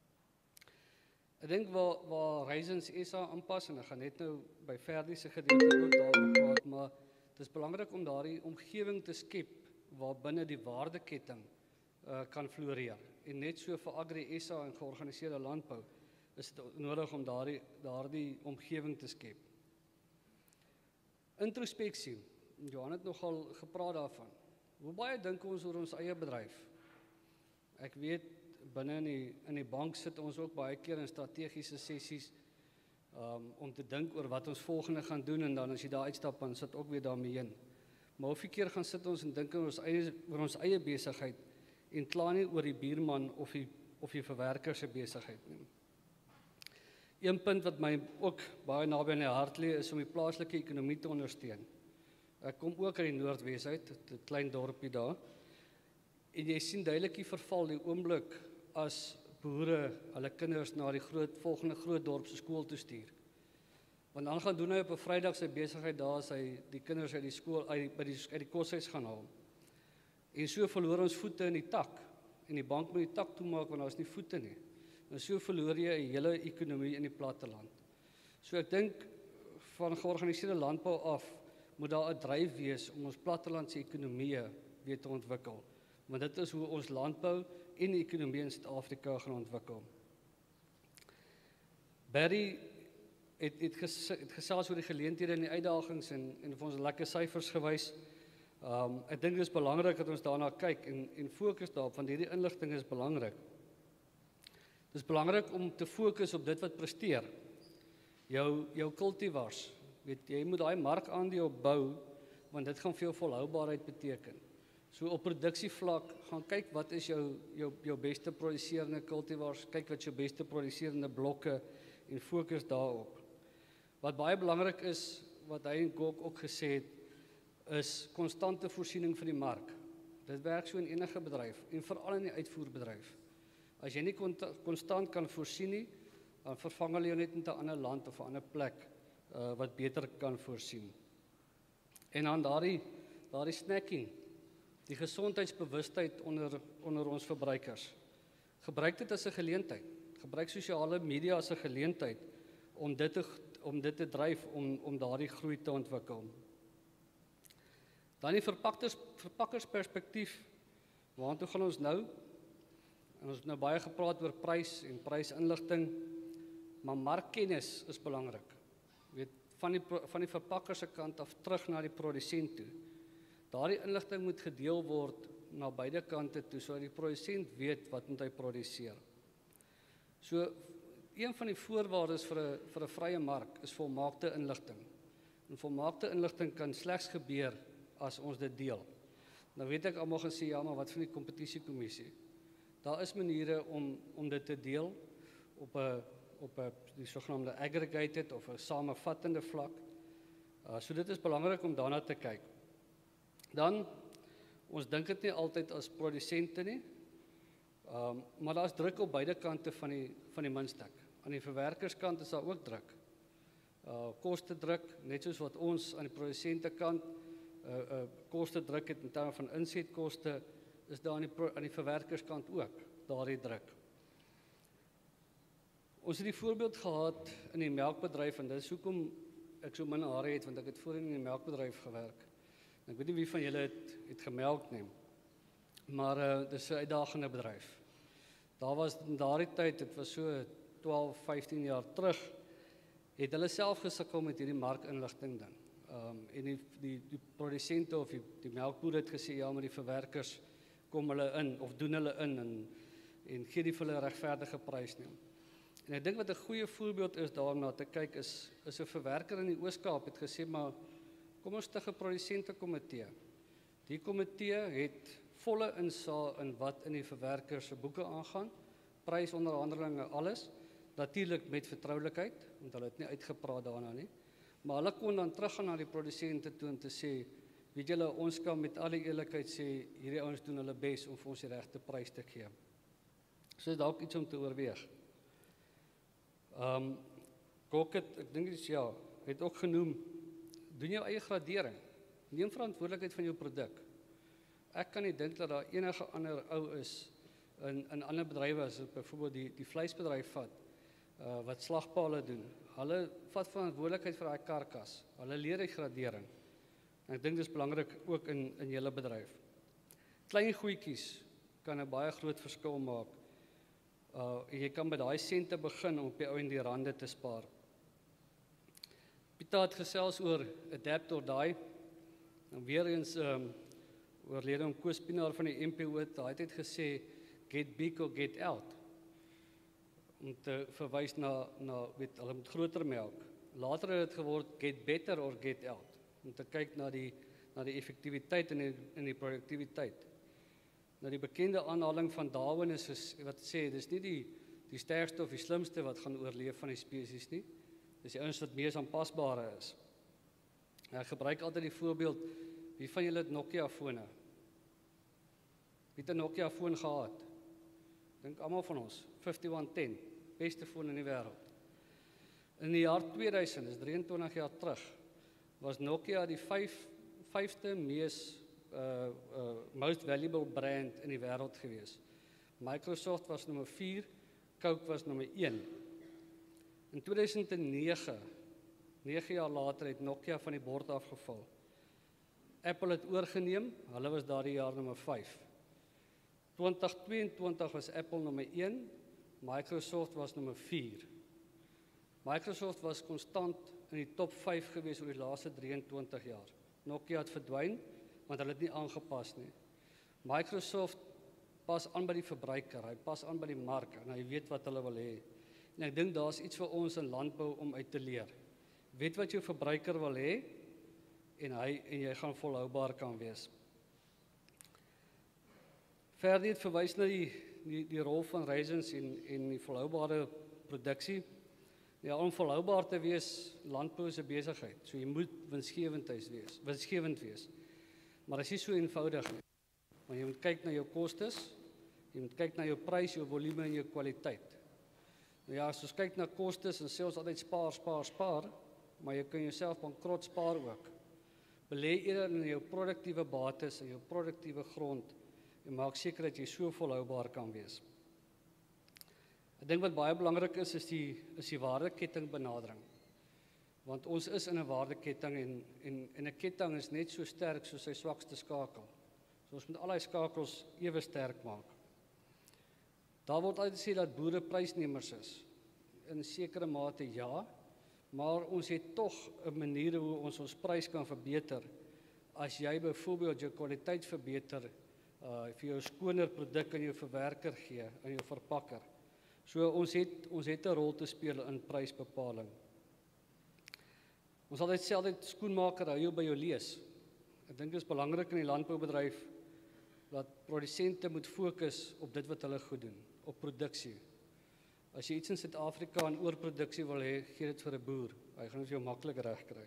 Ek dink waar waar Horizons S A aanpas en ek gaan net nou by Ferdi se gedeelte ook daaroor praat, maar dit is belangrik om daardie omgewing te skep waar binne die waardeketting uh, kan floreer. En net so vir Agri S A en georganiseerde landbou is dit nodig om daardie daardie omgewing te skep. Introspeksie. Johan het nogal gepraat daarvan. Hoe baie dink ons oor ons eie bedryf? Ek weet binne in die in die bank sit ons ook baie keer in strategiese sessies um, om te dink oor wat ons volgende gaan doen en dan as jy daar uitstap dan sit ook weer daarmee in. Maar hoeveel keer gaan sit ons en dink oor ons eie oor ons eie besigheid en kla nie oor die buurman of die of die verwerker se besigheid nie. Een punt wat my ook baie naby aan die hart lê is om die plaaslike ekonomie te ondersteun. Ek kom ook uit die Noordwes uit, 'n klein dorpie daar. En jy sien duidelik die verval die oomblik as boere hulle kinders na die groot volgende groot dorp se skool toe stuur. Want dan gaan doen hy op 'n Vrydag sy besigheid daar as hy die kinders uit die skool uit by die uit die koshuis gaan haal. En so verloor ons voete in die tak en die bank moet die tak toemaak want daar is nie voete nie. En so verloor jy 'n hele ekonomie in die platteland. So ek dink van georganiseerde landbou af moet daar 'n dryf wees om ons plattelandse ekonomieë weer te ontwikkel. Want dit is hoe ons landbou en die ekonomie in Suid-Afrika gaan ontwikkel. Barry het het, ges, het gesels oor die geleenthede en die uitdagings en en vir ons lekker syfers gewys. Um, ek dink dit is belangrik dat ons daarna kyk en en fokus daarop want hierdie inligting is belangrik. Dit is belangrik om te fokus op dit wat presteer. Jou jou kultivars, weet jy moet daai markandeel bou want dit gaan veel volhoubaarheid beteken. So op produksievlak, gaan kyk wat is jou, jou, jou beste produserende cultivars, kyk wat jou beste produserende blokke en fokus daarop. Wat baie belangrik is, wat hy en Gok ook gesê het, is konstante voorsiening vir die mark. Dit werk so in enige bedryf, en veral in die uitvoerbedryf. As jy nie konstant kan voorsien nie, dan vervang hulle jou net in 'n ander land of 'n ander plek, uh, wat beter kan voorsien. En dan daardie, daardie snacking, die gesondheidsbewustheid onder, onder ons verbruikers. Gebruik dit as 'n geleentheid. Gebruik sosiale media as 'n geleentheid om dit te, om dit te dryf, om, om daardie groei te ontwikkel. Dan die verpakkers, verpakkersperspektief, waartoe gaan ons nou? En ons het nou baie gepraat oor prys en prysinligting, maar markkennis is belangrik. Weet, van die, van die verpakker se kant af terug na die produsent toe. Daardie inligting moet gedeel word na beide kante toe, sodat die produsent weet wat moet hy produseer. So, een van die voorwaardes vir 'n vir 'n vrye mark is volmaakte inligting. En volmaakte inligting kan slegs gebeur as ons dit deel. Nou weet ek almal gaan sê, ja, maar wat van die kompetisiekommissie? Daar is maniere om om dit te deel op 'n op 'n die sogenaamde aggregated of 'n samevattende vlak. Uh, so dit is belangrik om daarna te kyk. Dan, ons dink dit nie altyd as produsente nie, um, maar daar is druk op beide kante van die, van die muntstuk. Aan die verwerkerskant is daar ook druk. Uh, koste druk, net soos wat ons aan die produsente kant uh, uh, koste druk het in terme van insetkoste, is daar aan die, pro, aan die verwerkerskant ook, daardie druk. Ons het die voorbeeld gehad in die melkbedryf, en dit is hoekom ek so min hare het, want ek het voorheen in die melkbedryf gewerk. Ek weet nie wie van julle het, het gemelk neem, maar uh, dit is 'n uitdagende bedryf. Daar was in daardie tyd, dit was so twaalf, vyftien jaar terug, het hulle self gesukkel met hierdie markinligting ding. Um, en die, die, die produsente of die, die melkboere het gesê, ja, maar die verwerkers kom hulle in, of doen hulle in, en, en gee die vir hulle regverdige prys neem. En ek dink wat 'n goeie voorbeeld is daarna te kyk, is, is 'n verwerker in die Oos-Kaap het gesê, maar kom ons stig 'n produsentekomitee. Die komitee het volle insaag in wat in die verwerker se boeke aangaan, prysonderhandelinge, alles, natuurlik met vertroulikheid, want hulle het nie uitgepraat daarna nie, maar hulle kon dan teruggaan na die produsente toe en te sê, weet julle, ons kan met alle eerlikheid sê, hierdie ouens doen hulle bes om vir ons die regte prys te gee. So is dalk iets om te oorweeg. Um, Gok het, ek dink dis ja, het ook genoem, doen jou eie gradering, neem verantwoordelikheid van jou produk. Ek kan nie dink dat daar enige ander ou is in, in ander bedrywe, as byvoorbeeld die, die vleisbedryf vat, uh, wat slagpale doen. Hulle vat verantwoordelikheid vir daai karkas, hulle leer die gradering. En ek dink dis belangrik ook in, in julle bedryf. Klein goedjies kan 'n baie groot verskil maak. Uh, jy kan by daai sente begin om op die ou en die rande te spaar. Pieter het gesels oor adapt or die. En weer eens um, oorlede om Koos Pinaar van die M P O, hy het gesê, get big or get out. Om te verwys na, na weet, hulle moet groter melk. Later het dit geword, get better or get out. Om te kyk na die, na die effektiwiteit en die, en die produktiwiteit. Nou die bekende aanhaling van Darwin is, is wat sê, dis nie die, die sterkste of die slimste wat gaan oorleef van die spesies nie. Dis die ouens wat mees aanpasbare is. Ek gebruik altyd die voorbeeld, wie van julle het Nokia-fone? Wie het 'n Nokia-foon gehad? Dink almal van ons, vyfty-one ten, beste foon in die wêreld. In die jaar tweeduisend, dis drieëntwintig jaar terug, was Nokia die vyf, vyfde mees uh, uh, most valuable brand in die wêreld gewees. Microsoft was nommer vier, Coke was nommer een. In tweeduisend nege, nege jaar later, het Nokia van die bord afgeval. Apple het oorgeneem, hulle was daardie jaar nommer vyf. twintig tweeëntwintig was Apple nommer een, Microsoft was nommer vier. Microsoft was konstant in die top vyf gewees oor die laaste drieëntwintig jaar. Nokia het verdwyn, want hulle het nie aangepas nie. Microsoft pas aan by die verbruiker, hy pas aan by die mark, en hy weet wat hulle wil hê. En ek dink daar's iets vir ons in landbou om uit te leer. Weet wat jou verbruiker wil hê, en hy en jy gaan volhoubaar kan wees. Verder het verwys na die die die rol van raisins en en die volhoubare produksie. Ja, om volhoubaar te wees, landbou is 'n besigheid. So jy moet winsgewend wees, winsgewend wees. Maar dit is nie so eenvoudig nie. Want jy moet kyk na jou kostes, jy moet kyk na jou prys, jou volume en jou kwaliteit. Nou ja, as ons kyk na kostes en sê ons altyd spaar, spaar, spaar, maar jy kan jouself bankrot spaar ook. Belê eerder in jou produktiewe bates en jou produktiewe grond en maak seker dat jy so volhoubaar kan wees. Ek dink wat baie belangrik is, is die, is die waardeketting benadering. Want ons is in 'n waardeketting en, en, en 'n ketting is net so sterk soos sy swakste skakel. So ons moet al die skakels ewe sterk maak. Daar word altyd gesê dat boere prysnemers is. In 'n sekere mate ja, maar ons het tog 'n manier hoe ons ons prys kan verbeter. As jy byvoorbeeld jou kwaliteit verbeter, uh, vir jou skoner produk aan jou verwerker gee, aan jou verpakker. So ons het ons het 'n rol te speel in prysbepaling. Ons altyd sê altyd skoenmaker hou jou by jou lees. Ek dink dit is belangrik in die landboubedryf dat produsente moet fokus op dit wat hulle goed doen, op produksie. As jy iets in Suid-Afrika in oorproduksie wil hê, gee dit vir 'n boer. Hy gaan dit vir jou maklik regkry.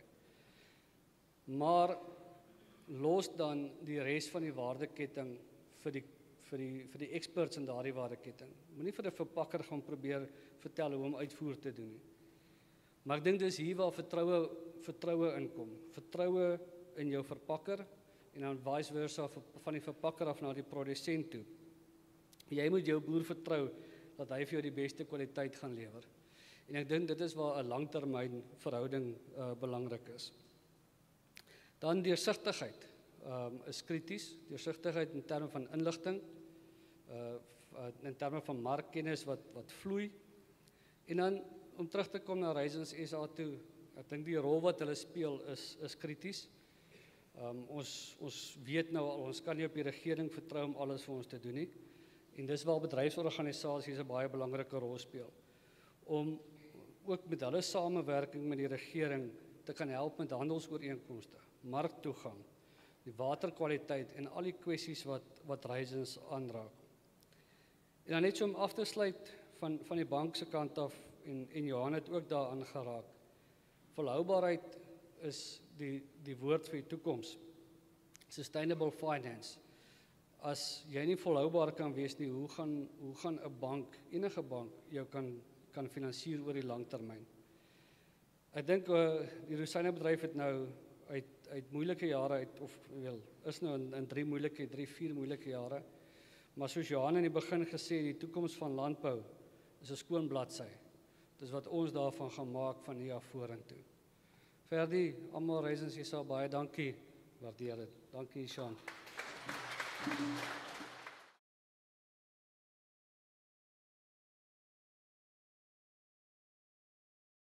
Maar los dan die res van die waardeketting vir die vir die vir die experts in daardie waardeketting. Moenie vir 'n verpakker gaan probeer vertel hoe om uitvoer te doen nie. Maar ek dink dis hier waar vertroue vertroue inkom. Vertroue in jou verpakker en dan vice versa van die verpakker af na die produsent toe. Jy moet jou boer vertrou dat hy vir jou die beste kwaliteit gaan lewer. En ek dink dit is waar 'n langtermyn verhouding uh, belangrik is. Dan deursigtigheid um, is krities. Deursigtigheid in terme van inligting, uh, in terme van markkennis wat wat vloei. En dan om terug te kom na Raisins S A toe, ek dink die rol wat hulle speel is is krities. Um, ons ons weet nou al, ons kan nie op die regering vertrou om alles vir ons te doen nie. En dis waar bedryfsorganisasies 'n baie belangrike rol speel. Om ook met hulle samewerking met die regering te kan help met handelsooreenkomste, marktoegang, die waterkwaliteit en al die kwessies wat wat Raisins aanraak. En dan net so om af te sluit van van die bank se kant af en en Johan het ook daaraan geraak. Volhoubaarheid is die die woord vir die toekoms. Sustainable finance. As jy nie volhoubaar kan wees nie, hoe gaan hoe gaan 'n bank, enige bank jou kan kan finansier oor die lang termyn? Ek dink uh, die rozynebedryf het nou uit uit moeilike jare uit of wel is nou in, in drie moeilike, drie vier moeilike jare. Maar soos Johan in die begin gesê, die toekoms van landbou is 'n skoon bladsy. Dis wat ons daarvan gaan maak van hier af vorentoe. Verder, almal Raisins S A baie dankie. Waardeer dit. Dankie, Sean.